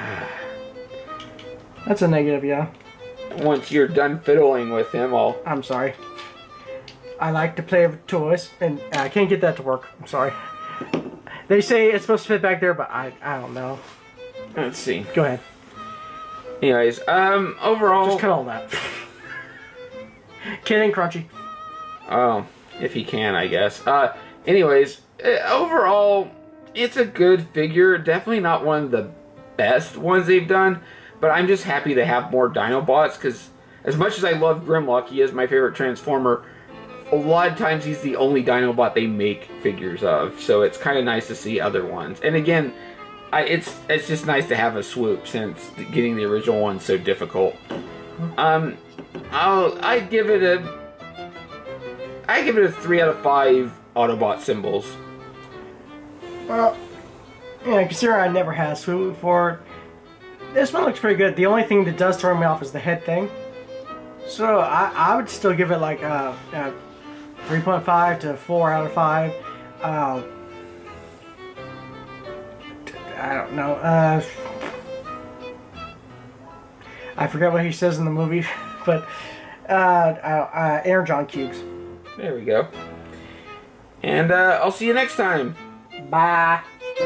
that's a negative, yeah. Once you're done fiddling with him, I'm sorry. I like to play with toys, and I can't get that to work. I'm sorry. They say it's supposed to fit back there, but I don't know. Let's see. Go ahead. Anyways, overall... Just cut all that. Kidding, Crunchy. Oh, if he can, I guess. Anyways, overall, it's a good figure. Definitely not one of the best ones they've done, but I'm just happy to have more Dinobots, because as much as I love Grimlock, he is my favorite Transformer, a lot of times he's the only Dinobot they make figures of, so it's kind of nice to see other ones. And again, it's just nice to have a swoop, since getting the original one's so difficult. I give it a 3 out of 5 Autobot symbols. Well, yeah, considering I never had a swoop before, this one looks pretty good. The only thing that does throw me off is the head thing. So I would still give it like a 3.5 to 4 out of 5. I don't know. I forget what he says in the movie, but Energon cubes. There we go. And I'll see you next time. Bye.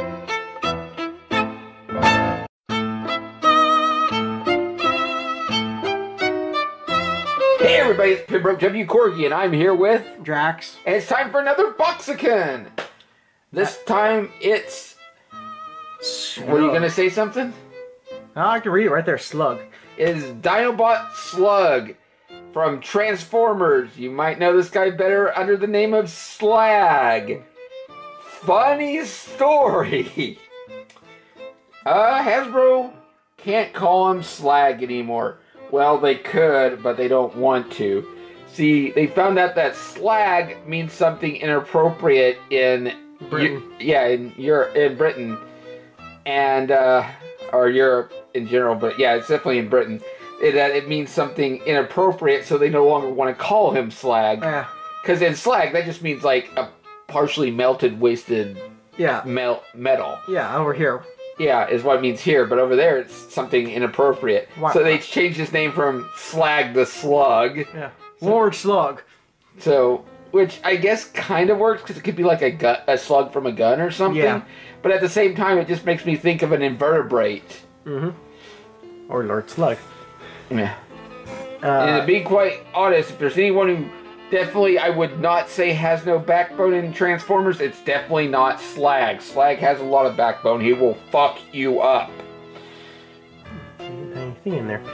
Hey everybody, it's Pembroke W. Corgi, and I'm here with Drax. And it's time for another Boxiken. This time it's... Were you going to say something? Oh, I can read it right there, Slug. Is Dinobot Slug from Transformers. You might know this guy better under the name of Slag. Funny story. Hasbro can't call him Slag anymore. Well, they could, but they don't want to. See, they found out that slag means something inappropriate in Britain. in Britain, and or Europe in general. But yeah, it's definitely in Britain. That it means something inappropriate, so they no longer want to call him slag. Because in slag, that just means like a partially melted, wasted metal. Yeah, over here. Yeah, is what it means here, but over there it's something inappropriate. Wow. So they changed his name from Slag the Slug. Yeah, Lord Slug. So, which I guess kind of works, because it could be like a slug from a gun or something. Yeah. But at the same time, it just makes me think of an invertebrate. Mm-hmm. Or Lord Slug. Yeah. And to be quite honest, if there's anyone who definitely, I would not say has no backbone in Transformers. It's definitely not Slag. Slag has a lot of backbone. He will fuck you up. Anything in there?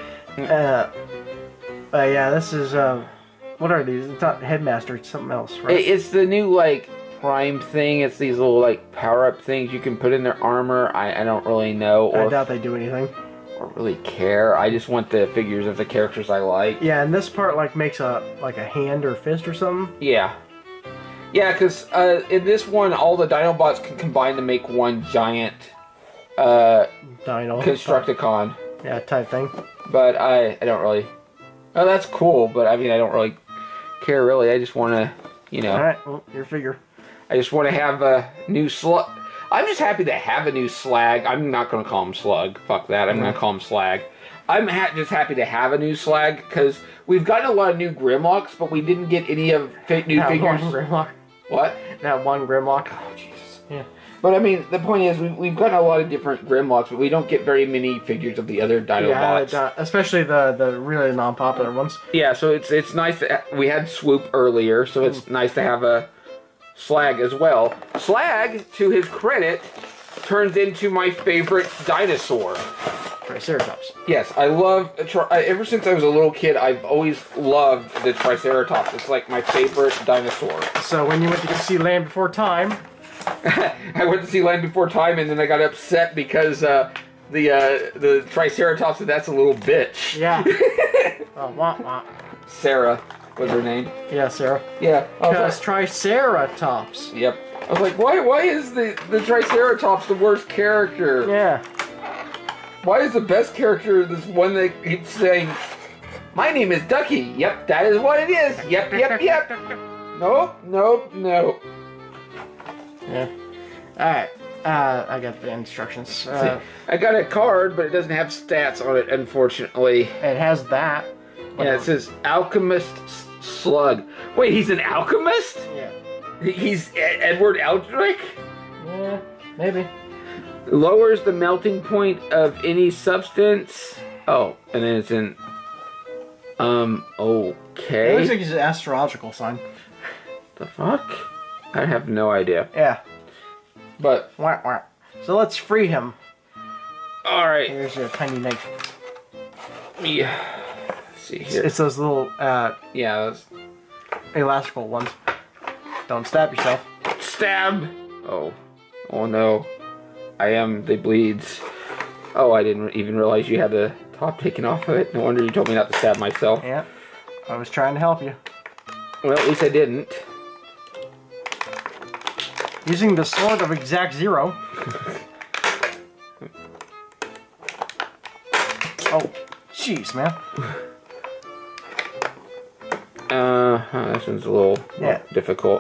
Yeah, this is, what are these? It's not Headmaster, it's something else, right? It's the new, like, Prime thing. It's these little, like, power-up things you can put in their armor. I don't really know. I doubt they do anything. Or really care. I just want the figures of the characters I like. Yeah, and this part, like, makes a hand or fist or something? Yeah. Yeah, because in this one, all the Dinobots can combine to make one giant Dino. Constructicon. Yeah, type thing. But I don't really... Oh, that's cool, but I mean, I don't really care, really. I just want to, you know... Alright, well, your figure. I just want to have a new Slug. I'm just happy to have a new Slag. I'm not going to call him Slug. Fuck that. I'm going to call him Slag. I'm just happy to have a new Slag, because we've gotten a lot of new Grimlocks, but we didn't get any of new figures. One Grimlock. What? That one Grimlock. Oh, Jesus. Yeah. But I mean, the point is, we've gotten a lot of different Grimlocks, but we don't get very many figures of the other Dinobots. Yeah, especially the really non-popular ones. Yeah, so it's nice that we had Swoop earlier, so it's nice to have a Slag as well. Slag, to his credit, turns into my favorite dinosaur. Triceratops. Yes, I love... ever since I was a little kid, I've always loved the Triceratops. It's like my favorite dinosaur. So when you went to go see Land Before Time... I went to see Land Before Time, and then I got upset because the Triceratops said that's a little bitch. Yeah. Wah, wah. Sarah was her name. Yeah, Sarah. Yeah. Because Triceratops. Yep. I was like, why is the Triceratops the worst character? Yeah. Why is the best character this one that keeps saying, my name is Ducky? Yep, that is what it is. Yep, yep, yep. Nope, nope, nope. Yeah. Alright. I got the instructions. I got a card, but it doesn't have stats on it, unfortunately. It has that. Yeah, it says Alchemist Slug. Wait, he's an alchemist? Yeah. He's Edward Eldrick? Yeah, maybe. Lowers the melting point of any substance. Oh, and then it's in... okay. It looks like he's an astrological sign. The fuck? I have no idea. Yeah. But... Wah, wah. So let's free him. Alright. Here's your tiny knife. Yeah. Let's see here. It's those little, yeah, those... elastical ones. Don't stab yourself. Stab! Oh. Oh no. They bleeds. Oh, I didn't even realize you had the top taken off of it. No wonder you told me not to stab myself. Yeah. I was trying to help you. Well, at least I didn't. Using the sword of exact zero. Oh, jeez, man. This one's a little difficult.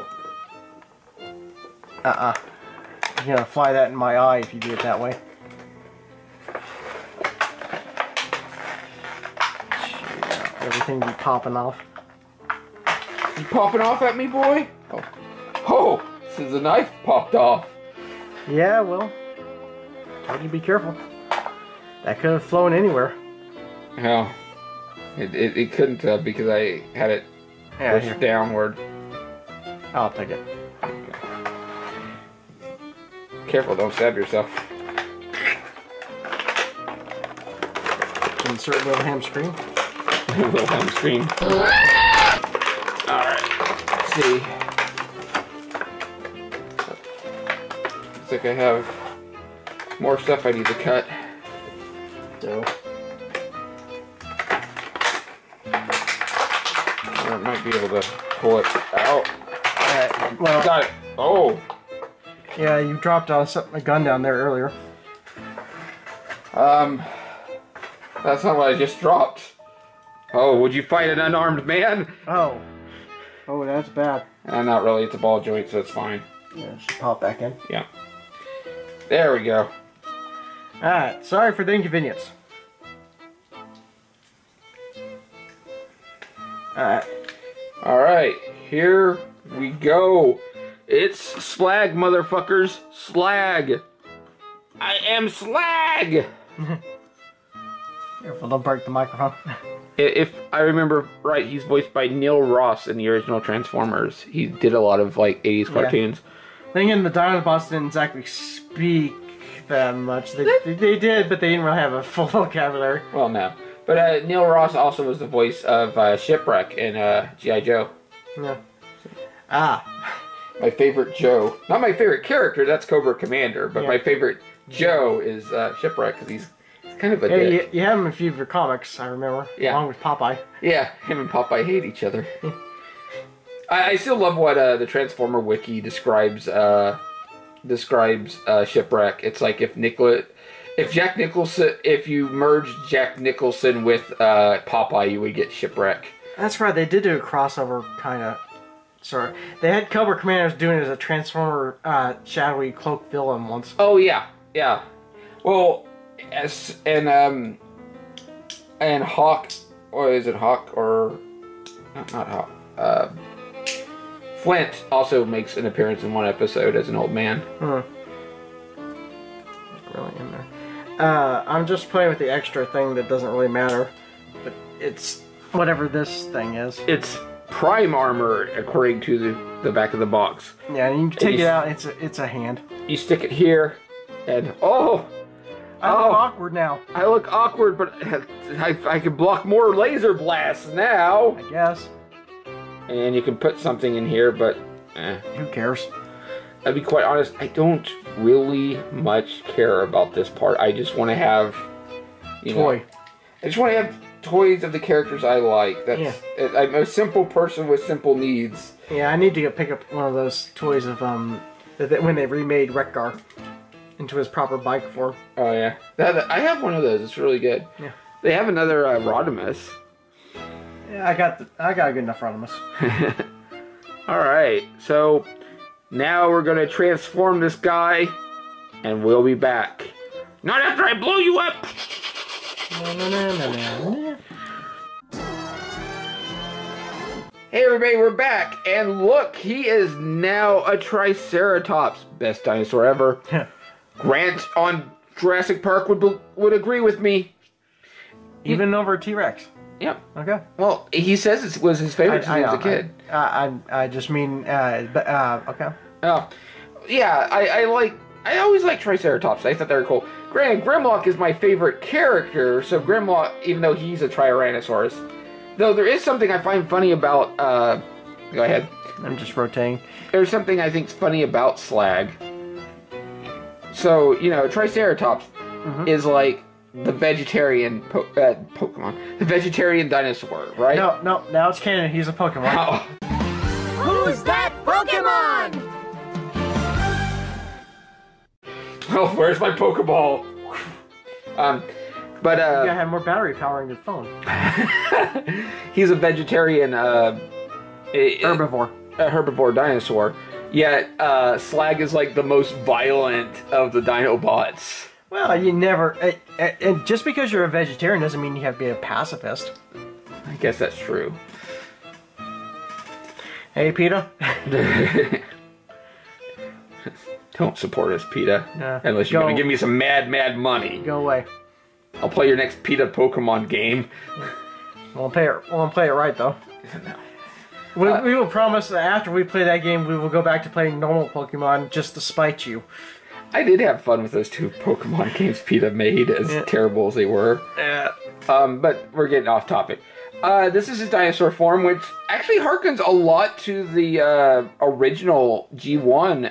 You're gonna fly that in my eye if you do it that way. Everything be popping off. You popping off at me, boy? Oh. Oh! This is a knife popped off. Yeah, well, told you be careful. That could have flown anywhere. Well, it couldn't have because I had it pushed downward. I'll take it. Careful, don't stab yourself. Insert Wilhelm scream. Wilhelm scream. Alright, let's see. Looks like I have more stuff I need to cut. So. I might be able to pull it out. Alright, well. Got it. Oh! Yeah, you dropped a gun down there earlier. That's not what I just dropped. Oh, would you fight an unarmed man? Oh. Oh, that's bad. Not really. It's a ball joint, so it's fine. Yeah, it should pop back in. Yeah. There we go. Alright, sorry for the inconvenience. Alright. Alright, here we go. It's Slag, motherfuckers. Slag. I am Slag. Careful, don't break the microphone. If I remember right, he's voiced by Neil Ross in the original Transformers. He did a lot of like 80s cartoons. Then again, the Dinobots didn't exactly speak that much. They did, but they didn't really have a full vocabulary. Well, no. But Neil Ross also was the voice of Shipwreck in G.I. Joe. Yeah. Ah. My favorite Joe. Not my favorite character, that's Cobra Commander, but my favorite Joe is Shipwreck, because he's kind of a dick. You have him in a few of your comics, I remember. Yeah. Along with Popeye. Yeah, him and Popeye hate each other. I still love what the Transformer Wiki describes Shipwreck. It's like if Jack Nicholson, if you merge Jack Nicholson with Popeye, you would get Shipwreck. That's right, they did do a crossover, kind of. Sorry. They had Cobra Commanders doing it as a Transformer shadowy cloak villain once. Oh, yeah. Yeah. Well, and Hawk, or is it Hawk, or... Not Hawk. Flint also makes an appearance in one episode as an old man. Really in there. I'm just playing with the extra thing that doesn't really matter. But it's whatever this thing is. It's Prime Armor, according to the back of the box. Yeah, and you take it out, it's a hand. You stick it here, and I look awkward now. I look awkward, but I can block more laser blasts now. I guess. And you can put something in here, but who cares? I'll be quite honest, I don't really much care about this part. I just want to have toy. I just want to have toys of the characters I like. I'm a simple person with simple needs. Yeah, I need to pick up one of those toys of when they remade Wreck-Gar into his proper bike form. Oh yeah, I have one of those. It's really good. Yeah, they have another Rodimus. Yeah, I got a good enough Rodimus. All right, so now we're gonna transform this guy, and we'll be back. Not after I blow you up. Hey everybody, we're back, and look, he is now a Triceratops, best dinosaur ever. Grant on Jurassic Park would agree with me. Even over a T-Rex. Yep. Okay. Well, he says it was his favorite since he was a kid. I just mean, okay. Oh, yeah. I always liked Triceratops. I thought they were cool. Granted, Grimlock is my favorite character, so Grimlock, even though he's a Tyrannosaurus, though there is something I find funny about. Go ahead. I'm just rotating. There's something I think's funny about Slag. So Triceratops is like the vegetarian Pokemon, the vegetarian dinosaur, right? No. Now it's canon. He's a Pokemon. Oh. Who's that Pokemon? Well, where's my Pokeball? But you gotta have more battery power in your phone. He's a vegetarian herbivore. A herbivore dinosaur. Yet Slag is like the most violent of the Dinobots. Well, you never. And just because you're a vegetarian doesn't mean you have to be a pacifist. I guess that's true. Hey, PETA. Don't support us, PETA. Nah, unless you're going to give me some mad money. Go away. I'll play your next PETA Pokemon game. Won't play it right, though. No. We will promise that after we play that game, we will go back to playing normal Pokemon just to spite you. I did have fun with those two Pokemon games PETA made, as terrible as they were. Yeah. But we're getting off topic. This is his dinosaur form, which actually harkens a lot to the original G1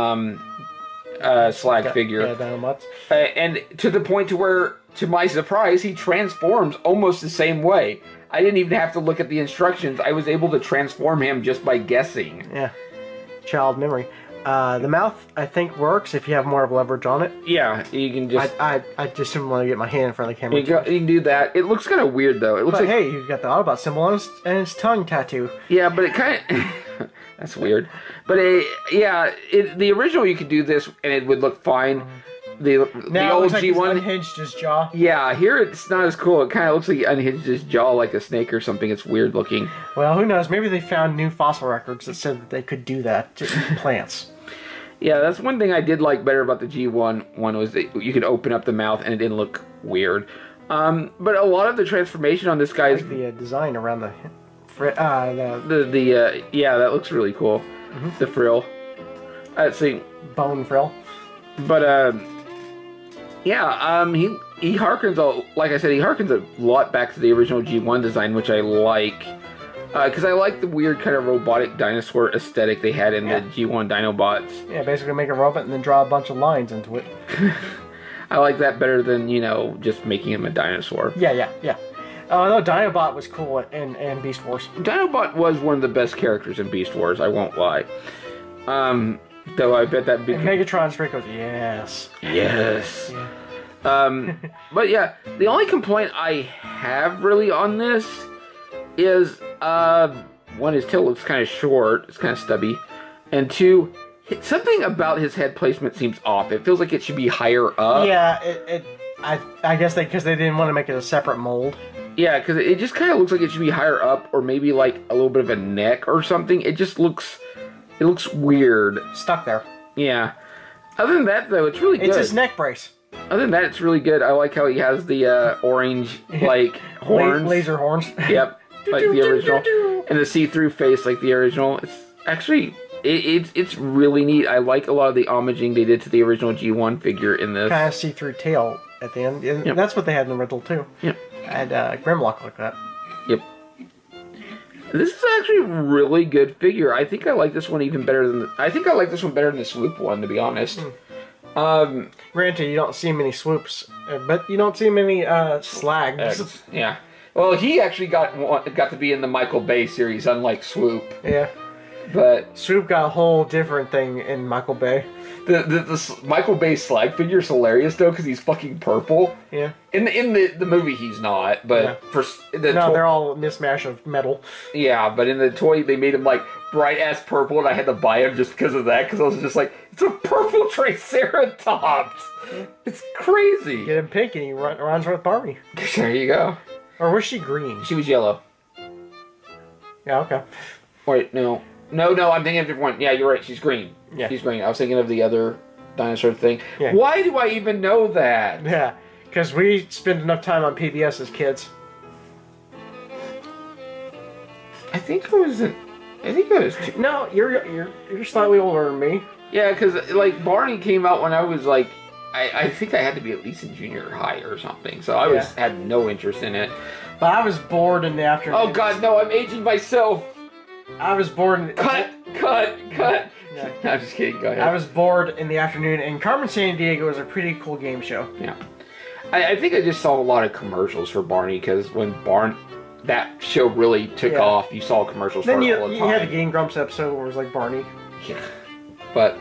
Slag figure. Yeah, Dinobots. And to the point to where, to my surprise, he transforms almost the same way. I didn't even have to look at the instructions. I was able to transform him just by guessing. Yeah. Child memory. The mouth, I think, works if you have more of leverage on it. Yeah, you can just... I just didn't want to get my hand in front of the camera. You can do that. It looks kind of weird, though. It looks like... hey, you've got the Autobot symbol on his tongue tattoo. Yeah, but it kind of... That's weird. But, the original, you could do this, and it would look fine. The old G1... He's unhinged his jaw. Yeah, here it's not as cool. It kind of looks like he unhinged his jaw like a snake or something. It's weird looking. Well, who knows? Maybe they found new fossil records that said that they could do that to plants. Yeah, that's one thing I did like better about the G1 one was that you could open up the mouth and it didn't look weird. But a lot of the transformation on this guy is the design around the yeah, that looks really cool. The frill. Let's see. Bone frill. But yeah, he harkens like I said, he harkens a lot back to the original G1 design, which I like. Because I like the weird kind of robotic dinosaur aesthetic they had in the G1 Dinobots. Yeah, basically make a robot and then draw a bunch of lines into it. I like that better than, you know, just making him a dinosaur. Yeah. No, Dinobot was cool in Beast Wars. Dinobot was one of the best characters in Beast Wars, I won't lie. Though I bet that... And Megatron's straight goes, yes. Yes. Yeah. But yeah, the only complaint I have really on this is, one, his tail looks kind of short, it's kind of stubby, and two, something about his head placement seems off. It feels like it should be higher up. Yeah, I guess because they didn't want to make it a separate mold. Yeah, because it just kind of looks like it should be higher up, or maybe like a little bit of a neck or something. It just looks, weird. Stuck there. Yeah. Other than that, though, it's really good. It's his neck brace. Other than that, it's really good. I like how he has the orange, like, horns. Laser horns. Yep, like the original. And the see-through face like the original. It's actually... It's really neat. I like a lot of the homaging they did to the original G1 figure in this. Kind of see-through tail at the end. And that's what they had in the rental too. Yep. And Grimlock like that. Yep. This is actually a really good figure. I think I like this one even better than I think I like this one better than the Swoop one, to be honest. Granted, you don't see many swoops, but you don't see many slags. Yeah. Well, he actually got to be in the Michael Bay series, unlike Swoop. Yeah. But Swoop got a whole different thing in Michael Bay. The Michael Bay slag figure is hilarious though because he's fucking purple. Yeah. In the movie he's not, but for they're all a mismatch of metal. Yeah, but in the toy they made him like bright ass purple, and I had to buy him just because of that because I was just like, it's a purple Triceratops. It's crazy. Get him pink and he runs with Barbie. There you go. Or was she green? She was yellow. Yeah. Okay. Wait, no. No, I'm thinking of a different one. Yeah, you're right. She's green. Yeah. She's green. I was thinking of the other dinosaur thing. Yeah. Why do I even know that? Yeah, because we spent enough time on PBS as kids. I think it was. No, you're slightly older than me. Yeah, because like Barney came out when I was like, I think I had to be at least in junior high or something. So I had no interest in it. But I was bored in the afternoon. Oh God, no! I'm aging myself. I was bored. Cut. Yeah. No, I'm just kidding. Go ahead. I was bored in the afternoon, and Carmen Sandiego was a pretty cool game show. Yeah. I think I just saw a lot of commercials for Barney because when that show really took off, you saw commercials for it all the time. You had the Game Grumps episode where it was like Barney. Yeah. But,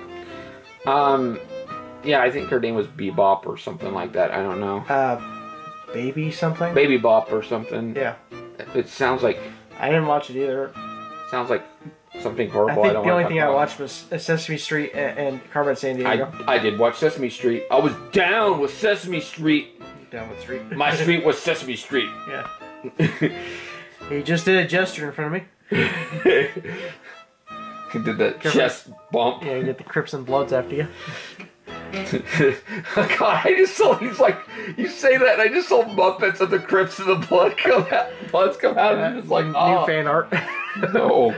yeah, I think her name was Bebop or something like that. I don't know. Baby something? Baby Bop or something. Yeah. It sounds like... I didn't watch it either. Sounds like something horrible. I think the only thing I watched was Sesame Street and Carmen Sandiego. I did watch Sesame Street. I was down with Sesame Street. Down with Street. My street was Sesame Street. Yeah. He just did a gesture in front of me. He did the chest bump. Yeah, you get the Crips and Bloods after you. God, I just saw, he's like, you say that, and I just saw Muppets of the Crips and the Bloods come out, and I'm just like, New fan art. No.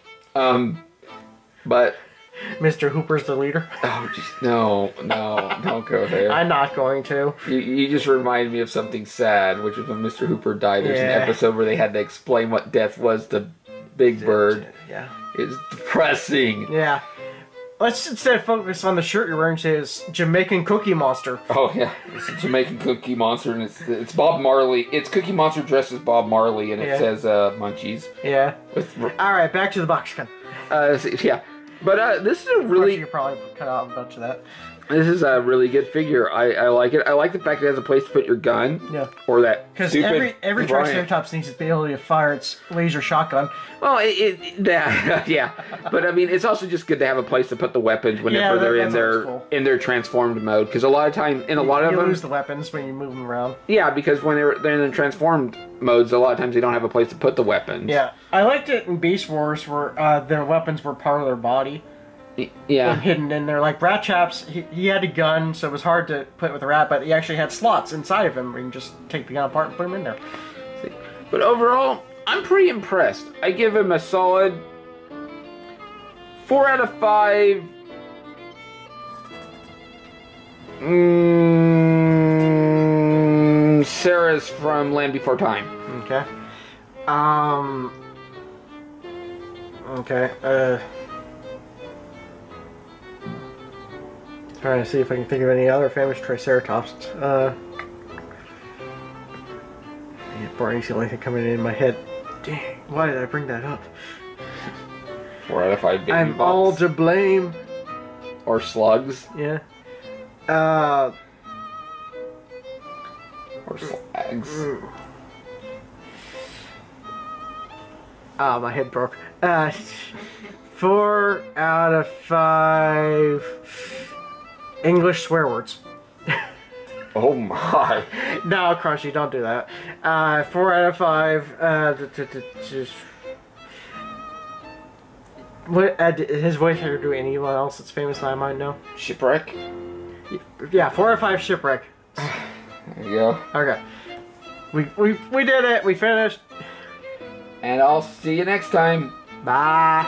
But... Mr. Hooper's the leader. Oh, just, no, don't go there. I'm not going to. You just remind me of something sad, which is when Mr. Hooper died. There's an episode where they had to explain what death was to Big Bird. Yeah. It's depressing. Yeah. Let's instead focus on the shirt you're wearing. It says Jamaican Cookie Monster. Oh, yeah. It's a Jamaican Cookie Monster, and it's Bob Marley. It's Cookie Monster dressed as Bob Marley, and it says Munchies. Yeah. Alright, back to the Boxiken. Yeah. But this is a really... You probably cut out a bunch of that. This is a really good figure. I like it. I like the fact it has a place to put your gun. Yeah. Or that because every Triceratops needs the ability to fire its laser shotgun. Well, yeah. But I mean, it's also just good to have a place to put the weapons whenever they're in their transformed mode. Because a lot of time, in a lot of them, you lose the weapons when you move them around. Yeah, because when they're in the transformed modes, a lot of times they don't have a place to put the weapons. Yeah, I liked it in Beast Wars where their weapons were part of their body. Yeah. hidden in there. Like Ratchap's, he had a gun, so it was hard to put with a rat, but he actually had slots inside of him where you can just take the gun apart and put him in there. But overall, I'm pretty impressed. I give him a solid 4 out of 5. Sarah's from Land Before Time. Okay. Okay. Trying to see if I can think of any other famous Triceratops. Barney's the only thing coming in my head. Dang, why did I bring that up? 4 out of 5 baby I'm bots. all to blame. Or slugs. Yeah. Or slags. Ah, my head broke. 4 out of 5 English swear words. Oh my. No, Crunchy, don't do that. 4 out of 5. What his voice actor do anyone else that's famous that I might know? Shipwreck? Yeah, 4 out of 5 Shipwreck. There you go. Okay. We did it. We finished. And I'll see you next time. Bye.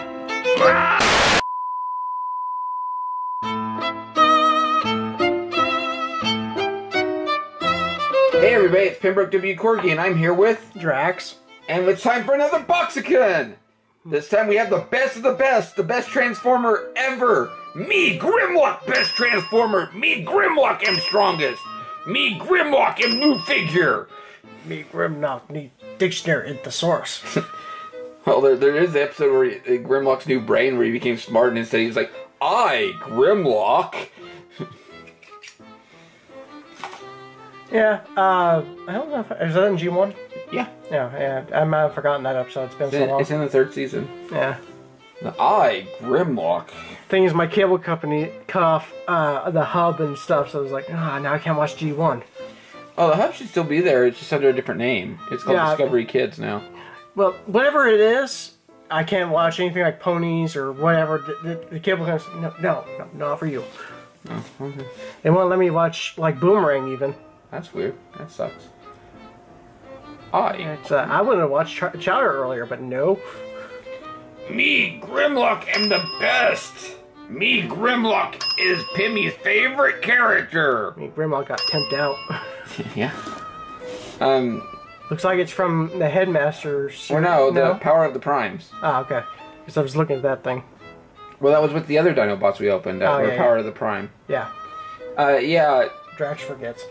Hey everybody, it's Pembroke W. Corgi, and I'm here with Drax. And it's time for another Boxiken! This time we have the best of the best Transformer ever! Me, Grimlock, best Transformer! Me, Grimlock, am strongest! Me, Grimlock, am new figure! Me, Grimlock, need dictionary in the source. Well, there is the episode where Grimlock's new brain, where he became smart, and instead he was like, I, Grimlock! Yeah, I don't know if... Is that in G1? Yeah. Yeah, I might have forgotten that episode. It's been so long. It's in the 3rd season. Yeah. I, Grimlock. Thing is, my cable company cut off the hub and stuff, so I was like, now I can't watch G1. Oh, the hub should still be there. It's just under a different name. It's called Discovery Kids now. Well, whatever it is, I can't watch anything like Ponies or whatever. The cable company, no, not for you. Oh, okay. They won't let me watch like Boomerang even. That's weird. That sucks. I wanted to watch Chowder earlier, but no. Me, Grimlock, am the best! Me, Grimlock, is Pimmy's favorite character! Me, Grimlock got temped out. Yeah. Looks like it's from the Headmasters. Or no, the Power of the Primes. Ah, okay. Because I was looking at that thing. Well, that was with the other Dinobots we opened up, Power of the Prime. Yeah. Yeah. Drax forgets.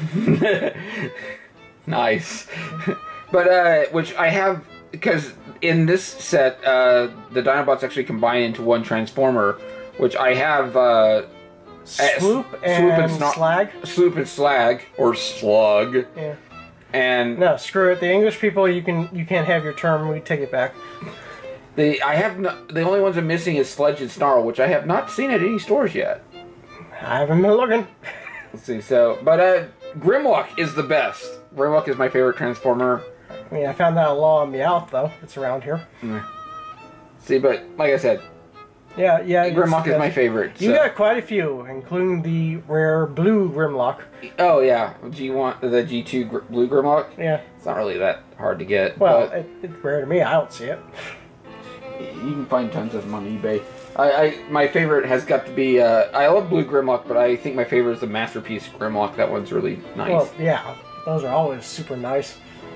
Nice. But, which I have, because in this set, the Dinobots actually combine into one Transformer, which I have, Swoop and Slag? Swoop and Slag, or Slug. Yeah. And... No, screw it. The English people, you can't have your term. We take it back. The only ones I'm missing is Sledge and Snarl, which I have not seen at any stores yet. I haven't been looking. Let's see, but Grimlock is the best. Grimlock is my favorite Transformer. I mean, I found that law on Meowth, though. It's around here. See, but, like I said, yeah, Grimlock is my favorite. You got quite a few, including the rare blue Grimlock. Oh, yeah. G1, the G2 blue Grimlock? Yeah. It's not really that hard to get. Well, it's rare to me. I don't see it. You can find tons of them on eBay. My favorite has got to be, I love blue Grimlock, but I think my favorite is the Masterpiece Grimlock. That one's really nice. Well, yeah. Those are always super nice.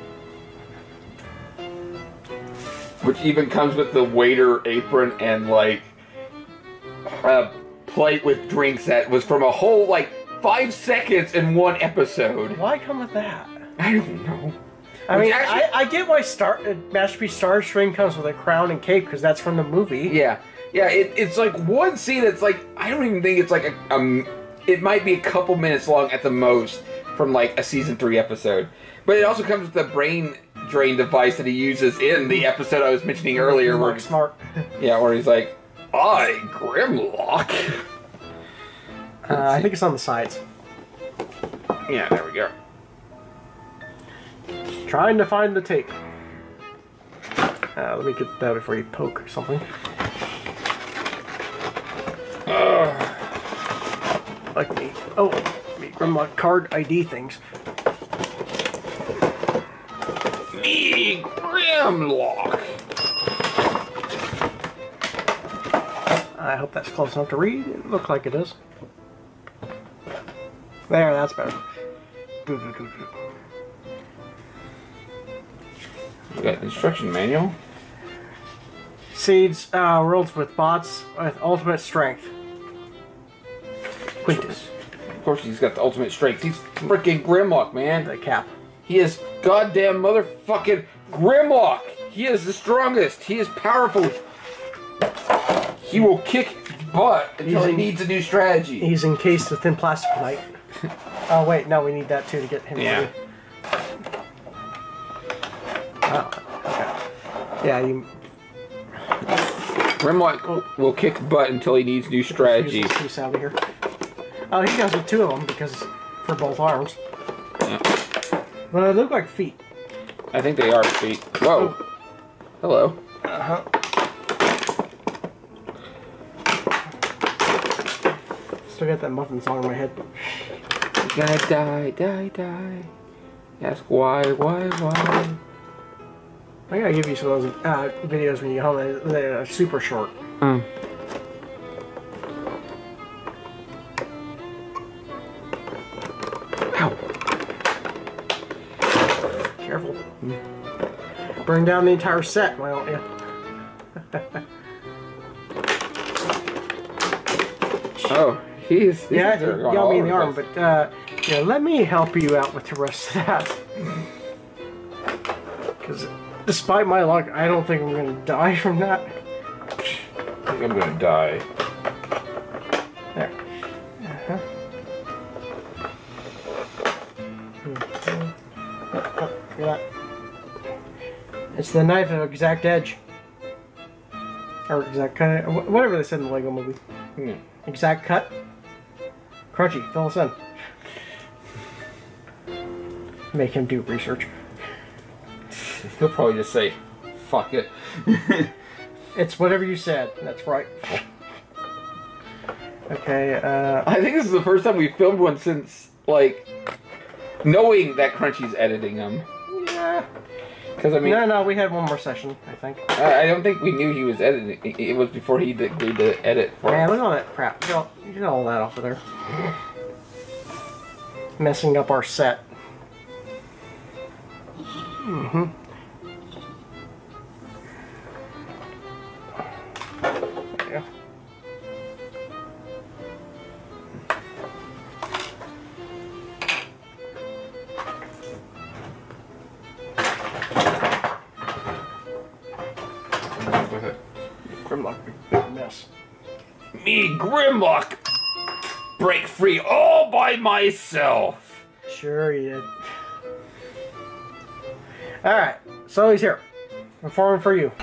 Which even comes with the waiter apron and, like, a plate with drinks that was from a whole, like, 5 seconds in one episode. Why come with that? I don't know. I mean, actually, I get why Masterpiece Starstring comes with a crown and cape, because that's from the movie. Yeah. Yeah, it's like one scene that's like, I don't even think it's like it might be a couple minutes long at the most from like a season 3 episode. But it also comes with the brain drain device that he uses in the episode I was mentioning earlier. Where smart. Yeah, where he's like, I, Grimlock. I think it's on the sides. Yeah, there we go. Trying to find the tape. Let me get that before you poke or something. like me. Oh, me Grimlock card ID things. Me Grimlock. I hope that's close enough to read. It looks like it is. There, that's better. We got instruction manual. Seeds, worlds with bots with ultimate strength. Quintus. Of course, he's got the ultimate strength. He's freaking Grimlock, man. The cap. He is goddamn motherfucking Grimlock. He is the strongest. He is powerful. He will kick butt until he needs a new strategy. He's encased within plastic light. Oh wait, no, we need that too to get him ready. Oh, okay. Yeah, you... Grimlock will kick butt until he needs new strategy. Piece out of here. Oh, he comes with two of them because for both arms. Yeah. But they look like feet. I think they are feet. Whoa. Oh. Hello. Uh-huh. Still got that muffin song in my head. You're gonna die, die, die. Ask why. I gotta give you some of those videos when you get home. They're super short. Mm. Ow. Careful. Burn down the entire set, why don't you? Oh, he's yeah, he got me in the arm, but yeah, let me help you out with the rest of that. Because despite my luck, I don't think I'm going to die from that. I think I'm going to die. There. Look at that. It's the knife of exact edge. Or exact cut. Whatever they said in the Lego movie. Exact cut. Crunchy, fill us in. Make him do research. He'll probably just say, fuck it. It's whatever you said. That's right. Okay, I think this is the first time we filmed one since, like, knowing that Crunchy's editing them. Yeah. Because, I mean... No, we had one more session, I think. I don't think we knew he was editing. It was before he agreed to edit for us. Look at all that crap. Get all that off of there. Messing up our set. Mm-hmm. There you go. Grimlock, big mess. Me, Grimlock, break free all by myself. Sure you did. Alright, so he's here. Performing for you.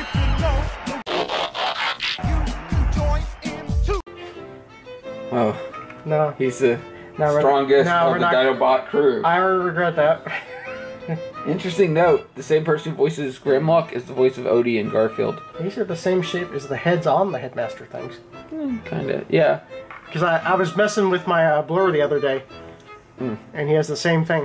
Oh. No. He's the strongest of the Dinobot crew. I regret that. Interesting note, the same person who voices Grimlock is the voice of Odie in Garfield. These are the same shape as the heads on the Headmaster things. Kinda, yeah. Because I was messing with my blur the other day, and he has the same thing.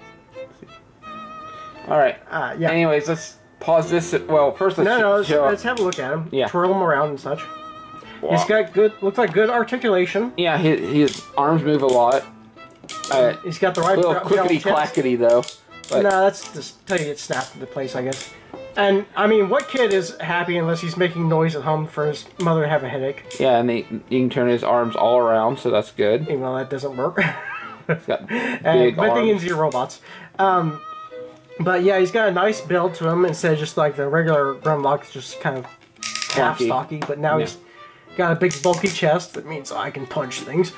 Alright. Yeah. Anyways, let's pause this. Well, first let's let's have a look at him. Yeah. Twirl him around and such. Wow. He's got looks like good articulation. Yeah, his arms move a lot. He's got the right... A little clickety-clackety, though. But no, that's just till you get snapped into place, I guess. And, I mean, what kid is happy unless he's making noise at home for his mother to have a headache? Yeah, and you can turn his arms all around, so that's good. Even though that doesn't work. He's got big arms. But they can robots. But yeah, he's got a nice build to him instead of just like the regular Grimlock, just kind of half stocky. But now he's got a big bulky chest. That means I can punch things.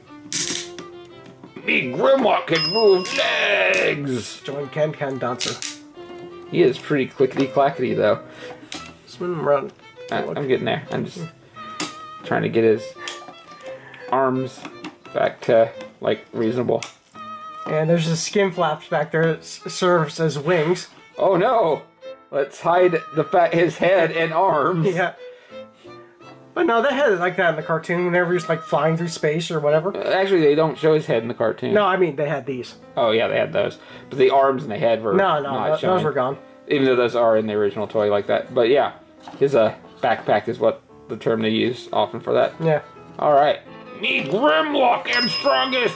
Me Grimlock can move legs! Join Can Dancer. He is pretty clickety-clackety, though. Swim around. I'm getting there. I'm just trying to get his arms back to, like, reasonable. And there's the skin flaps back there that serves as wings. Oh, no! Let's hide his head and arms. Yeah. But no, they had it like that in the cartoon whenever he's like flying through space or whatever. Actually, they don't show his head in the cartoon. No, I mean, they had these. Oh, yeah, they had those. But the arms and the head were those were gone. Even though those are in the original toy like that. But yeah, his backpack is what the term they use often for that. Yeah. Alright. Me Grimlock am strongest!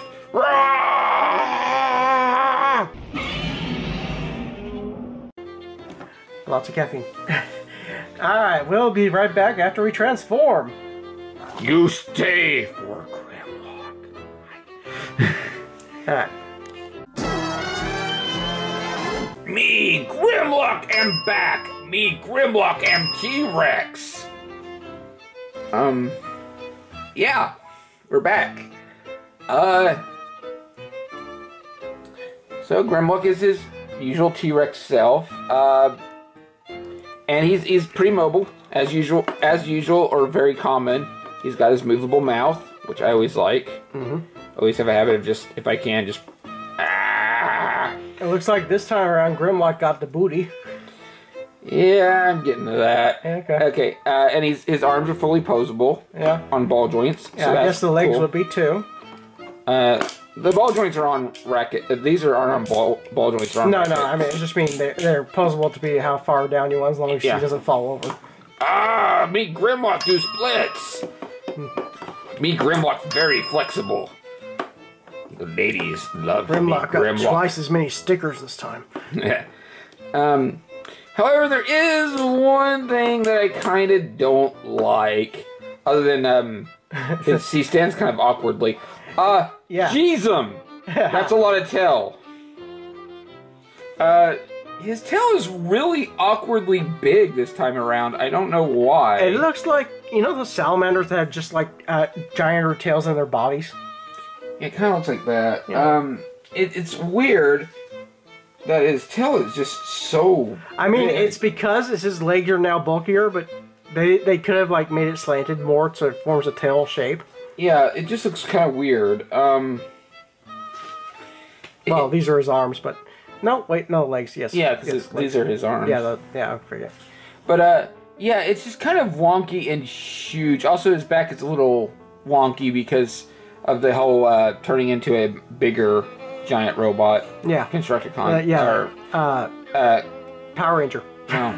Rah! Lots of caffeine. Alright, we'll be right back after we transform. You stay for Grimlock. Alright. Me Grimlock am back! Me Grimlock am T-Rex! Yeah, we're back. So Grimlock is his usual T-Rex self. And he's pretty mobile, as usual, or very common. He's got his movable mouth, which I always like. Mm-hmm. Always have a habit of just, if I can, just... Ah! It looks like this time around Grimlock got the booty. Yeah, I'm getting to that. Okay. Okay, and his arms are fully posable. Yeah. On ball joints. Yeah, so I guess the legs cool. would be too. The ball joints are on racket. These aren't on ball joints. Are on racket. I mean, it just means they're posable to be how far down you want, as long as she doesn't fall over. Ah, me Grimlock do splits. Me Grimlock very flexible. The ladies love Grimlock me. got twice as many stickers this time. However, there is one thing that I kind of don't like, other than he stands kind of awkwardly. Yeah. Jeezum! That's a lot of tail. His tail is really awkwardly big this time around. I don't know why. It looks like, you know those salamanders that have just like giant tails in their bodies? It kind of looks like that. Yeah. It's weird that his tail is just so I mean, big. it's because his legs are now bulkier, but they could have like made it slanted more so it forms a tail shape. Yeah, it just looks kind of weird. Well, these are his arms, but... No, wait, no, legs, yes. Yeah, because these are his arms. Yeah, I forget. But, yeah, it's just kind of wonky and huge. Also, his back is a little wonky because of the whole turning into a bigger giant robot. Yeah. Constructicon. Yeah. Power Ranger. No.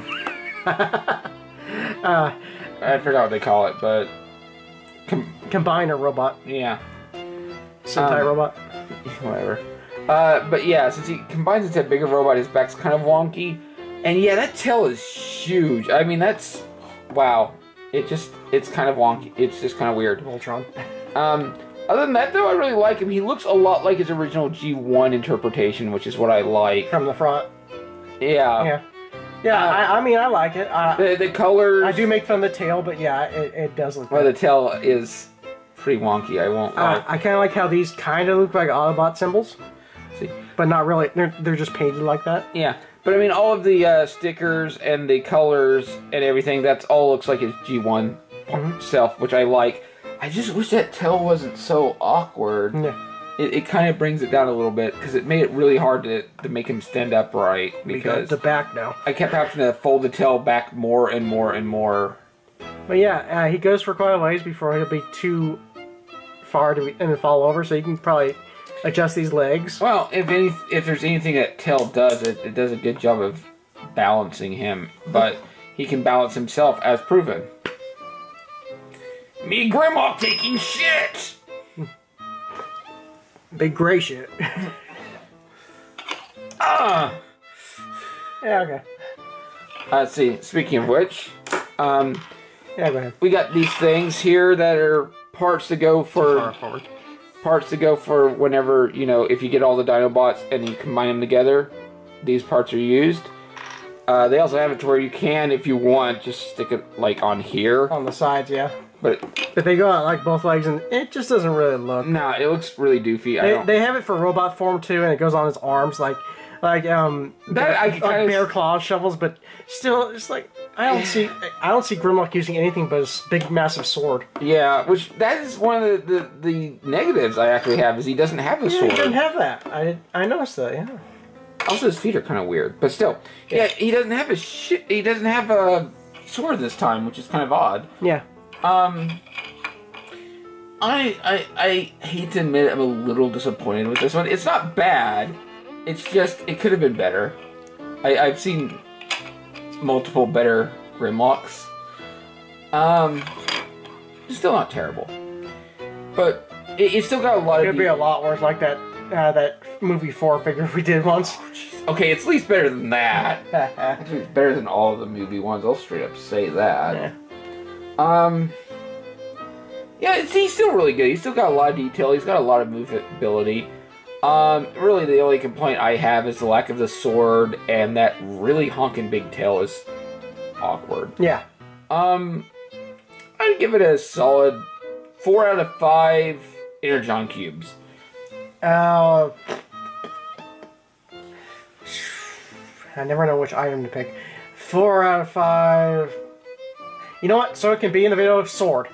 I forgot what they call it, but... Combiner robot. Yeah. Sentai robot. Whatever. But yeah, since he combines into a bigger robot, his back's kind of wonky. And yeah, that tail is huge. I mean, that's... Wow. It's kind of wonky. It's just kind of weird. Voltron. Other than that, though, I really like him. He looks a lot like his original G1 interpretation, which is what I like. From the front. Yeah. Yeah. Yeah, I mean, I like it. The colors... I do make fun of the tail, but yeah, it does look well, good. the tail is pretty wonky, I won't lie. I kind of like how these kind of look like Autobot symbols. See? But not really. They're just painted like that. Yeah. But I mean, all of the stickers and the colors and everything, that's all looks like his G1 self, which I like. I just wish that tail wasn't so awkward. Yeah. It kind of brings it down a little bit, because it made it really hard to make him stand upright. Because the back now. I kept having to fold the tail back more and more and more. But yeah, he goes for quite a ways before he'll be too far and fall over, so you can probably adjust these legs. Well, if there's anything that tail does, it does a good job of balancing him, but he can balance himself, as proven. Me Grimlock taking shit! Big gray shit. Ah! Yeah, okay. Let's see, speaking of which, yeah, go ahead. We got these things here that are parts to go for... Parts to go for whenever, if you get all the Dinobots and you combine them together, these parts are used. They also have it to where you can, if you want, just stick it, like, on here. On the sides, yeah. But they go on, like, both legs, and it just doesn't really look... Nah, it looks really doofy. They have it for robot form, too, and it goes on his arms, like bear claw shovels, but still, it's like... I don't see Grimlock using anything but his big, massive sword. Yeah, which that is one of the negatives I actually have, is he doesn't have a sword. He doesn't have that. I noticed that, yeah. Also, his feet are kind of weird, but still. Yeah, he doesn't have a sword this time, which is kind of odd. Yeah. I hate to admit I'm a little disappointed with this one. It's not bad. It's just, it could have been better. I've seen multiple better Grimlocks. Still not terrible. But it still got a lot of... It could be a lot worse, like that movie 4 figure we did once. Okay, it's at least better than that. Actually, it's better than all of the movie ones. I'll straight up say that. Yeah. Yeah, he's still really good. He's still got a lot of detail. He's got a lot of movability. Really, the only complaint I have is the lack of the sword, and that really honking big tail is awkward. Yeah. I'd give it a solid 4 out of 5 Energon cubes. I never know which item to pick. 4 out of 5. You know what? So it can be in the video, sword.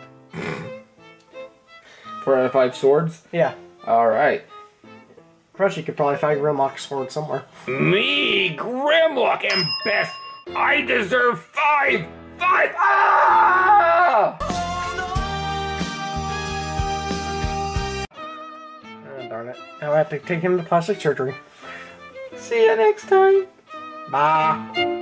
4 out of 5 swords? Yeah. Alright. Crunchy could probably find Grimlock's sword somewhere. Me, Grimlock, am best! I deserve 5! 5! Ah! Oh, darn it. I'll have to take him to plastic surgery. See you next time. Bye.